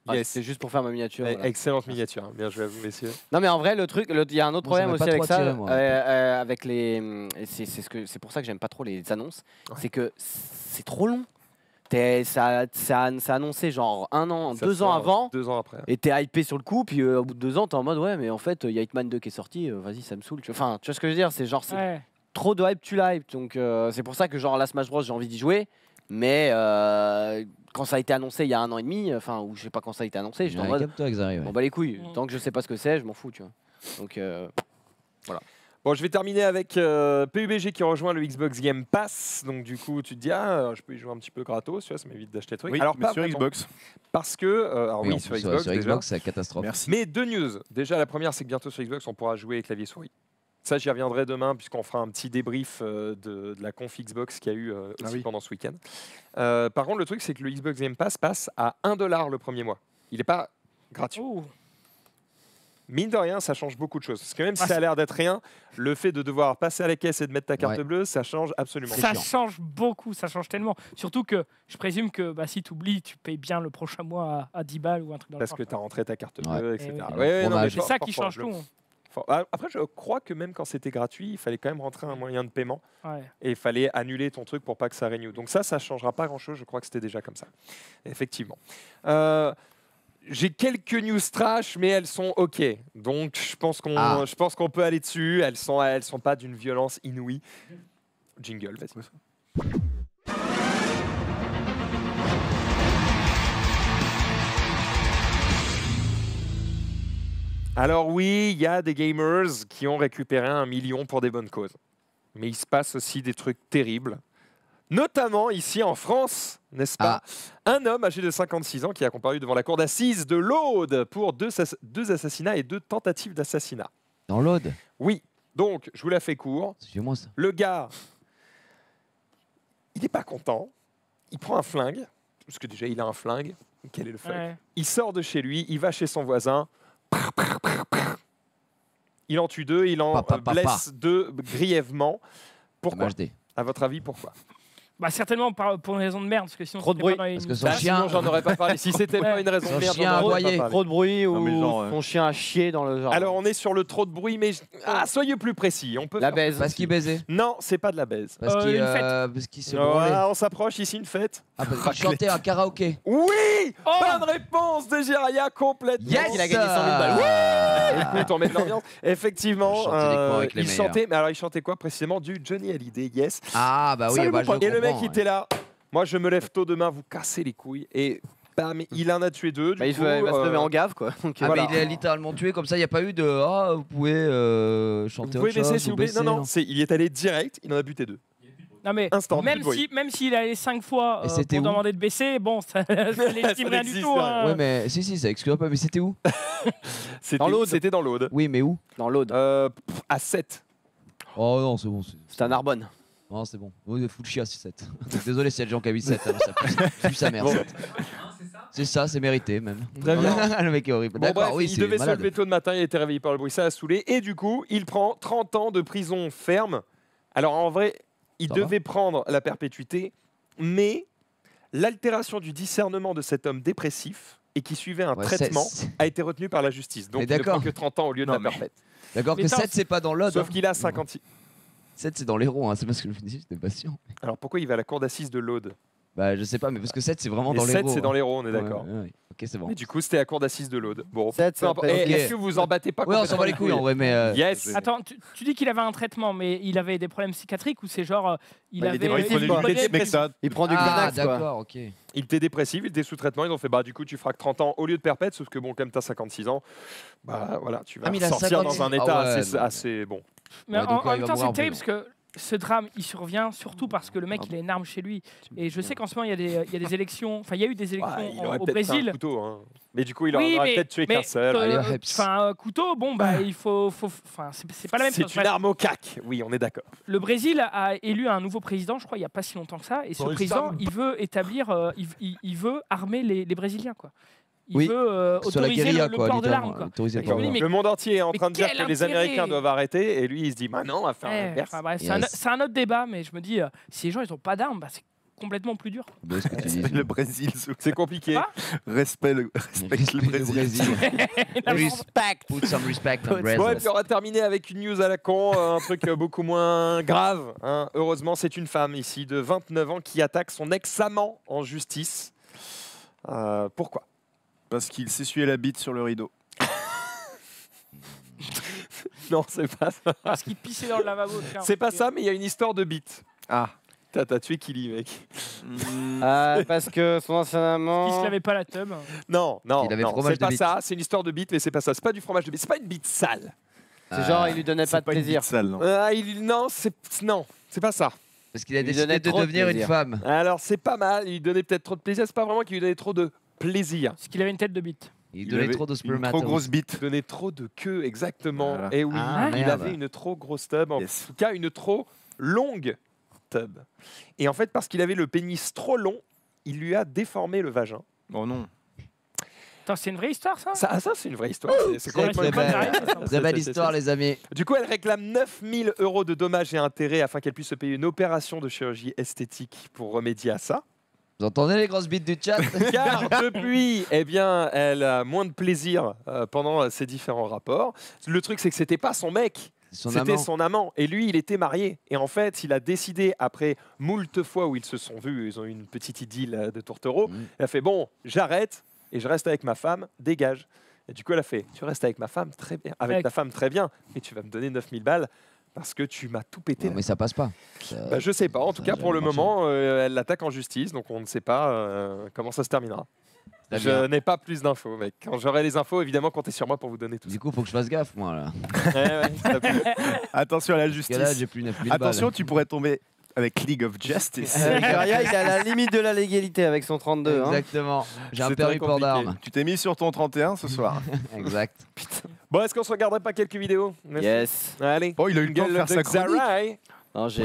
Yes. C'est juste pour faire ma miniature. voilà. Excellente miniature, hein. Bien joué à vous, messieurs. Non mais en vrai le truc, il y a un autre Moi, ça problème m'a aussi pas avec trop ça, attiré, moi. avec les, c'est pour ça que j'aime pas trop les annonces, c'est que c'est trop long. C'est annoncé genre 1 an, Ça 2 ans sort avant, 2 ans après. et t'es hypé sur le coup, puis au bout de 2 ans t'es en mode ouais mais en fait il y a Hitman 2 qui est sorti, vas-y ça me saoule. Enfin tu vois ce que je veux dire, c'est genre Ouais. trop de hype, tu l'hype, donc c'est pour ça que genre la Smash Bros j'ai envie d'y jouer, mais quand ça a été annoncé il y a 1 an et demi, enfin ou je sais pas quand ça a été annoncé, j'étais en mode Capte-toi, Xari, ouais. bon bah les couilles, tant que je sais pas ce que c'est, je m'en fous, tu vois. Donc voilà. Bon, je vais terminer avec PUBG qui rejoint le Xbox Game Pass. Donc, du coup, tu te dis, je peux y jouer un petit peu gratos, tu vois, ça m'évite d'acheter le truc. Oui, alors, mais pas sur vraiment. Xbox. Parce que, alors oui, en sur plus, Xbox, sur déjà. Xbox, c'est la catastrophe. Merci. Mais 2 news. Déjà, la première, c'est que bientôt sur Xbox, on pourra jouer clavier souris. Ça, j'y reviendrai demain, puisqu'on fera un petit débrief de la conf Xbox qu'il y a eu aussi pendant ce week-end. Par contre, le truc, c'est que le Xbox Game Pass passe à $1 le premier mois. Il n'est pas gratuit. Ouh. Mine de rien, ça change beaucoup de choses. Parce que même si ça a l'air d'être rien, le fait de devoir passer à la caisse et de mettre ta carte bleue, ça change absolument. Ça change beaucoup, ça change tellement. Surtout que je présume que si tu oublies, tu payes bien le prochain mois à 10 balles ou un truc dans le Parce que genre. tu as rentré ta carte bleue, Ouais. etc. Eh oui. Ouais, non, mais C'est ça qui fort, change tout. Après, je crois que même quand c'était gratuit, il fallait quand même rentrer un moyen de paiement. Ouais. Et il fallait annuler ton truc pour pas que ça renew. Donc ça ne changera pas grand-chose. Je crois que c'était déjà comme ça. Effectivement. J'ai quelques news trash, mais elles sont OK. Donc je pense qu'on peut aller dessus. Elles sont pas d'une violence inouïe. Jingle, vas-y. Alors oui, il y a des gamers qui ont récupéré 1 million pour des bonnes causes. Mais il se passe aussi des trucs terribles. Notamment ici en France, n'est-ce pas? Un homme âgé de 56 ans qui a comparu devant la cour d'assises de l'Aude pour 2 assassinats et 2 tentatives d'assassinat. Dans l'Aude? Oui. Donc, je vous la fais court. C'est chez moi, ça. Le gars, il n'est pas content. Il prend un flingue. Parce que déjà, il a un flingue. Quel est le flingue? Ouais. Il sort de chez lui, il va chez son voisin. Il en tue 2, il en blesse 2 grièvement. Pourquoi? À votre avis, pourquoi? Certainement pour une raison de merde, parce que sinon Trop de bruit. Parce que son chien... Sinon, j'en aurais pas parlé. Si c'était pas une raison de merde, j'en aurais pas parlé. Trop de bruit ou son chien a chié dans le genre. Alors, on est sur le trop de bruit, mais soyez plus précis. On peut La faire- baise. Parce qu'il baisait. Non, c'est pas de la baise. Parce qu'il une fête. parce qu'il s'est branlé. On s'approche ici, une fête. Ah, parce qu'il chantait un karaoké. Oui, bonne réponse de Jiraya, complètement. Yes, il a gagné 100 000 balles. Ouais. Écoute, on met de l'ambiance. Effectivement, Je chantais des cours avec les il meilleurs. chantait, mais alors il chantait quoi précisément? Du Johnny Hallyday, yes. Ah, bah oui, Salut, bah, mon pote. je Et le mec, comprends, il était là. Moi, je me lève tôt demain, vous cassez les couilles. Et bam, il en a tué 2. Il va se lever en gave, quoi. Donc, Ah, voilà. mais il a littéralement tué comme ça, il n'y a pas eu de ah, vous pouvez chanter Vous pouvez autre chose baisser, s'il ou vous plaît? baisser, Non, non, il est allé direct, il en a buté 2. Non mais Instant, même plus de si même s'il allait 5 fois Et pour c'était où demander de baisser, bon, ça légitime rien du n'existe tout. rien. hein. Ouais, mais si, ça excuse pas, mais c'était où? Dans l'Aude. C'était dans l'Aude. Oui, mais où? Dans l'Aude. À 7. Oh non, c'est bon. C'est à Narbonne. Non, c'est bon. Oui, full chia, c'est 7. Désolé si y a des gens qui habitent 7, ça pue sa mère. Bon. 7. C'est ça, c'est mérité même. Très bien. Le mec est horrible. Bon, D'accord, bref, oui, il c'est devait se malade. lever tôt le matin, il a été réveillé par le bruit, ça a saoulé. Et du coup, il prend 30 ans de prison ferme. Alors en vrai, il Ça devait prendre la perpétuité, mais l'altération du discernement de cet homme dépressif et qui suivait un Ouais, traitement c'est- a été retenu par la justice. Donc Mais il ne prend d'accord. que 30 ans au lieu de la perpète. D'accord Mais que attends, 7, c'est pas dans l'Aude. Sauf qu'il a 56. 7, c'est dans l'Hérault, hein. C'est parce que je me dis, j'étais patient. Alors pourquoi il va à la cour d'assises de l'Aude? Bah, je sais pas, mais parce que 7, c'est vraiment Et dans 7, l'Hérault. c'est dans hein. l'Hérault, on est Ouais, d'accord. ouais. Ok, c'est bon. Mais du coup, c'était à la cour d'assises de l'Aude. Bon, 7, peu importe. Et ok. est-ce que vous en battez pas Ouais, on s'en bat les couilles en vrai, mais. Yes. Attends, tu dis qu'il avait un traitement, mais il avait des problèmes psychiatriques ou c'est genre il avait il prenait une du bonne- Mexad. Il prend du Ah, Xanax, quoi. d'accord, ok. Il était dépressif, il était sous traitement. Ils ont fait bah du coup tu feras que 30 ans au lieu de perpète, sauf que bon comme t'as 56 ans, bah voilà tu vas Ah, mais il a sortir 56. dans un état Ah ouais, assez, non. assez bon. Mais Ouais, donc, en il même va temps, mourir en c'est terrible prison. parce que ce drame, il survient surtout parce que le mec, il a une arme chez lui. Et je sais qu'en ce moment, il y a des élections. Enfin, il y a eu des élections Ouais, il aurait au peut-être pris un Brésil. couteau, hein. Mais du coup il Oui, aurait mais- peut-être tué mais, qu'un seul. Allez, hop. Enfin, couteau, bon, bah, il faut. Enfin, c'est pas la même chose. C'est une arme au cac. Oui, on est d'accord. Le Brésil a élu un nouveau président, je crois, il n'y a pas si longtemps que ça. Et ce Boris président, Sam. il veut établir, il veut armer les Brésiliens, quoi. Il Oui, veut Sur la autoriser guérilla, le quoi. port de littéralement, l'arme, quoi. autoriser le Je port me de dis, l'arme. mais- Le monde entier est en mais train de dire quel que les intérêt Américains doivent arrêter et lui il se dit bah non on va faire Ouais, l'inverse. enfin, bref, Yes. c'est un autre débat, mais je me dis, si les gens ils n'ont pas d'armes, bah, c'est complètement plus dur. Le Brésil, c'est compliqué. Respect le Brésil. Respect. Put some respect on Brazil. Bon, et puis on va terminer avec une news à la con, un truc beaucoup moins grave. Hein. Heureusement, c'est une femme ici de 29 ans qui attaque son ex-amant en justice. Pourquoi? Parce qu'il s'essuyait la bite sur le rideau. Non, c'est pas ça. Parce qu'il pissait dans le lavabo. C'est pas ça, mais il y a une histoire de bite. Ah. T'as tué Kili, mec. Parce que son ancien amant. Il se lavait pas la tub. Non, Il avait fromage c'est de pas bite. ça. C'est une histoire de bite, mais c'est pas ça. C'est pas du fromage de bite. C'est pas une bite sale. C'est genre, il lui donnait pas de plaisir. Non, c'est pas ça. Parce qu'il a Il lui décidé donnait de trop de devenir une plaisir. femme. Alors, c'est pas mal. Il lui donnait peut-être trop de plaisir. C'est pas vraiment qu'il lui donnait trop de plaisir. Parce qu'il avait une tête de bite. Il donnait trop de spermatozoïdes. Trop grosse bite. Il donnait trop de queue, exactement. Voilà. Et oui, Ah, il merde. avait une trop grosse tub. En tout cas, une trop longue tub. Et en fait, parce qu'il avait le pénis trop long, il lui a déformé le vagin. Oh non. Attends, c'est une vraie histoire, ça? Ça, c'est une vraie histoire. C'est complètement Très une vraie belle. histoire. Très belle histoire, les amis. Du coup, elle réclame 9000 € de dommages et intérêts afin qu'elle puisse se payer une opération de chirurgie esthétique pour remédier à ça. Vous entendez les grosses bites du chat? Car depuis, eh bien, elle a moins de plaisir pendant ses différents rapports. Le truc, c'est que c'était pas son mec. C'était son amant. Et lui, il était marié. Et en fait, il a décidé, après moult fois où ils se sont vus, ils ont eu une petite idylle de tourtereau, il a fait, bon, j'arrête et je reste avec ma femme, dégage. Et du coup, elle a fait, tu restes avec ma femme, très bien. Avec ta femme, très bien. Mais tu vas me donner 9000 balles parce que tu m'as tout pété. Non, mais ça passe pas. Bah, je sais pas. En tout cas, pour le moment, elle l'attaque en justice. Donc, on ne sait pas comment ça se terminera. Très Je bien. n'ai pas plus d'infos, mec. Quand j'aurai les infos, évidemment, comptez sur moi pour vous donner tout ça. Du coup, faut que je fasse gaffe, moi, là. Attention à la Parce justice. que là, j'ai plus 9000 balles. Attention, tu pourrais tomber avec League of Justice. Garia, il est à la limite de la légalité avec son 32. hein. Exactement. J'ai un C'est permis très port compliqué. d'armes. Tu t'es mis sur ton 31 ce soir. Exact. Bon, est-ce qu'on se regarderait pas quelques vidéos? Yes. Allez. Oh, il a eu le temps de faire sa chronique. Xarai. Non, j'ai.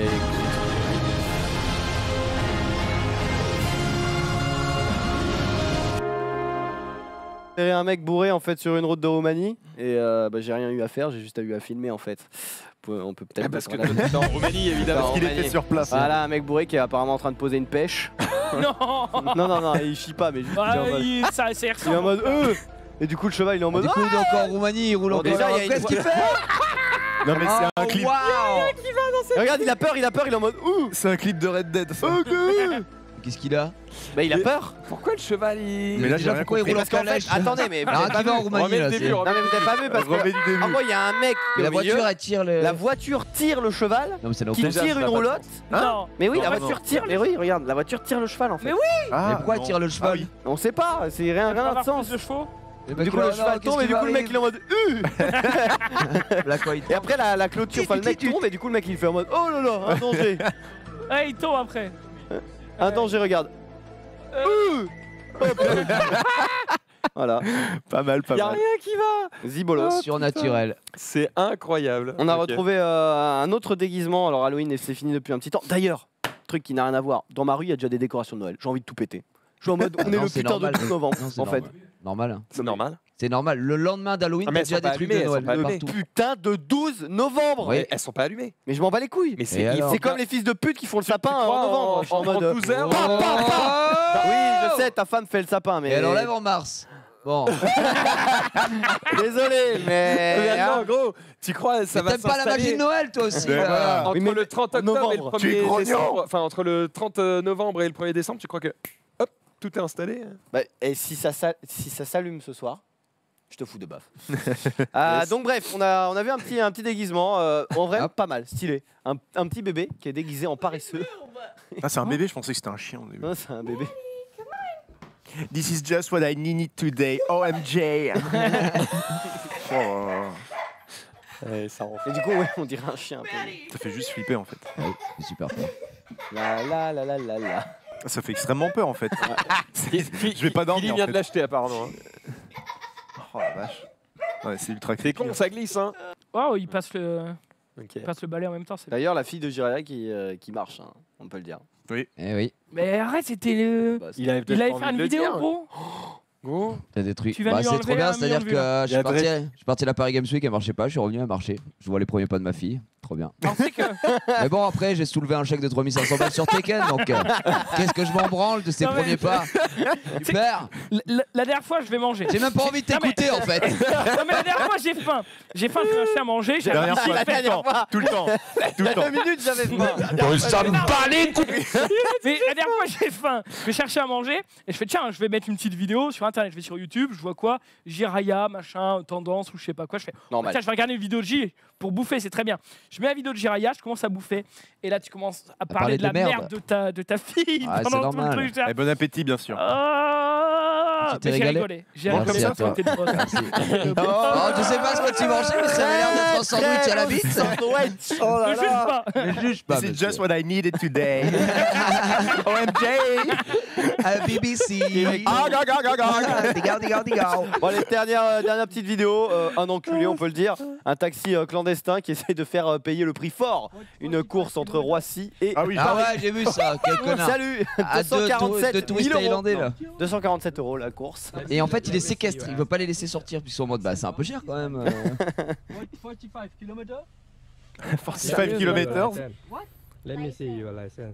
J'ai un mec bourré en fait sur une route de Roumanie et bah, j'ai rien eu à faire, j'ai juste eu à filmer en fait. On peut peut-être Parce que mettre la- t'es en Roumanie, évidemment. Parce qu'il était sur place. Voilà, un mec bourré qui est apparemment en train de poser une pêche. Non. non, il chie pas, mais juste il est en mode. Ça, c'est Il est en mode Et du coup, le cheval il est en mode. Du coup, il est encore en Roumanie, il roule Bon, encore. déjà, il y a une Qu'est-ce qu'il voie- fait? Non, mais c'est un clip. Regarde, il a peur, il est en mode C'est un clip de Red Dead. ça. Qu'est-ce qu'il a? Bah, il a peur. Pourquoi le cheval il. Mais là, j'ai déjà, rien pourquoi il compris. roule en Parce qu'en fait, calèche? attendez, mais vous Alors, avez pas qui vu. va en Roumanie, Remets le là, début, c'est- remets Non, mais vous avez pas vu parce Remets du début. que. En gros, il y a un mec. La au milieu, voiture, elle tire le. La voiture tire le cheval. Non, mais ça n'a Qui aucun Déjà, tire ça une va pas roulotte. Non. Mais oui, En la fait, voiture tire. Mais oui, regarde, la voiture tire le cheval en fait. Mais oui. Ah, Mais pourquoi non. tire le cheval? Ah oui. On sait pas, c'est rien, rien de sens. Plus de chevaux. Du coup, le cheval tombe et du coup, le mec il est en mode. Et après, la clôture, enfin, le mec tombe et du coup, le mec il fait en mode. Oh là là, un danger. Ouais, il tombe après. Un danger, regarde. Voilà. Pas mal, pas Y a mal. rien qui va. Zibolos. Surnaturel. C'est incroyable. On a Ok. retrouvé un autre déguisement. Alors Halloween, c'est fini depuis un petit temps. D'ailleurs, truc qui n'a rien à voir. Dans ma rue, il y a déjà des décorations de Noël. J'ai envie de tout péter. Je suis en mode, on est Non, le c'est putain normal. de 12 novembre, Non, c'est en fait. normal. Hein. C'est normal. C'est normal. Le lendemain d'Halloween, Ah, mais t'as déjà elles sont des pas trucs de allumées, Noël elles sont pas partout. Putain de 12 novembre. Oui. Elles sont pas allumées. Mais je m'en bats les couilles. Mais Et c'est alors C'est comme les fils de pute qui font le sapin en crois novembre. Je suis en mode. 12 heures. Oui, je sais, ta femme fait le sapin, mais. Et elle enlève en mars. Bon. Désolé, mais. Non, gros, tu crois ça va T'aimes pas la magie de Noël, toi aussi? Ben là. voilà. Entre Oui, mais le 30 octobre et le novembre. 1er Tu es grognon. décembre, enfin entre le 30 novembre et le 1er décembre, tu crois que hop, tout est installé? Bah, et si ça s'allume ce soir, je te fous de baffe. Yes. Donc bref, on a vu un petit déguisement, en vrai Hop. pas mal, stylé. Un petit bébé qui est déguisé en paresseux. Ah, c'est un bébé, je pensais que c'était un chien au début. Non, c'est un bébé. This is just what I needed today. OMG. Oh, Ça rend Et du coup, ouais, on dirait un chien un peu. ça fait juste flipper en fait. Ouais, c'est super fort. La la la la la la. Ça fait extrêmement peur en fait. Je vais pas Il dormir. vient En de fait. l'acheter apparemment. hein. Oh la vache. Ouais, c'est ultra C'est creepy. con, ça glisse hein. Waouh, il passe le Ok. balai en même temps. C'est... D'ailleurs, la fille de Jiraya qui marche, hein, on peut le dire. Eh oui, Mais arrête, c'était le. Bah, Il avait Il allait peut-être faire envie une de le vidéo, dire. gros. Gros. t'as détruit. Tu vas lui c'est enlever trop bien, 1 million c'est-à-dire de vues. que je Il y a suis parti à la Paris Games Week, elle marchait pas, je suis revenu, elle marchait. Je vois les premiers pas de ma fille. Trop bien. Alors, c'est que... Mais bon, après, j'ai soulevé un chèque de 3500 balles sur Tekken, donc qu'est-ce que je m'en branle de ces Non, mais- premiers pas? Super. La dernière fois, je vais manger. J'ai même pas envie de Non, mais- t'écouter en fait. Non, mais la dernière fois, j'ai faim. J'ai faim, je vais acheter à manger. J'ai Dernière appris fois, à faire- tout le temps. Tout le temps. 2 minutes, j'avais faim. Ça me bat les couilles. Mais la dernière fois, j'ai faim. Je vais chercher à manger et je fais tiens, je vais mettre une petite vidéo sur internet. Je vais sur YouTube, je vois quoi, Jiraya, machin, tendance ou je sais pas quoi. Je fais Normal. tiens, je vais regarder une vidéo de J pour bouffer, c'est très bien. Je mets la vidéo de Jiraya, je commence à bouffer et là tu commences à parler de la merde de ta fille Ah, c'est pendant tout le normal. truc. j'étais là, Et bon appétit, bien sûr. Ah, Tu t'es mais j'ai régalé rigolé. J'ai Merci rigolé à comme toi. ça, c'était le boss. Oh, je sais pas ce que tu mangeais, mais ça avait l'air d'être un sandwich à la bite. Oh Ne juge pas. Ne juge pas. This is just what I needed today. OMG. BBC. Ah, ga, ga, ga, ga. Bon, les dernière petite vidéo, un enculé, on peut le dire. Un taxi clandestin qui essaye de faire payer le prix fort. Une course entre Roissy et. Ah oui, Ah ouais, j'ai vu ça. Quel connard. Salut À 247 deux touristes 000 thaïlandais là. 247 € la course. Et en fait, il les séquestre. Il veut pas les laisser sortir. Puis ils sont en mode, bah, c'est un peu cher quand même. 45 km? 45 km. Let me see your license.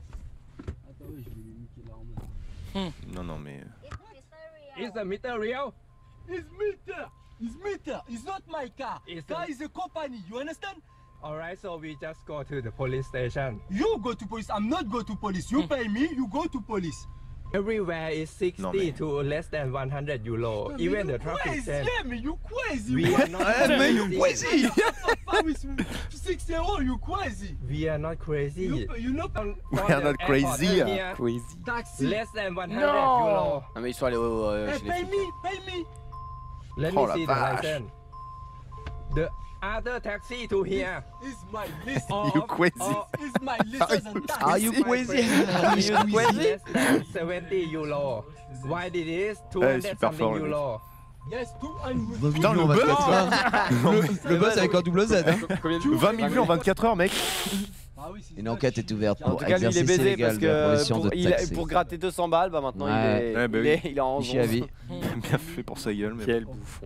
Non, non, mais. Is the meter real? It's meter! It's meter! It's not my car! Car is a company, you understand? Alright, so we just go to the police station. You go to police, I'm not go to police. You pay me, you go to police. Everywhere is 60 to less than 100 euro. Even the traffic jam. Yeah, man, you crazy. We are not man, you crazy. 60 €, you crazy. We are not crazy. You know, We are not crazy. Crazy. Taxi. Less than 100 No. euro. Non mais ils sont allés au. Hey, chez les pay flics. me, pay me. Let Oh, me la see the vache. license. The other taxi to here. Is my list. You crazy. Is my list and taxi. Are you crazy? Are you crazy? 70 euro. Why did this? 200 super something fort, lui. euro. Yes, 200. Putain, le on va te buzz. mettre le buzz avec un double Z. Hein. 20 000 vues en 24 heures, mec. Une enquête est ouverte En pour tout cas, lui, il est exercice baisé parce illégal de la profession que de taxi. pour gratter 200 balles, bah maintenant Ouais. il est, Ouais, bah il oui. est, il est en Michi à vie. Bien fait pour sa gueule, mais. Quel bouffon.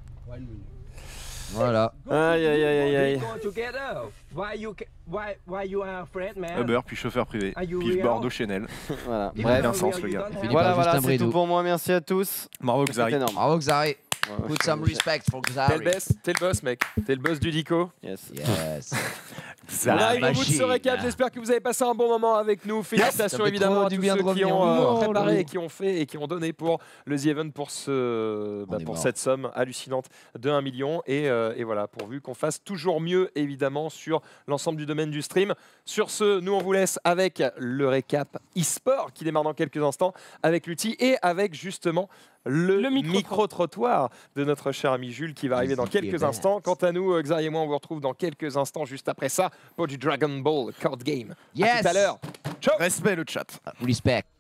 Voilà. Aïe aïe aïe aïe aïe. We go together. Why you are afraid, man? Uber, puis chauffeur privé. Are you Puis real? Bordeaux Chanel. Voilà. If Bref. Aucun you sens, real, le you gars. don't have- Philippe Voilà, a juste voilà, un c'est bridou. tout pour moi. Merci à tous. Bravo, C'est Xari. énorme. Bravo Xari. Ouais, Put some respect for T'es Xari. le boss, mec. T'es le boss du Dico. Yes. Yes. On arrive au bout de ce machine. récap. J'espère que vous avez passé un bon moment avec nous. Ça Félicitations fait évidemment trop à du tous bien de ceux qui revenir. ont Oh, préparé oui. et qui ont fait et qui ont donné pour le The Event pour, On est pour mort. cette somme hallucinante de 1 million. Et voilà, pourvu qu'on fasse toujours mieux évidemment sur l'ensemble du domaine du stream. Sur ce, nous on vous laisse avec le récap e-sport qui démarre dans quelques instants avec l'outil et avec justement le micro-trottoir de notre cher ami Jules qui va arriver dans quelques instants. Quant à nous, Xavier et moi, on vous retrouve dans quelques instants juste après ça pour du Dragon Ball Card Game. À Yes. tout à l'heure. Ciao. Respect le chat. Respect.